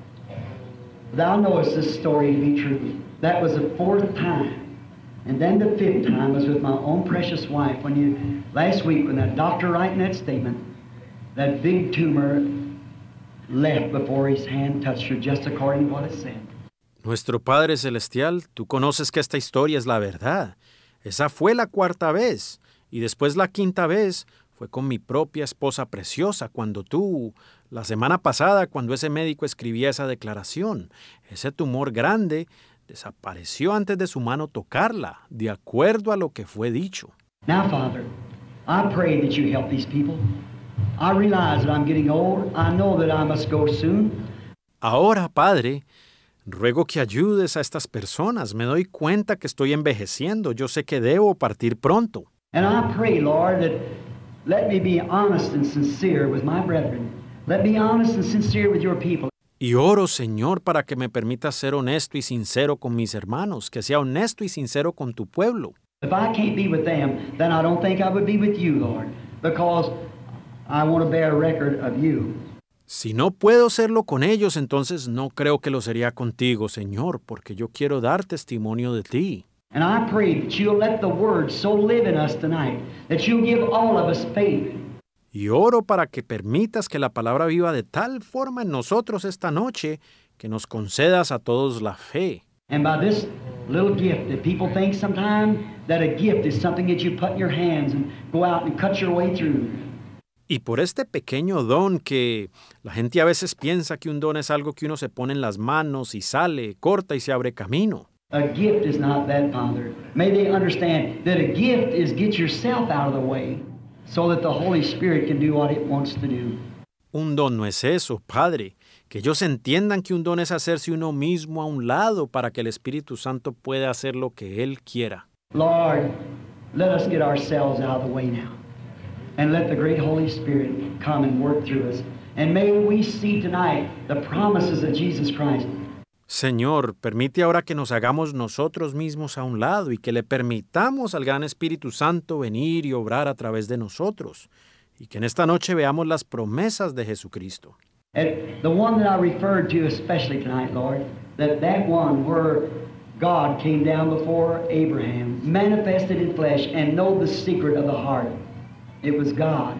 Thou knowest this story to be true. That was the fourth time. And then the fifth time was with my own precious wife when you, last week when that doctor writing that statement, that big tumor left before his hand touched her, just according to what it said. Nuestro Padre Celestial, tú conoces que esta historia es la verdad. Esa fue la cuarta vez. Y después la quinta vez fue con mi propia esposa preciosa, cuando tú, la semana pasada, cuando ese médico escribía esa declaración, ese tumor grande desapareció antes de su mano tocarla, de acuerdo a lo que fue dicho. Now, Father, I pray that you help these people. I realize that I'm getting old. I know that I must go soon. Ahora, Padre, ruego que ayudes a estas personas. Me doy cuenta que estoy envejeciendo. Yo sé que debo partir pronto. And I pray, Lord, that let me be honest and sincere with my brethren. Let me be honest and sincere with your people. Y oro, Señor, para que me permitas ser honesto y sincero con mis hermanos, que sea honesto y sincero con tu pueblo. If I can't be with them, then I don't think I would be with you, Lord, because I want to bear record of you. Si no puedo serlo con ellos, entonces no creo que lo sería contigo, Señor, porque yo quiero dar testimonio de ti. And I pray that you'll let the word so live in us tonight, that you'll give all of us faith. Y oro para que permitas que la palabra viva de tal forma en nosotros esta noche que nos concedas a todos la fe. And by this little gift that people think sometimes that a gift is something that you put in your hands and go out and cut your way through. Y por este pequeño don que la gente a veces piensa que un don es algo que uno se pone en las manos y sale, corta y se abre camino. A gift is not that, Father. May they understand that a gift is get yourself out of the way so that the Holy Spirit can do what it wants to do. Un don no es eso, Padre. Que ellos entiendan que un don es hacerse uno mismo a un lado para que el Espíritu Santo pueda hacer lo que Él quiera. Lord, let us get ourselves out of the way now. And let the great Holy Spirit come and work through us. And may we see tonight the promises of Jesus Christ. Señor, permite ahora que nos hagamos nosotros mismos a un lado y que le permitamos al gran Espíritu Santo venir y obrar a través de nosotros. Y que en esta noche veamos las promesas de Jesucristo. And the one that I referred to especially tonight, Lord, that that one where God came down before Abraham, manifested in flesh, and know the secret of the heart. It was God.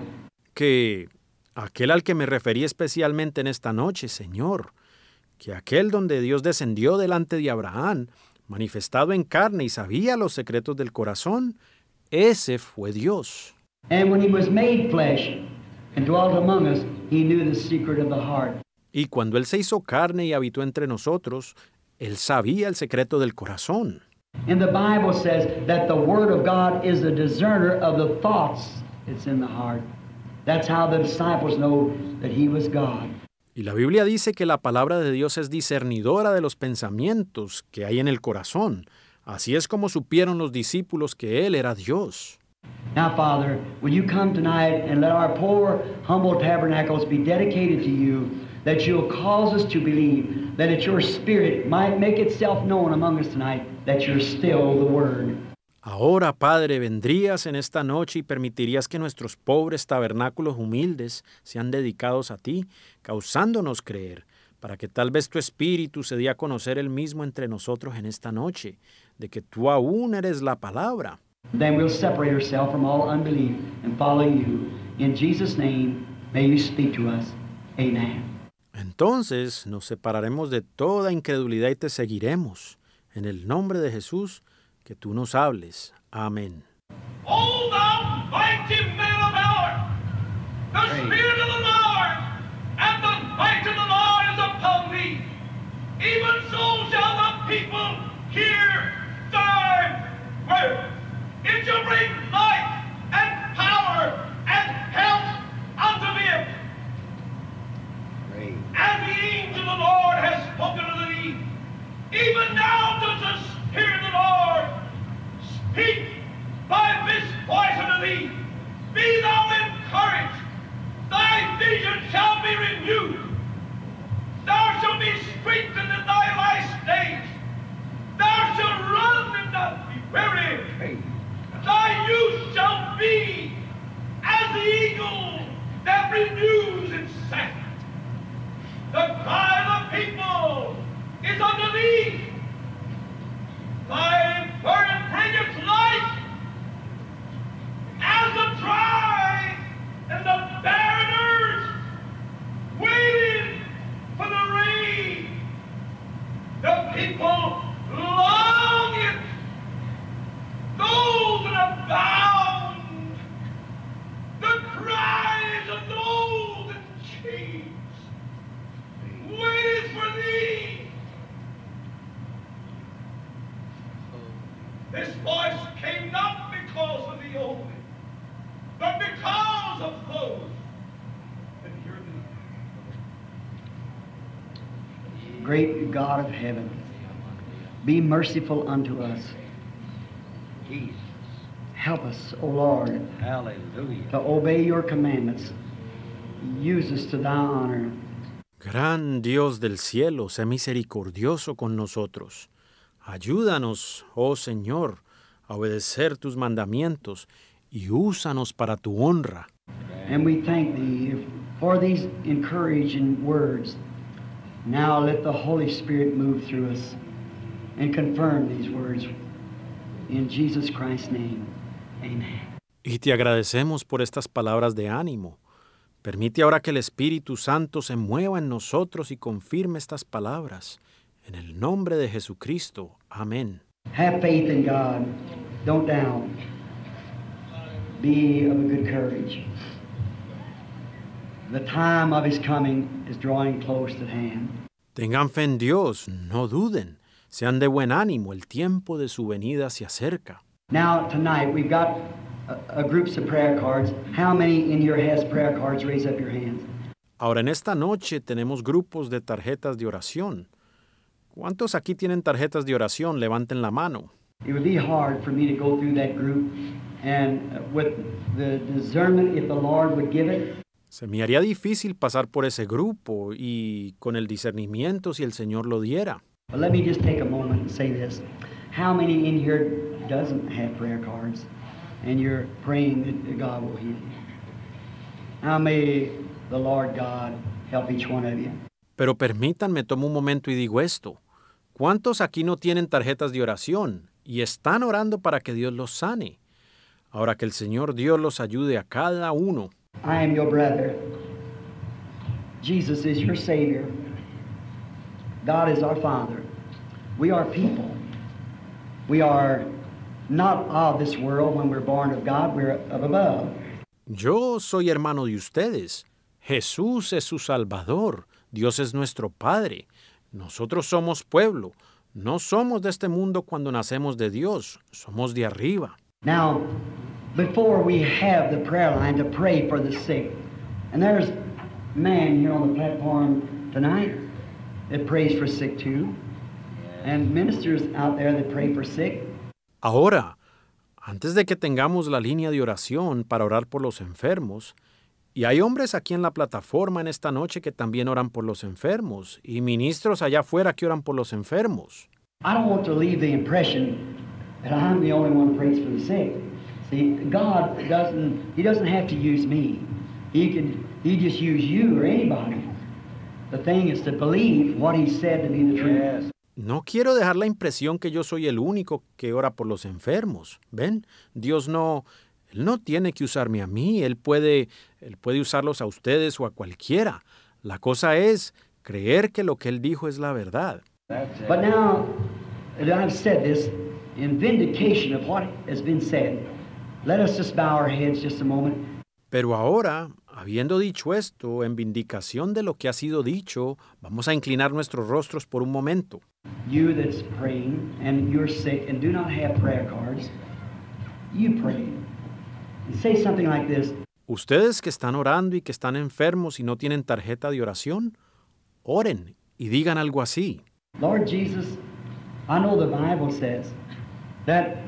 Que aquel al que me referí especialmente en esta noche, Señor, que aquel donde Dios descendió delante de Abraham, manifestado en carne y sabía los secretos del corazón, ese fue Dios. And when he was made flesh and dwelt among us, he knew the secret of the heart. Y cuando Él se hizo carne y habitó entre nosotros, Él sabía el secreto del corazón. And the Bible says that the Word of God is the discerner of the thoughts that's in the heart. That's how the disciples know that he was God. Y la Biblia dice que la palabra de Dios es discernidora de los pensamientos que hay en el corazón. Así es como supieron los discípulos que Él era Dios. Now, Father, will you come tonight and let our poor, humble tabernacles be dedicated to you, that you'll cause us to believe that it's your Spirit might make itself known among us tonight, that you're still the Word. Ahora, Padre, vendrías en esta noche y permitirías que nuestros pobres tabernáculos humildes sean dedicados a ti, causándonos creer, para que tal vez tu Espíritu se dé a conocer el mismo entre nosotros en esta noche, de que tú aún eres la palabra. Then we'll separate ourselves from all unbelief and follow you. In Jesus' name, may you speak to us. Amen. Entonces nos separaremos de toda incredulidad y te seguiremos. En el nombre de Jesús, que tú nos hables. Amén. O thou mighty man of valor, the Spirit of the Lord and the might of the Lord is upon thee. Even so shall the people hear thy word. It shall bring life and power and health unto them. Great. And the angel of the Lord has spoken to thee. Even now does the Spirit of the Lord speak by this voice unto thee. Be thou encouraged. Thy vision shall be renewed. Thou shalt be strengthened in thy last days. Thou shalt run and not be weary. Great. Thy youth shall be as the eagle that renews itself. The cry of the people is unto thee. Thy burden bringeth life as the dry and the barren earth waiting for the rain. The people long it. Those that are bound, the cries of those in chains, waiting for thee. This voice came not because of the only, but because of those that hear thee. Great God of heaven, be merciful unto us. Jesus. Help us, O Lord, Hallelujah. to obey your commandments. Use us to thy honor. Gran Dios del cielo, sé misericordioso con nosotros. Ayúdanos, oh Señor, a obedecer tus mandamientos y úsanos para tu honra. And we thank thee for these encouraging words. Now let the Holy Spirit move through us and confirm these words. In Jesus Christ's name, amen. Y te agradecemos por estas palabras de ánimo. Permite ahora que el Espíritu Santo se mueva en nosotros y confirme estas palabras. En el nombre de Jesucristo. Amén. Have faith in God. Don't doubt. Be of a good courage. The time of His coming is drawing close at hand. Tengan fe en Dios, no duden. Sean de buen ánimo, el tiempo de su venida se acerca. Now, tonight, we've got a, a groups of prayer cards. How many in here has prayer cards? Raise up your hands. Ahora, en esta noche tenemos grupos de tarjetas de oración. ¿Cuántos aquí tienen tarjetas de oración? Levanten la mano. It would be hard for me to go through that group and uh, with the discernment, if the Lord would give it. Se me haría difícil pasar por ese grupo y con el discernimiento si el Señor lo diera. But let me just take a moment and say this. How many in here doesn't have prayer cards and you're praying that God will heal you? Now may the Lord God help each one of you. Pero permítanme, tomo un momento y digo esto. ¿Cuántos aquí no tienen tarjetas de oración y están orando para que Dios los sane? Ahora que el Señor Dios los ayude a cada uno. I am your brother. Jesus is your Savior. God is our Father. We are people. We are not of this world when we're born of God. We're of above. Yo soy hermano de ustedes. Jesús es su Salvador. Dios es nuestro Padre. Nosotros somos pueblo. No somos de este mundo cuando nacemos de Dios. Somos de arriba. Now, before we have the prayer line to pray for the sick, and there's a man here on the platform tonight that prays for sick too, and ministers out there that pray for sick. Ahora, antes de que tengamos la línea de oración para orar por los enfermos, y hay hombres aquí en la plataforma en esta noche que también oran por los enfermos, y ministros allá afuera que oran por los enfermos. I don't want to leave the impression that I'm the only one who prays for the sick. See, God doesn't, He doesn't have to use me. He can, He just use you or anybody. The thing is to believe what He said to be the truth. No quiero dejar la impresión que yo soy el único que ora por los enfermos. ¿Ven? Dios no, Él no tiene que usarme a mí. Él puede, Él puede usarlos a ustedes o a cualquiera. La cosa es creer que lo que Él dijo es la verdad. But now that I've said this, in vindication of what has been said, let us just bow our heads just a moment. Pero ahora, habiendo dicho esto, en vindicación de lo que ha sido dicho, vamos a inclinar nuestros rostros por un momento. You that's praying and you're sick and do not have prayer cards, you pray. And say something like this. Ustedes que están orando y que están enfermos y no tienen tarjeta de oración, oren y digan algo así. Lord Jesus, I know the Bible says that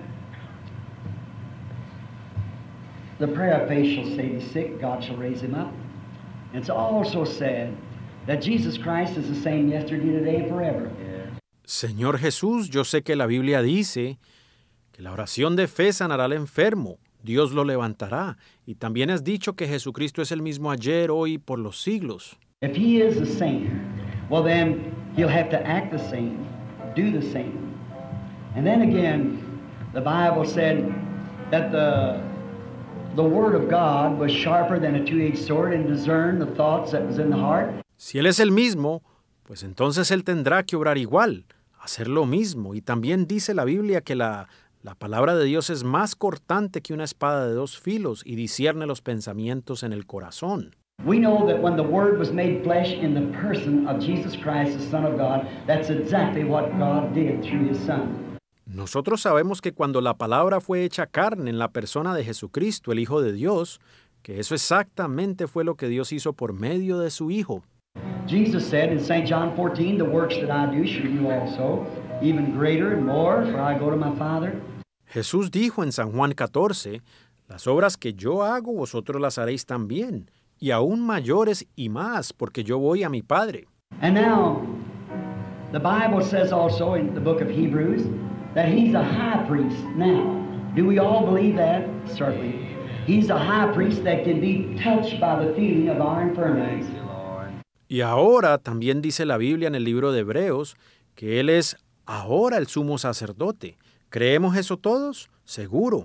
the prayer of faith shall save the sick, God shall raise him up. It's also said that Jesus Christ is the same yesterday, today, and forever. Señor Jesús, yo sé que la Biblia dice que la oración de fe sanará al enfermo, Dios lo levantará, y también has dicho que Jesucristo es el mismo ayer, hoy y por los siglos. If he is the same, well then he'll have to act the same, do the same. And then again, the Bible said that the the word of God was sharper than a two-edged sword and discerned the thoughts that was in the heart. Si Él es el mismo, pues entonces Él tendrá que obrar igual, hacer lo mismo. Y también dice la Biblia que la, la palabra de Dios es más cortante que una espada de dos filos y discierne los pensamientos en el corazón. We know that when the Word was made flesh in the person of Jesus Christ, the Son of God, that's exactly what God did through His Son. Nosotros sabemos que cuando la palabra fue hecha carne en la persona de Jesucristo, el Hijo de Dios, que eso exactamente fue lo que Dios hizo por medio de su Hijo. Jesus said in Saint John fourteen, the works that I do shall you also, even greater and more, for I go to my Father. Jesús dijo en San Juan catorce, las obras que yo hago vosotros las haréis también, y aún mayores y más, porque yo voy a mi Padre. And now, the Bible says also in the book of Hebrews that He's a high priest. Now, do we all believe that? Certainly. He's a high priest that can be touched by the feeling of our infirmities. Y ahora también dice la Biblia en el libro de Hebreos que Él es ahora el sumo sacerdote. ¿Creemos eso todos? Seguro.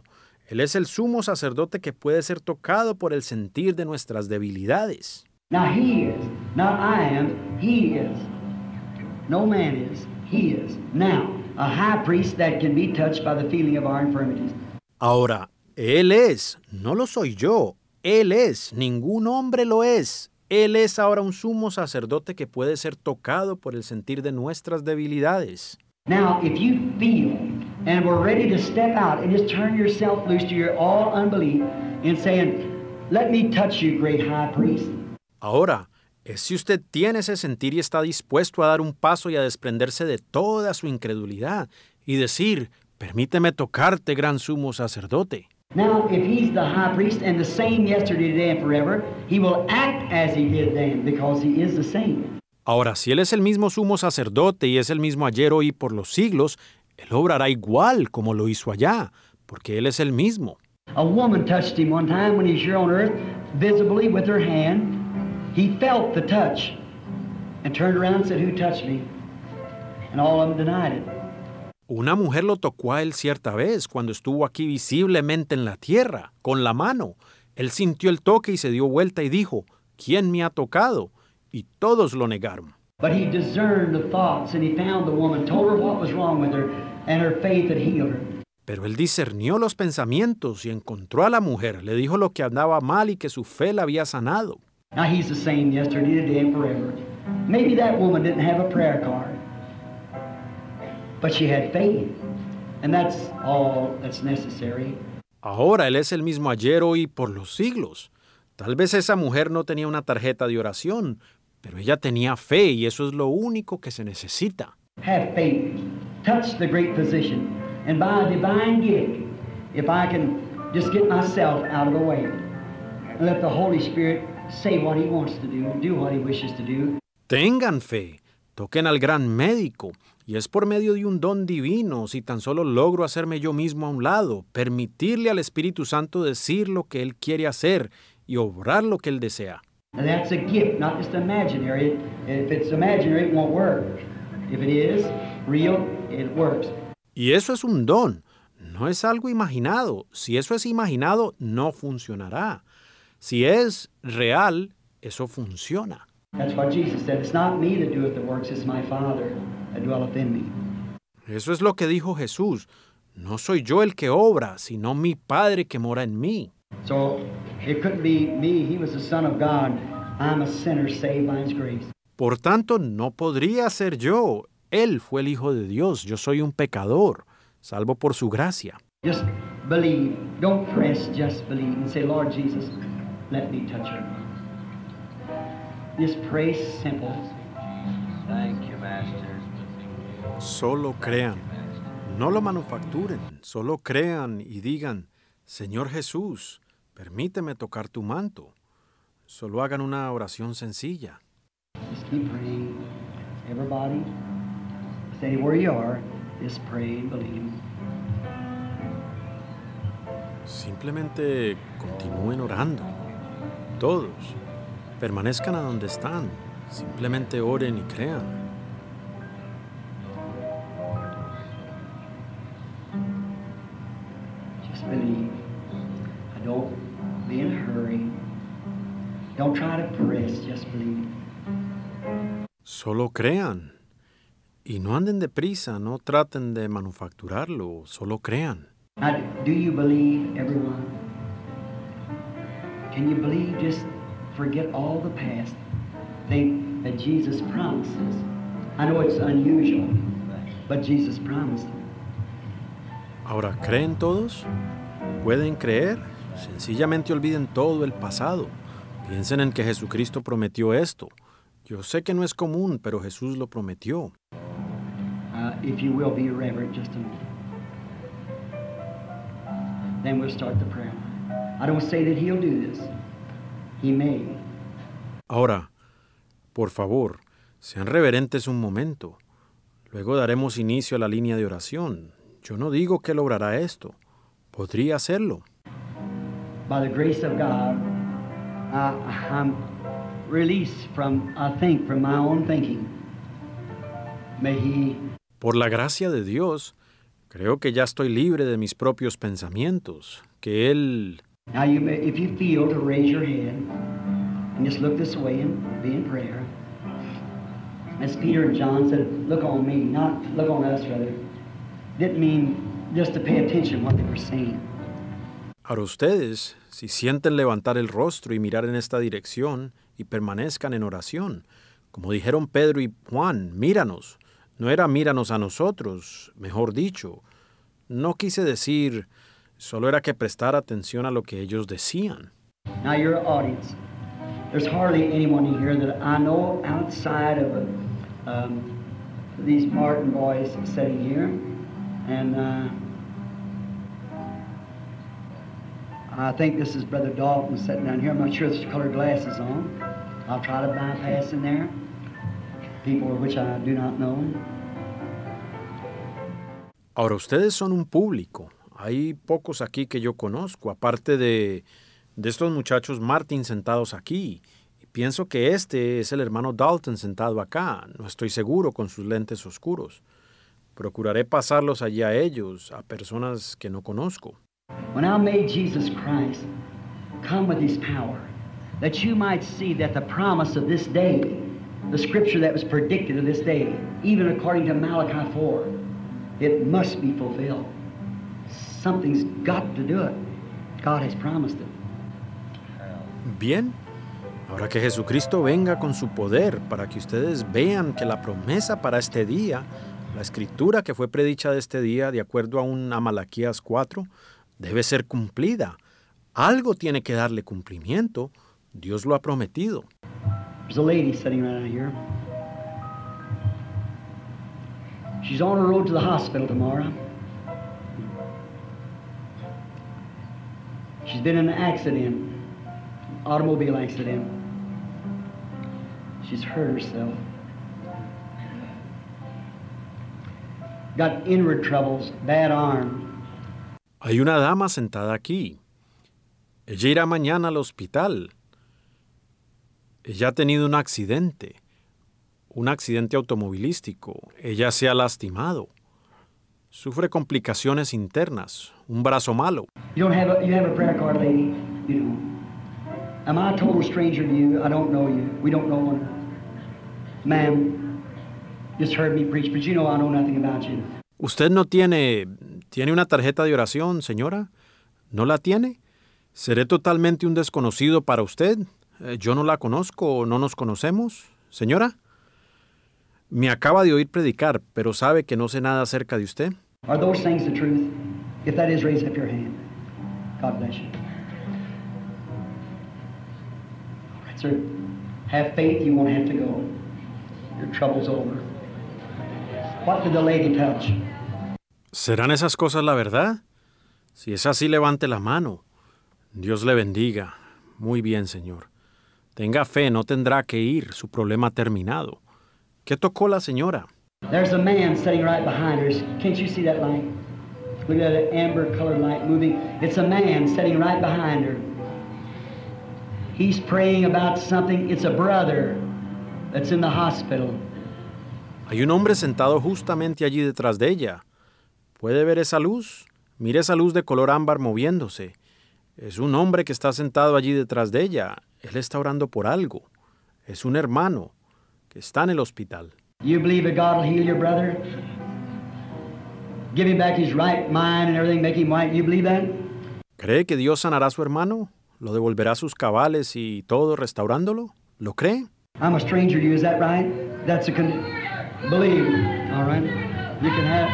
Él es el sumo sacerdote que puede ser tocado por el sentir de nuestras debilidades. Now he is, not I am, he is. No man is, he is. Now, a high priest that can be touched by the feeling of our infirmities. Ahora, Él es, no lo soy yo. Él es, ningún hombre lo es. Él es ahora un sumo sacerdote que puede ser tocado por el sentir de nuestras debilidades. Now, if you feel and we're ready to step out and just turn yourself loose to your all unbelief and saying, let me touch you, great high priest. Ahora, es si usted tiene ese sentir y está dispuesto a dar un paso y a desprenderse de toda su incredulidad y decir, permíteme tocarte, gran sumo sacerdote. Now, if he's the high priest and the same yesterday, today, and forever, he will act as he did then because he is the same. Ahora, si Él es el mismo sumo sacerdote y es el mismo ayer, hoy y por los siglos, Él obrará igual como lo hizo allá, porque Él es el mismo. A woman touched him one time when he was here on earth, visibly with her hand. He felt the touch and turned around and said, who touched me? And all of them denied it. Una mujer lo tocó a él cierta vez, cuando estuvo aquí visiblemente en la tierra, con la mano. Él sintió el toque y se dio vuelta y dijo, ¿quién me ha tocado? Y todos lo negaron. But he discerned the thoughts and he found the woman, told her what was wrong with her, and her faith had healed her. Pero él discernió los pensamientos y encontró a la mujer, le dijo lo que andaba mal y que su fe la había sanado. Now he's the same yesterday, today, and forever. Maybe that woman didn't have a prayer card, but she had faith, and that's all that's necessary. Ahora Él es el mismo ayer, hoy y por los siglos. Tal vez esa mujer no tenía una tarjeta de oración, pero ella tenía fe y eso es lo único que se necesita. Have faith. Touch the great physician. And by a divine gift, if I can just get myself out of the way and let the Holy Spirit say what He wants to do, do what He wishes to do. Tengan fe, toquen al gran médico, y es por medio de un don divino, si tan solo logro hacerme yo mismo a un lado, permitirle al Espíritu Santo decir lo que Él quiere hacer y obrar lo que Él desea. And that's a gift, not just imaginary. If it's imaginary, it won't work. If it is real, it works. Y eso es un don, no es algo imaginado. Si eso es imaginado, no funcionará. Si es real, eso funciona. That's what Jesus said. It's not me that doeth the works, it's my Father that dwelleth in me. Eso es lo que dijo Jesús. No soy yo el que obra, sino mi Padre que mora en mí. So it couldn't be me. He was the Son of God. I'm a sinner saved by His grace. Por tanto, no podría ser yo. Él fue el Hijo de Dios. Yo soy un pecador, salvo por su gracia. Just believe. Don't press, just believe. And say, Lord Jesus, let me touch her. Just pray simple. Thank you, Master. Solo crean. No lo manufacturen. Solo crean y digan, Señor Jesús, permíteme tocar tu manto. Solo hagan una oración sencilla. Just keep praying. Everybody, stay where you are. Just pray and believe. Simplemente continúen orando. Todos. Permanezcan a donde están. Simplemente oren y crean. Just believe. Don't be in a hurry. Don't try to press, just believe. Solo crean. Y no anden deprisa, no traten de manufacturarlo, solo crean. Now, do you believe, everyone? Can you believe? Just forget all the past. Think that Jesus promises. I know it's unusual, but Jesus promised. Ahora, ¿creen todos? ¿Pueden creer? Sencillamente olviden todo el pasado. Piensen en que Jesucristo prometió esto. Yo sé que no es común, pero Jesús lo prometió. Uh, if you will, be reverent just a moment. Then we'll start the prayer line. I don't say that He'll do this. He may. Ahora, por favor, sean reverentes un momento. Luego daremos inicio a la línea de oración. Yo no digo que logrará esto. Podría hacerlo. By the grace of God, I, I'm released from, I think, from my own thinking. May He... Por la gracia de Dios, Creo que ya estoy libre de mis propios pensamientos, que Él... Now, you may, if you feel to raise your head and just look this way and be in prayer. As Peter and John said, look on me, not look on us, rather. Didn't mean just to pay attention to what they were saying. Ahora ustedes, si sienten levantar el rostro y mirar en esta dirección y permanezcan en oración, como dijeron Pedro y Juan, míranos. No era míranos a nosotros, mejor dicho. No quise decir, solo era que prestar atención a lo que ellos decían. Now you're an audience. There's hardly anyone in here that I know outside of a, um, these Martin boys sitting here. And uh, I think this is Brother Dalton sitting down here. I'm not sure if there's colored glasses on. I'll try to bypass in there. People which I do not know. Ahora ustedes son un público. Hay pocos aquí que yo conozco, aparte de, de estos muchachos Martin sentados aquí. Y pienso que este es el hermano Dalton sentado acá. No estoy seguro con sus lentes oscuros. Procuraré pasarlos allí a ellos, a personas que no conozco. When I made Jesus Christ come with His power, that you might see that the promise of this day, the scripture that was predicted of this day, even according to Malachi four, it must be fulfilled. Something's got to do it. God has promised it. Bien, ahora que Jesucristo venga con su poder para que ustedes vean que la promesa para este día, la escritura que fue predicha de este día, de acuerdo a un a Malaquías cuatro, debe ser cumplida. Algo tiene que darle cumplimiento. Dios lo ha prometido. There's a lady sitting right out here. She's on her road to the hospital tomorrow. She's been in an accident, automobile accident. She's hurt herself. Got inward troubles, bad arm. Hay una dama sentada aquí. Ella irá mañana al hospital. Ella ha tenido un accidente, un accidente automovilístico. Ella se ha lastimado. Sufre complicaciones internas, un brazo malo. You don't have a, you have a prayer card, lady. You know. Am I a total stranger to you? I don't know you. We don't know one another. Ma'am, just heard me preach, but you know I know nothing about you. ¿Usted no tiene, tiene una tarjeta de oración, señora? ¿No la tiene? ¿Seré totalmente un desconocido para usted? Eh, ¿Yo no la conozco, no nos conocemos, señora? Me acaba de oír predicar, pero sabe que no sé nada acerca de usted. Are those things the truth? If that is, raise up your hand. God bless you. All right, sir. Have faith, you won't have to go. Your trouble's over. What did the lady touch? ¿Serán esas cosas la verdad? Si es así, levante la mano. Dios le bendiga. Muy bien, señor. Tenga fe, no tendrá que ir. Su problema ha terminado. ¿Qué tocó la señora? There's a man sitting right behind her. Can't you see that light? Look at that amber-colored light moving. It's a man sitting right behind her. He's praying about something. It's a brother that's in the hospital. Hay un hombre sentado justamente allí detrás de ella. ¿Puede ver esa luz? Mire esa luz de color ámbar moviéndose. Es un hombre que está sentado allí detrás de ella. Él está orando por algo. Es un hermano que está en el hospital. You believe that God will heal your brother? Give him back his right mind and everything, make him right. You believe that? ¿Cree que Dios sanará a su hermano? ¿Lo devolverá a sus cabales y todo restaurándolo? ¿Lo cree? I'm a stranger to you, is that right? That's a con- believe. All right. You can have.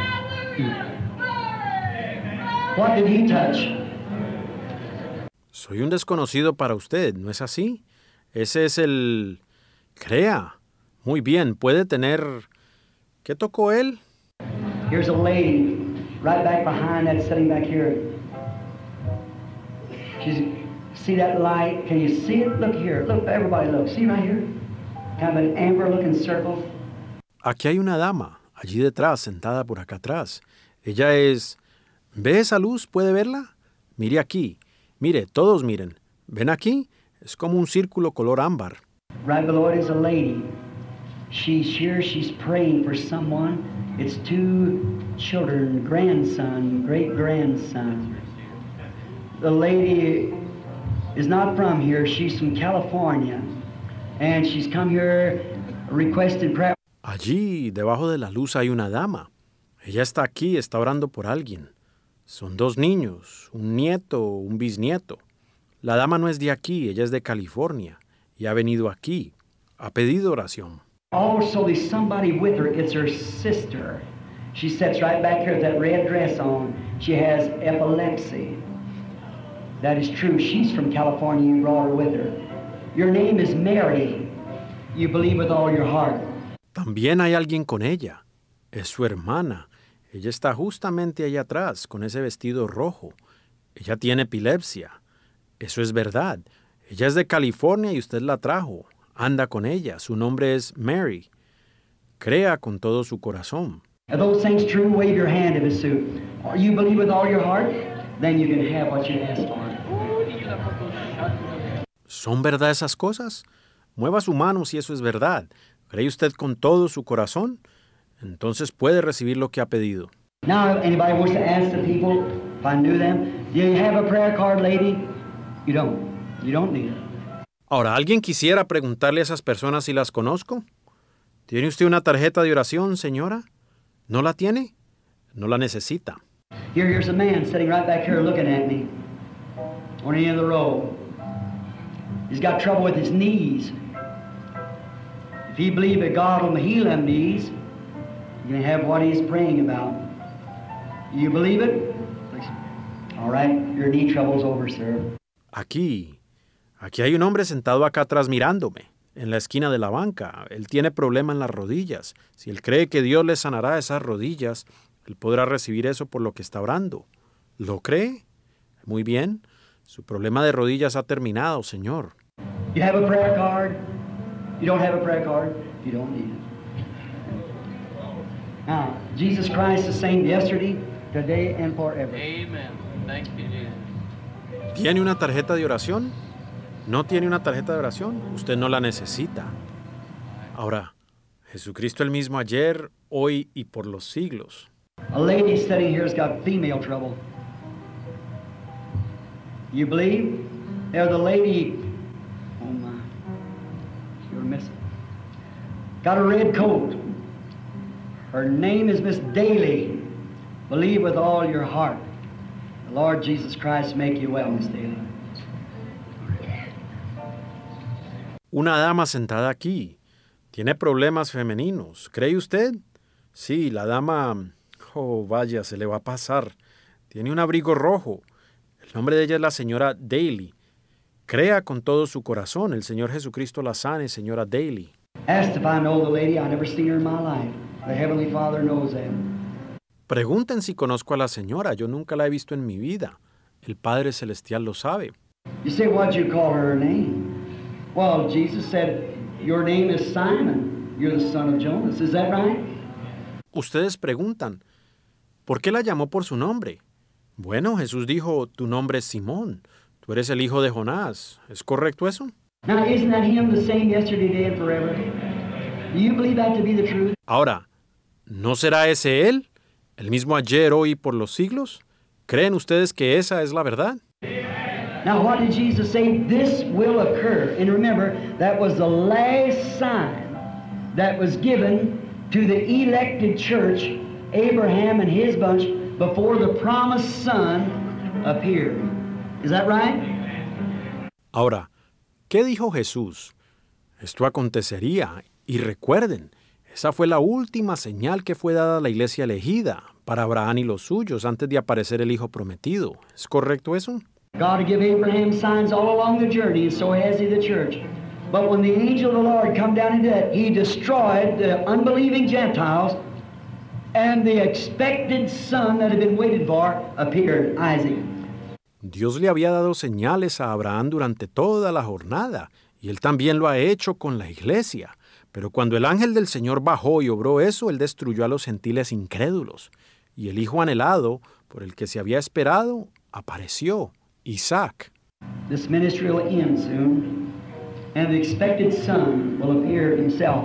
What did he touch? Soy un desconocido para usted, ¿no es así? Ese es el... Crea. Muy bien, puede tener... ¿Qué tocó él? Here's a lady right back behind that sitting back here. She's, see that light? Can you see it? Look here. Look, everybody look. See right here? Kind of an amber-looking circle. Aquí hay una dama, allí detrás, sentada por acá atrás. Ella es... ¿Ve esa luz? ¿Puede verla? Mire aquí. Mire, todos miren. ¿Ven aquí? Es como un círculo color ámbar. Right below it is a lady. She's here, she's praying for someone. It's two children, grandson, great-grandson. The lady is not from here, she's from California. And she's come here requesting prayer. Allí, debajo de la luz, hay una dama. Ella está aquí, está orando por alguien. Son dos niños, un nieto, un bisnieto. La dama no es de aquí, ella es de California y ha venido aquí. Ha pedido oración. Also, there's somebody with her. It's her sister. She sits right back here with that red dress on. She has epilepsy. That is true. She's from California. You brought her with her. Your name is Mary. You believe with all your heart. También hay alguien con ella. Es su hermana. Ella está justamente allá atrás, con ese vestido rojo. Ella tiene epilepsia. Eso es verdad. Ella es de California y usted la trajo. Anda con ella. Su nombre es Mary. Crea con todo su corazón. Are those things true? Wave your hand if it's true. Or you believe with all your heart, then you can have what you asked for. ¿Son verdad esas cosas? Mueva su mano si eso es verdad. ¿Cree usted con todo su corazón? Entonces puede recibir lo que ha pedido. Now, if anybody wants to ask the people, if I knew them, do you have a prayer card, lady? You don't. You don't need it. Ahora, ¿alguien quisiera preguntarle a esas personas si las conozco? ¿Tiene usted una tarjeta de oración, señora? ¿No la tiene? No la necesita. Here, here's a man sitting right back here looking at me on the end of the road. He's got trouble with his knees. If he believes that God will heal them knees, you can have what he's praying about. You believe it? All right, your knee trouble's over, sir. Aquí, aquí hay un hombre sentado acá atrás mirándome, en la esquina de la banca. Él tiene problema en las rodillas. Si él cree que Dios le sanará esas rodillas, él podrá recibir eso por lo que está orando. ¿Lo cree? Muy bien. Su problema de rodillas ha terminado, Señor. You have a prayer card? You don't have a prayer card? You don't need it. Now, Jesus Christ the same yesterday, today, and forever. Amen. Thank you, Jesus. ¿Tiene una tarjeta de oración? ¿No tiene una tarjeta de oración? Usted no la necesita. Ahora, Jesucristo el mismo ayer, hoy y por los siglos. A lady sitting here has got female trouble. You believe? There's a lady, oh my, you're missing. Got a red coat. Her name is Miss Daly. Believe with all your heart. The Lord Jesus Christ make you well, Miss Daly. Una dama sentada aquí. Tiene problemas femeninos. ¿Cree usted? Sí, la dama... Oh, vaya, se le va a pasar. Tiene un abrigo rojo. El nombre de ella es la señora Daly. Crea con todo su corazón. El Señor Jesucristo la sane, señora Daly. Asked if I know the lady. I never seen her in my life. The Heavenly Father knows that. Pregunten si conozco a la señora. Yo nunca la he visto en mi vida. El Padre Celestial lo sabe. You say, what'd you call her name? Well, Jesus said, your name is Simon. You're the son of Jonas. Is that right? Ustedes preguntan, ¿por qué la llamó por su nombre? Bueno, Jesús dijo, tu nombre es Simón. Tú eres el hijo de Jonás. ¿Es correcto eso? Now, isn't that him the same yesterday, today, and forever? Do you believe that to be the truth? Ahora, ¿no será ese él? ¿El mismo ayer, hoy y por los siglos? ¿Creen ustedes que esa es la verdad? Now, what did Jesus say? This will occur. And remember, that was the last sign that was given to the elected church, Abraham and his bunch, before the promised son appeared. Is that right? Ahora, ¿qué dijo Jesús? Esto acontecería. Y recuerden, esa fue la última señal que fue dada a la iglesia elegida para Abraham y los suyos antes de aparecer el Hijo prometido. ¿Es correcto eso? God gave Abraham signs all along the journey, and so has he the church. But when the angel of the Lord come down into that, he destroyed the unbelieving Gentiles, and the expected son that had been waited for appeared, Isaac. Dios le había dado señales a Abraham durante toda la jornada, y él también lo ha hecho con la iglesia. Pero cuando el ángel del Señor bajó y obró eso, él destruyó a los gentiles incrédulos. Y el hijo anhelado, por el que se había esperado, apareció, Isaac. This ministry will end soon, and the expected son will appear himself.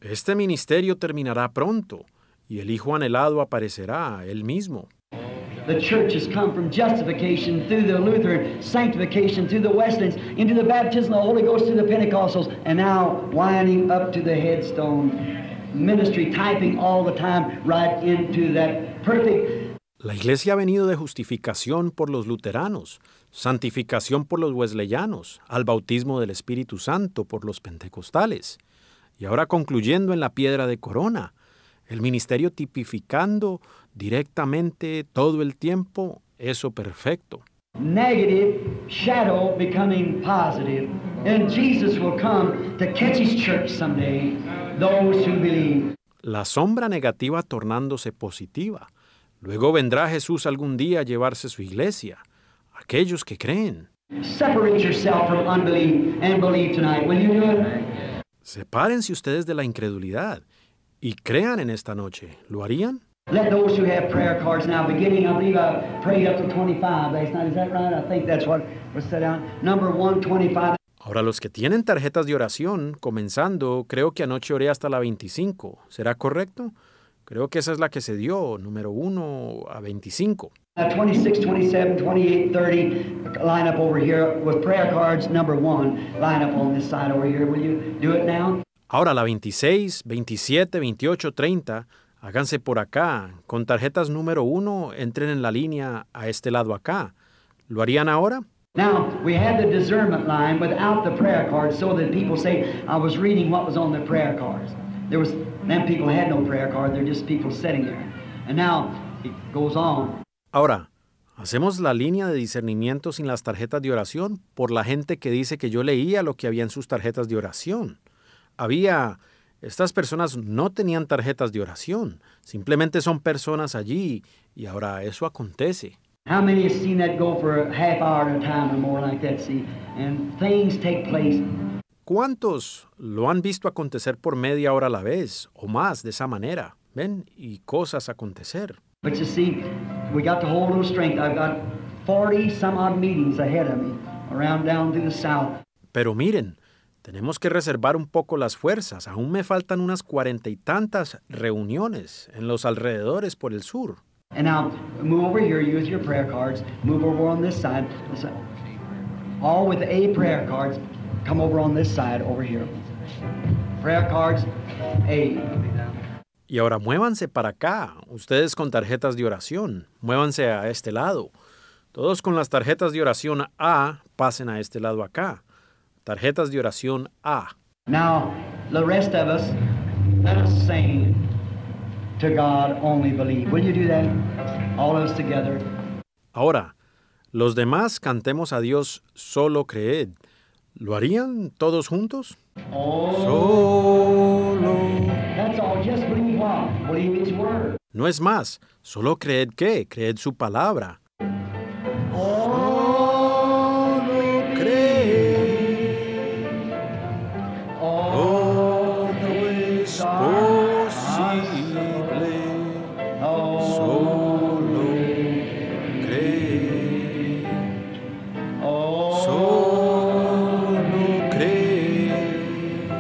Este ministerio terminará pronto y el Hijo anhelado aparecerá él mismo. The church has come from justification through the Lutheran, sanctification through the Wesleyans, into the baptism of the Holy Ghost through the Pentecostals, and now winding up to the headstone ministry, typing all the time right into that perfect. La Iglesia ha venido de justificación por los luteranos, santificación por los wesleyanos, al bautismo del Espíritu Santo por los pentecostales, y ahora concluyendo en la piedra de corona, el ministerio tipificando directamente todo el tiempo eso perfecto. Negative shadow becoming positive, and Jesus will come to catch his church someday, those who believe. La sombra negativa tornándose positiva. Luego vendrá Jesús algún día a llevarse su iglesia, aquellos que creen. Separate yourself from unbelief and believe tonight. Will you do it? Sepárense ustedes de la incredulidad y crean en esta noche. ¿Lo harían? Let those who have prayer cards now, beginning, I believe I prayed up to twenty-five last night. Is that right? I think that's what was set out. Number one twenty-five. Ahora los que tienen tarjetas de oración, comenzando, creo que anoche oré hasta la veinticinco. ¿Será correcto? Creo que esa es la que se dio, número uno a veinticinco. Uh, twenty-six, twenty-seven, twenty-eight, thirty, line up over here with prayer cards number one. Line up on this side over here. Will you do it now? Ahora la veintiséis, veintisiete, veintiocho, treinta, háganse por acá. Con tarjetas número uno, entren en la línea a este lado acá. ¿Lo harían ahora? Now, we had the discernment line without the prayer cards so that people say, I was reading what was on the prayer cards. There was, them people had no prayer card, they're just people sitting there. And now, it goes on. Ahora, hacemos la línea de discernimiento sin las tarjetas de oración por la gente que dice que yo leía lo que había en sus tarjetas de oración. Había, estas personas no tenían tarjetas de oración, simplemente son personas allí y ahora eso acontece. How many have seen that go for a half hour at a time or more like that, see? And things take place. ¿Cuántos lo han visto acontecer por media hora a la vez o más de esa manera? ¿Ven? Y cosas acontecer. But you see, we got to hold a little strength. I've got forty some odd meetings ahead of me around down through the south. Pero miren, tenemos que reservar un poco las fuerzas. Aún me faltan unas cuarenta y tantas reuniones en los alrededores por el sur. And now, move over here, use your prayer cards. Move over on this side. This side. All with A prayer cards. Come over on this side, over here. Prayer cards, A. Y ahora muévanse para acá, ustedes con tarjetas de oración. Muévanse a este lado. Todos con las tarjetas de oración A, pasen a este lado acá. Tarjetas de oración A. Now, the rest of us, let us sing. To God only believe. Will you do that? All of us together. Ahora, los demás cantemos a Dios solo creed. ¿Lo harían todos juntos? Oh. Solo. That's all. Just believe what? Believe His word. No es más, solo creed qué, creed su palabra. Oh. Solo creed. Oh. Todo es posible. Solo cree. Solo cree.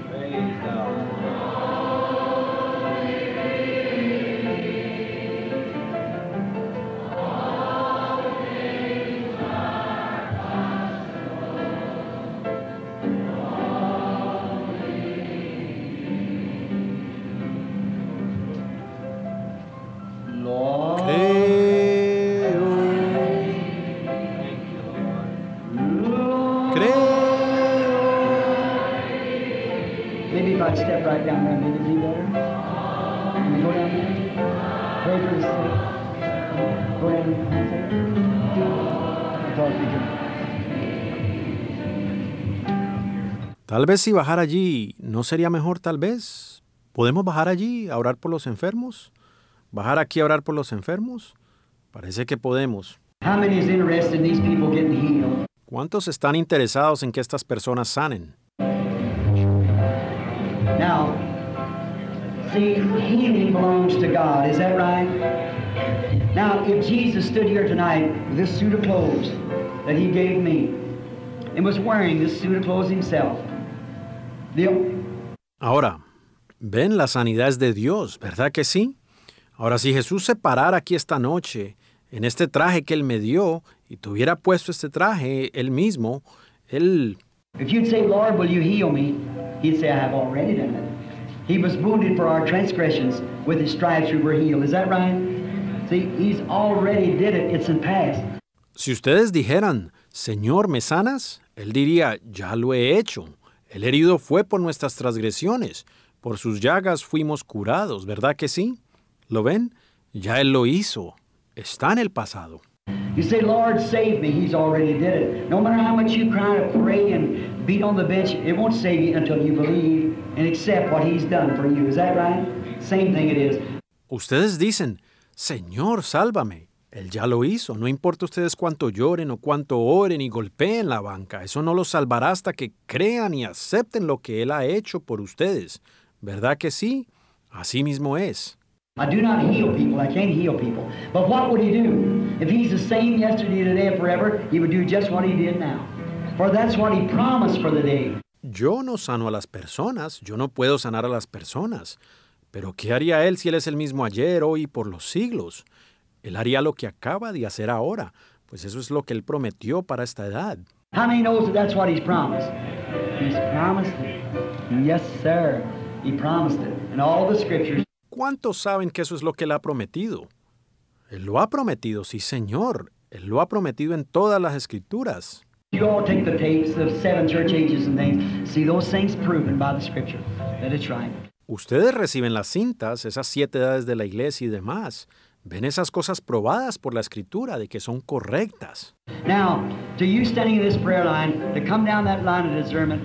Lord. Creo. Creo. Maybe if I'd step right down there, maybe it'd be better. Can we go down there? Pray for the sick. Go down there. Because we can. Tal vez si bajar allí, ¿no sería mejor tal vez? ¿Podemos bajar allí a orar por los enfermos? ¿Bajar aquí a orar por los enfermos? Parece que podemos. How many is interested in these people getting healed? ¿Cuántos están interesados en que estas personas sanen? Now, see, healing belongs to God. Is that right? Now, if Jesus stood here tonight with this suit of clothes that He gave me and was wearing this suit of clothes Himself, the Ahora, Ven, la sanidad es de Dios, ¿verdad que sí? Ahora, si Jesús se parara aquí esta noche, en este traje que Él me dio, y tuviera puesto este traje Él mismo, Él... If you'd say, Lord, will you heal me? He'd say, I have already done it. He was wounded for our transgressions. With His stripes we were healed. Is that right? See, He's already did it. It's in past. Si ustedes dijeran, Señor, ¿me sanas? Él diría, ya lo he hecho. El herido fue por nuestras transgresiones. Por sus llagas fuimos curados, ¿verdad que sí? ¿Lo ven? Ya Él lo hizo. Está en el pasado. You say, Lord, save me. He's already did it. No matter how much you cry and pray and beat on the bench, it won't save you until you believe and accept what He's done for you. Is that right? Same thing it is. Ustedes dicen, Señor, sálvame. Él ya lo hizo. No importa ustedes cuánto lloren o cuánto oren y golpeen la banca. Eso no los salvará hasta que crean y acepten lo que Él ha hecho por ustedes. ¿Verdad que sí? Así mismo es. I do not heal people. I can't heal people. But what would He do? If He's the same yesterday, today, and forever, He would do just what He did now. For that's what He promised for the day. Yo no sano a las personas. Yo no puedo sanar a las personas. Pero ¿qué haría Él si Él es el mismo ayer, hoy y por los siglos? Él haría lo que acaba de hacer ahora. Pues eso es lo que Él prometió para esta edad. How many knows that that's what He's promised? He's promised it. Yes, sir. He promised it. In all the scriptures. ¿Cuántos saben que eso es lo que Él ha prometido? Él lo ha prometido, sí, Señor. Él lo ha prometido en todas las Escrituras. You all take the tapes of seven church ages and things. See those things proven by the scripture that it's right. Ustedes reciben las cintas, esas siete edades de la iglesia y demás. Ven esas cosas probadas por la Escritura de que son correctas. Now, to you standing in this prayer line, to come down that line of discernment,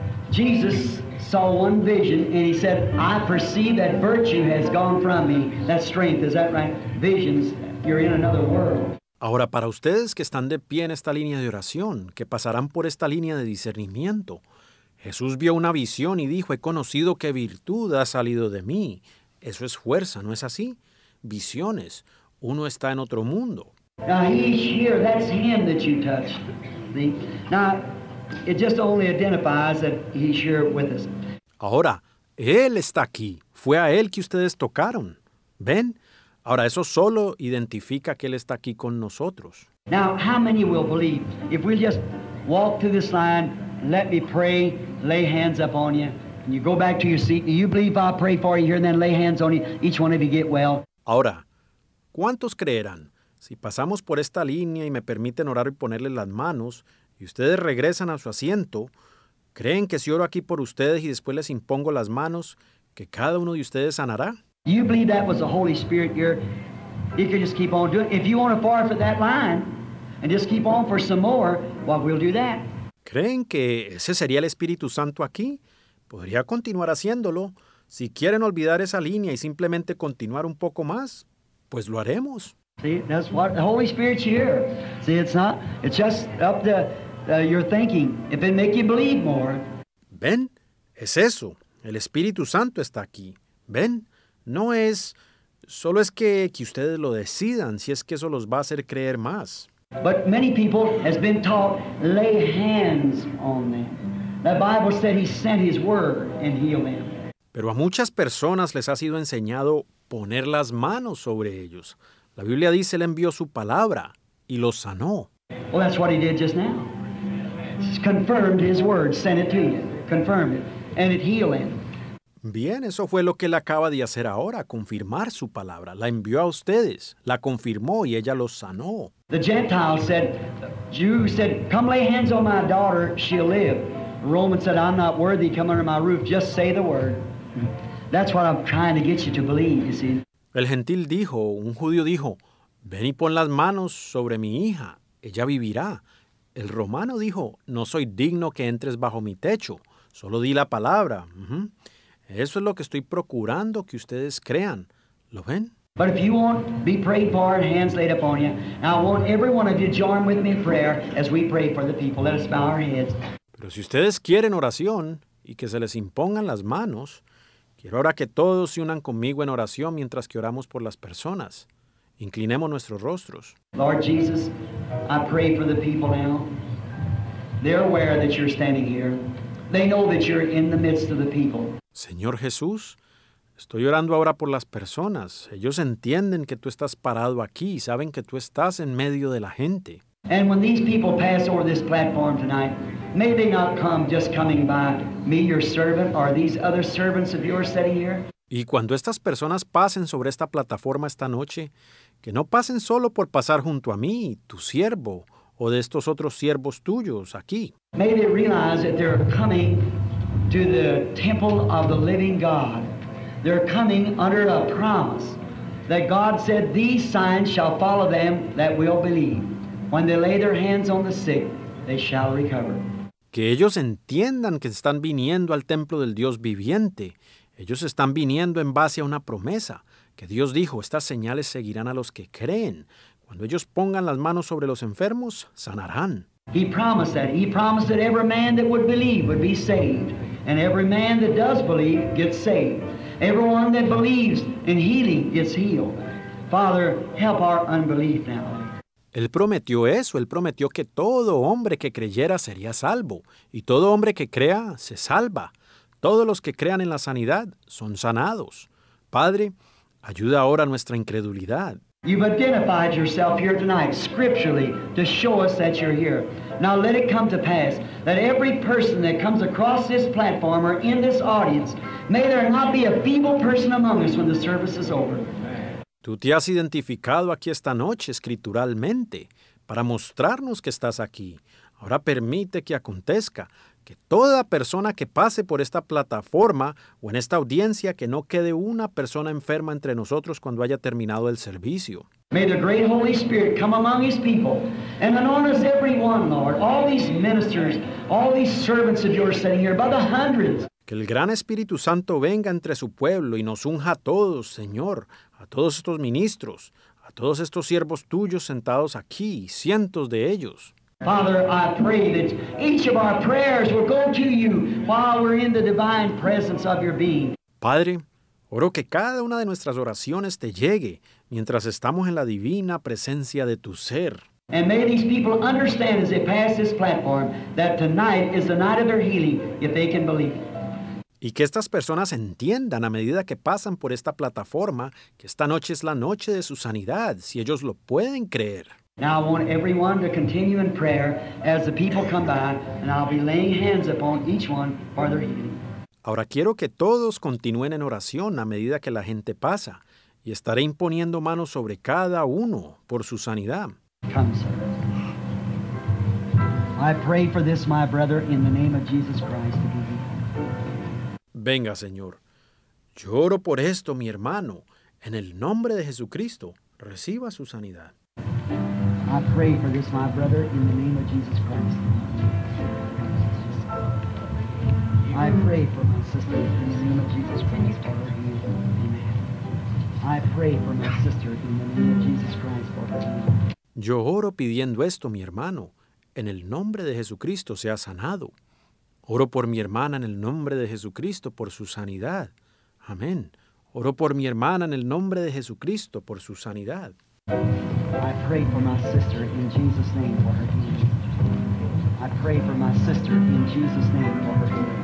Jesus saw one vision and He said, I perceive that virtue has gone from me. That strength, is that right? Visions, you're in another world. Ahora, para ustedes que están de pie en esta línea de oración, que pasarán por esta línea de discernimiento, Jesús vio una visión y dijo, he conocido que virtud ha salido de mí. Eso es fuerza, ¿no es así? Visiones. Uno está en otro mundo. Now, He's here. That's Him that you touched. See? Now, it just only identifies that He's here with us. Ahora, Él está aquí. Fue a Él que ustedes tocaron. ¿Ven? Ahora, eso solo identifica que Él está aquí con nosotros. Now, how many will believe? If we just walk through this line, let me pray, lay hands up on you, and you go back to your seat, do you believe I'll pray for you here and then lay hands on you, each one of you get well? Ahora, ¿cuántos creerán? Si pasamos por esta línea y me permiten orar y ponerles las manos, y ustedes regresan a su asiento, ¿creen que si oro aquí por ustedes y después les impongo las manos, que cada uno de ustedes sanará? You believe that was the Holy Spirit here? You can just keep on doing it. If you want to forfeit that line and just keep on for some more, well, we'll do that. ¿Creen que ese sería el Espíritu Santo aquí? Podría continuar haciéndolo. Si quieren olvidar esa línea y simplemente continuar un poco más, pues lo haremos. See, that's what the Holy Spirit's here. See, it's not, it's just up to uh, your thinking. If it make you believe more. ¿Ven? Es eso. El Espíritu Santo está aquí. ¿Ven? No es, solo es que, que ustedes lo decidan, si es que eso los va a hacer creer más. But many people has been taught, lay hands on them. The Bible said He sent His word and healed them. Pero a muchas personas les ha sido enseñado poner las manos sobre ellos. La Biblia dice, Él envió su palabra y los sanó. Well, that's what He did just now. He's confirmed His word, sent it to you, confirmed it, and it healed them. Bien, eso fue lo que Él acaba de hacer ahora, confirmar su palabra. La envió a ustedes, la confirmó y ella los sanó. The Gentile said, Jew said, come lay hands on my daughter, she'll live. The Roman said, I'm not worthy, come under my roof, just say the word. That's what I'm trying to get you to believe, you see. El gentil dijo, un judío dijo, ven y pon las manos sobre mi hija, ella vivirá. El romano dijo, no soy digno que entres bajo mi techo, solo di la palabra. Uh-huh. Eso es lo que estoy procurando que ustedes crean. ¿Lo ven? But if you want, be prayed for and hands laid upon you. Now I want every one of you to join with me in prayer as we pray for the people. Let us bow our heads. Pero si ustedes quieren oración y que se les impongan las manos, quiero ahora que todos se unan conmigo en oración mientras que oramos por las personas. Inclinemos nuestros rostros. Lord Jesus, I pray for the people now. They're aware that you're standing here. They know that you're in the midst of the people. Señor Jesús, Estoy orando ahora por las personas. Ellos entienden que tú estás parado aquí, saben que tú estás en medio de la gente. And when these people pass over this platform tonight, may they not come just coming by me, your servant, or these other servants of yours sitting here? Y cuando estas personas pasen sobre esta plataforma esta noche, que no pasen solo por pasar junto a mí, tu siervo, o de estos otros siervos tuyos aquí. May they realize that they're coming to the temple of the living God. They're coming under a promise that God said, these signs shall follow them that will believe. When they lay their hands on the sick, they shall recover. Que ellos entiendan que están viniendo al templo del Dios viviente. Ellos están viniendo en base a una promesa, que Dios dijo, estas señales seguirán a los que creen. Cuando ellos pongan las manos sobre los enfermos, sanarán. He promised that. He promised that every man that would believe would be saved. And every man that does believe gets saved. Everyone that believes in healing gets healed. Father, help our unbelief now. Él prometió eso, él prometió que todo hombre que creyera sería salvo, y todo hombre que crea se salva. Todos los que crean en la sanidad son sanados. Padre, ayuda ahora nuestra incredulidad. You've identified yourself here tonight scripturally to show us that you're here. Now let it come to pass that every person that comes across this platform or in this audience, may there not be a feeble person among us when the service is over. Tú te has identificado aquí esta noche escrituralmente para mostrarnos que estás aquí. Ahora permite que acontezca que toda persona que pase por esta plataforma o en esta audiencia, que no quede una persona enferma entre nosotros cuando haya terminado el servicio. May the great Holy Spirit come among His people and anoint us every one, Lord. All these ministers, all these servants of yours sitting here by the hundreds. Que el gran Espíritu Santo venga entre su pueblo y nos unja a todos, Señor, a todos estos ministros, a todos estos siervos tuyos sentados aquí, cientos de ellos. Father, I pray that each of our prayers will go to you while we're in the divine presence of your being. Padre, oro que cada una de nuestras oraciones te llegue mientras estamos en la divina presencia de tu ser. And may these people understand as they pass this platform that tonight is the night of their healing if they can believe. Y que estas personas entiendan a medida que pasan por esta plataforma que esta noche es la noche de su sanidad, si ellos lo pueden creer. Now I want everyone to continue in prayer as the people come by, and I'll be laying hands upon each one for their healing. Ahora quiero que todos continúen en oración a medida que la gente pasa, y estaré imponiendo manos sobre cada uno por su sanidad. Come, sir. I pray for this, my brother, in the name of Jesus Christ to be healed. Venga, Señor. Yo oro por esto, mi hermano. En el nombre de Jesucristo, reciba su sanidad. I pray for this, my brother, in the name of Jesus Christ. I pray for my sister in the name of Jesus Christ for her healing. Amen. I pray for my sister in the name of Jesus Christ for her healing. Yo oro pidiendo esto, mi hermano. En el nombre de Jesucristo sea sanado. Oro por mi hermana en el nombre de Jesucristo por su sanidad. Amén. Oro por mi hermana en el nombre de Jesucristo por su sanidad. I pray for my sister in Jesus' name for her healing. I pray for my sister in Jesus' name for her healing.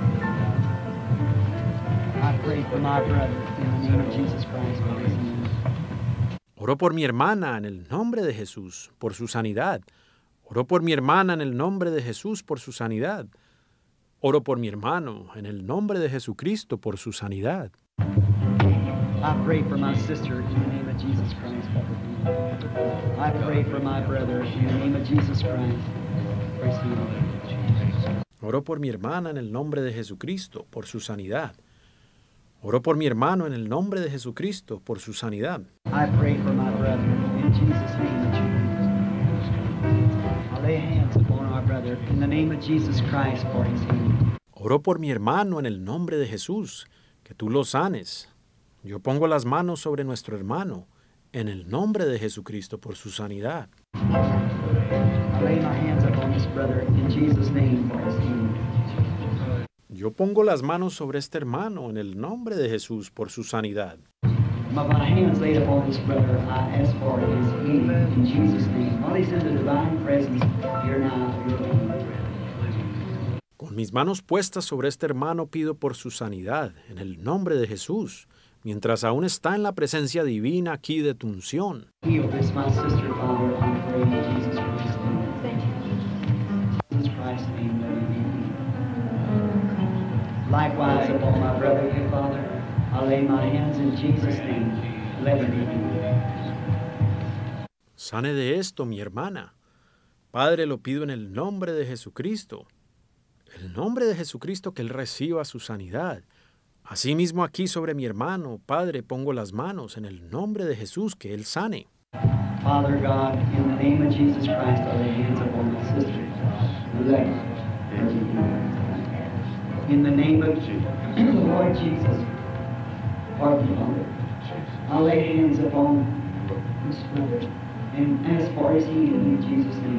I pray for my brother in the name of Jesus Christ for his healing. Oro por mi hermana en el nombre de Jesús por su sanidad. Oro por mi hermana en el nombre de Jesús por su sanidad. Oro por mi hermano en el nombre de Jesucristo por su sanidad. I pray for my sister in the name of Jesus Christ for her healing. I pray for my brother in the name of Jesus Christ for his healing. Oro por mi hermana en el nombre de Jesucristo por su sanidad. Oro por mi hermano en el nombre de Jesucristo por su sanidad. I pray for my brother in Jesus' name that you heal. I lay hands upon our brother in the name of Jesus Christ for his healing. Oro por mi hermano en el nombre de Jesús, que tú lo sanes. Yo pongo las manos sobre nuestro hermano en el nombre de Jesucristo por su sanidad. I lay my hands upon this brother in Jesus' name for his healing. Yo pongo las manos sobre este hermano en el nombre de Jesús por su sanidad. By my hands laid upon this brother, I ask for his healing in Jesus' name. While he's in the divine presence, here now, your healing. Con mis manos puestas sobre este hermano pido por su sanidad en el nombre de Jesús, mientras aún está en la presencia divina aquí de tu unción. Heal this, my sister, Father, I pray in Jesus Christ's name. Jesus Christ's name, let him be healed. Likewise upon my brother here, Father, I lay my hands in Jesus' name. Let him be healed. Sane de esto, mi hermana. Padre, lo pido en el nombre de Jesucristo. El nombre de Jesucristo, que Él reciba su sanidad. Asimismo aquí sobre mi hermano, Padre, pongo las manos en el nombre de Jesús, que Él sane. Father God, in the name of Jesus Christ, I lay hands upon my sister. Let her be healed. In the name of the Lord Jesus, pardon, Father, I lay hands upon this brother and ask for his healing in Jesus' name.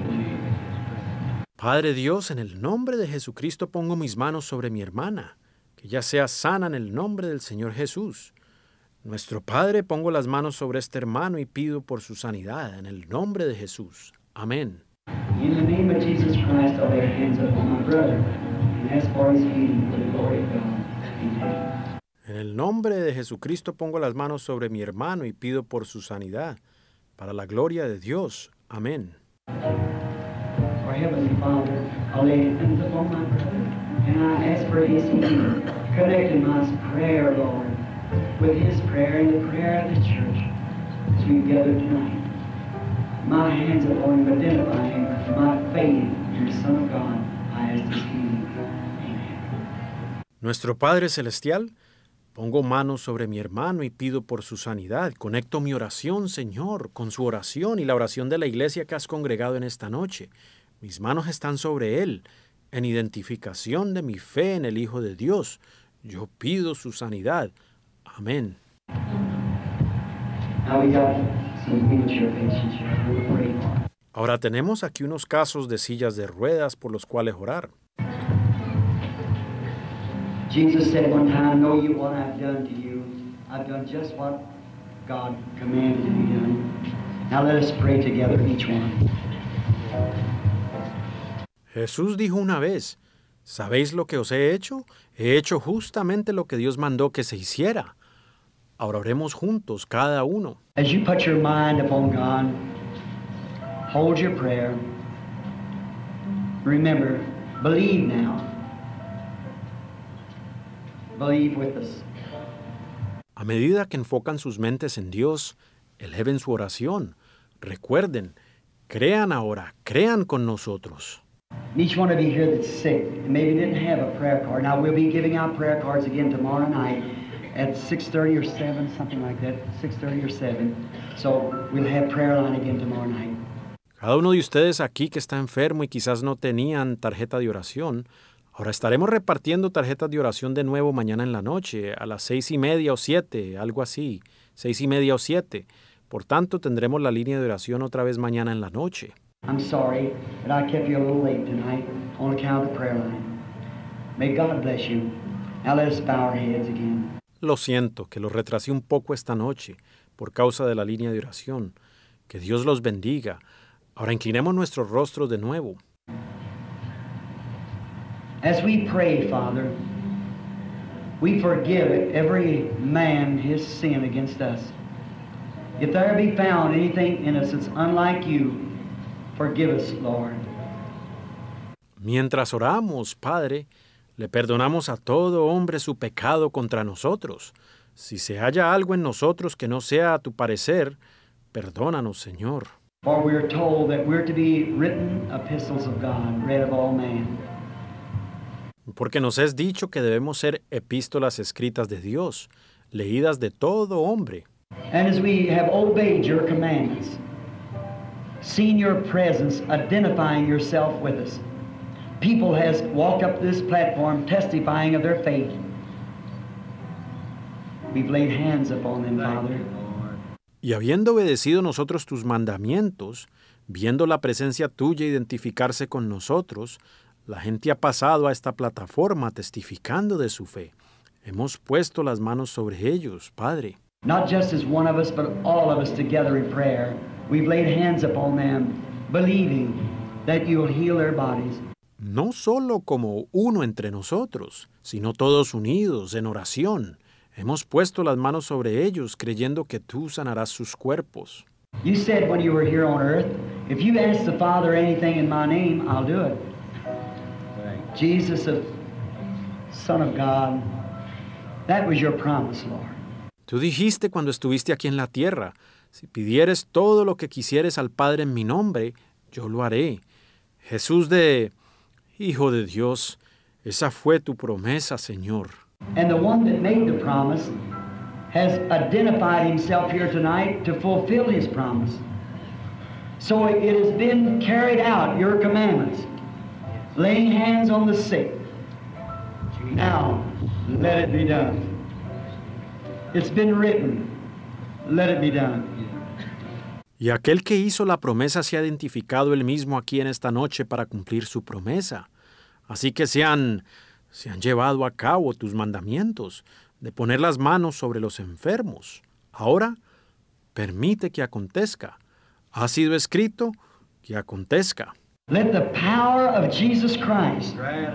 Padre Dios, en el nombre de Jesucristo pongo mis manos sobre mi hermana, que ya sea sana en el nombre del Señor Jesús. Nuestro Padre, pongo las manos sobre este hermano y pido por su sanidad en el nombre de Jesús. Amén. In the name of Jesus Christ, I lay hands upon my brother and ask for his healing for the glory of God. Amen. En el nombre de Jesucristo pongo las manos sobre mi hermano y pido por su sanidad, para la gloria de Dios. Amén. Our Heavenly Father, I lay hands upon my brother and I ask for his healing, connecting my prayer, Lord, with his prayer and the prayer of the church as we gather tonight. My hands upon him, identifying my faith in the Son of God, I ask his healing. Amen. Nuestro Padre Celestial, pongo manos sobre mi hermano y pido por su sanidad. Conecto mi oración, Señor, con su oración y la oración de la iglesia que has congregado en esta noche. Mis manos están sobre él, en identificación de mi fe en el Hijo de Dios. Yo pido su sanidad. Amén. Now we got some wheelchair patients here. We'll pray for them. Ahora tenemos aquí unos casos de sillas de ruedas por los cuales orar. Jesus said one time, know you what I've done to you. I've done just what God commanded to be done. Now let us pray together, each one. Jesús dijo una vez, ¿sabéis lo que os he hecho? He hecho justamente lo que Dios mandó que se hiciera. Ahora oremos juntos, cada uno. As you put your mind upon God, hold your prayer. Remember, believe now. Believe with us. A medida que enfocan sus mentes en Dios, eleven su oración. Recuerden, crean ahora, crean con nosotros. Each one of you here that's sick and maybe didn't have a prayer card. Now we'll be giving out prayer cards again tomorrow night at six thirty or seven, something like that, six thirty or seven. So we'll have prayer line again tomorrow night. Cada uno de ustedes aquí que está enfermo y quizás no tenían tarjeta de oración, ahora estaremos repartiendo tarjetas de oración de nuevo mañana en la noche, a las seis y media o siete, algo así, seis y media o siete. Por tanto, tendremos la línea de oración otra vez mañana en la noche. I'm sorry that I kept you a little late tonight on account of the prayer line. May God bless you. Now let us bow our heads again. Lo siento, que los retrasé un poco esta noche por causa de la línea de oración. Que Dios los bendiga. Ahora inclinemos nuestros rostros de nuevo. As we pray, Father, we forgive every man his sin against us. If there be found anything in us that's unlike you, forgive us, Lord. Mientras oramos, Padre, le perdonamos a todo hombre su pecado contra nosotros. Si se halla algo en nosotros que no sea a tu parecer, perdónanos, Señor. For we are told that we're to be written epistles of God, read of all men. Porque nos es dicho que debemos ser epístolas escritas de Dios, leídas de todo hombre. And as we have obeyed your commandments, seen your presence, identifying yourself with us, people has walked up this platform testifying of their faith. We've laid hands upon them, Father. Y habiendo obedecido nosotros tus mandamientos, viendo la presencia tuya identificarse con nosotros, la gente ha pasado a esta plataforma testificando de su fe. Hemos puesto las manos sobre ellos, Padre. Not just as one of us, but all of us together in prayer. We've laid hands upon them, believing that you'll heal their bodies. No solo como uno entre nosotros, sino todos unidos en oración. Hemos puesto las manos sobre ellos creyendo que tú sanarás sus cuerpos. You said when you were here on earth, if you ask the Father anything in my name, I'll do it. Jesus, the Son of God, that was your promise, Lord. Tú dijiste cuando estuviste aquí en la tierra, si pidieres todo lo que quisieres al Padre en mi nombre, yo lo haré. Jesús de Hijo de Dios, esa fue tu promesa, Señor. And the one that made the promise has identified himself here tonight to fulfill his promise. So it has been carried out, your commandments, laying hands on the sick. Now, let it be done. It's been written, let it be done. Y aquel que hizo la promesa se ha identificado él mismo aquí en esta noche para cumplir su promesa. Así que se han, se han llevado a cabo tus mandamientos de poner las manos sobre los enfermos. Ahora, permite que acontezca. Ha sido escrito que acontezca. Let the power of Jesus Christ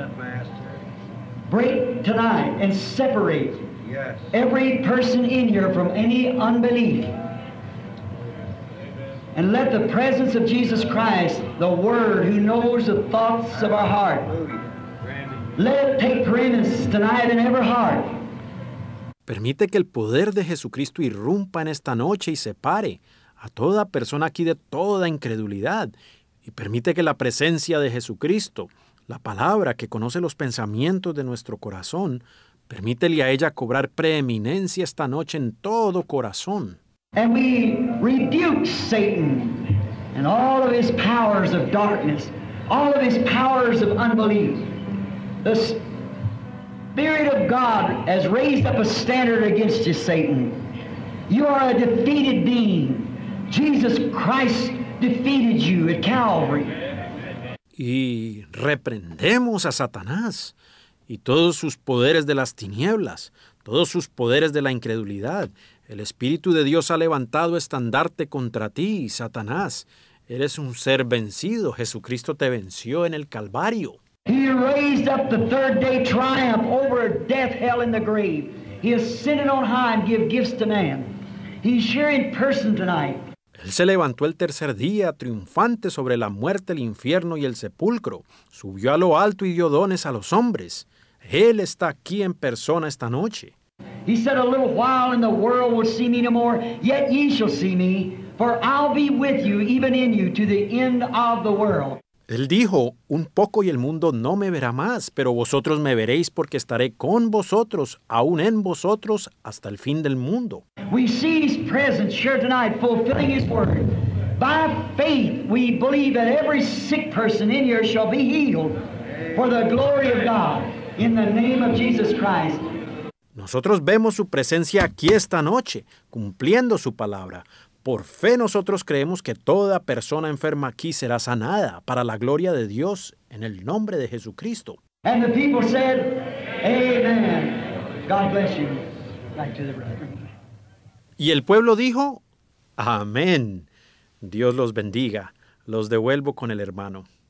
break tonight and separate every person in here from any unbelief. And let the presence of Jesus Christ, the Word who knows the thoughts of our heart, let it take preeminence tonight in every heart. Permite que el poder de Jesucristo irrumpa en esta noche y separe a toda persona aquí de toda incredulidad. Y permite que la presencia de Jesucristo, la palabra que conoce los pensamientos de nuestro corazón, permítele a ella cobrar preeminencia esta noche en todo corazón. And we rebuke Satan and all of his powers of darkness, all of his powers of unbelief. The Spirit of God has raised up a standard against you, Satan. You are a defeated being. Jesus Christ defeated you at Calvary. Y reprendemos a Satanás y todos sus poderes de las tinieblas, todos sus poderes de la incredulidad. El Espíritu de Dios ha levantado estandarte contra ti, Satanás. Eres un ser vencido. Jesucristo te venció en el Calvario. He raised up the third day triumph over death, hell, and the grave. He ascended on high and give gifts to man. He's here in person tonight. Él se levantó el tercer día, triunfante sobre la muerte, el infierno y el sepulcro. Subió a lo alto y dio dones a los hombres. Él está aquí en persona esta noche. He said, a little while and the world will see me no more, yet ye shall see me, for I'll be with you, even in you, to the end of the world. Él dijo, un poco y el mundo no me verá más, pero vosotros me veréis porque estaré con vosotros, aún en vosotros, hasta el fin del mundo. We see His presence here tonight, fulfilling His word. By faith, we believe that every sick person in here shall be healed for the glory of God, in the name of Jesus Christ. Nosotros vemos su presencia aquí esta noche, cumpliendo su palabra. Por fe nosotros creemos que toda persona enferma aquí será sanada para la gloria de Dios en el nombre de Jesucristo. And the people said, Amen. God bless you. Back to the brother. Y el pueblo dijo, Amén. Dios los bendiga. Los devuelvo con el hermano.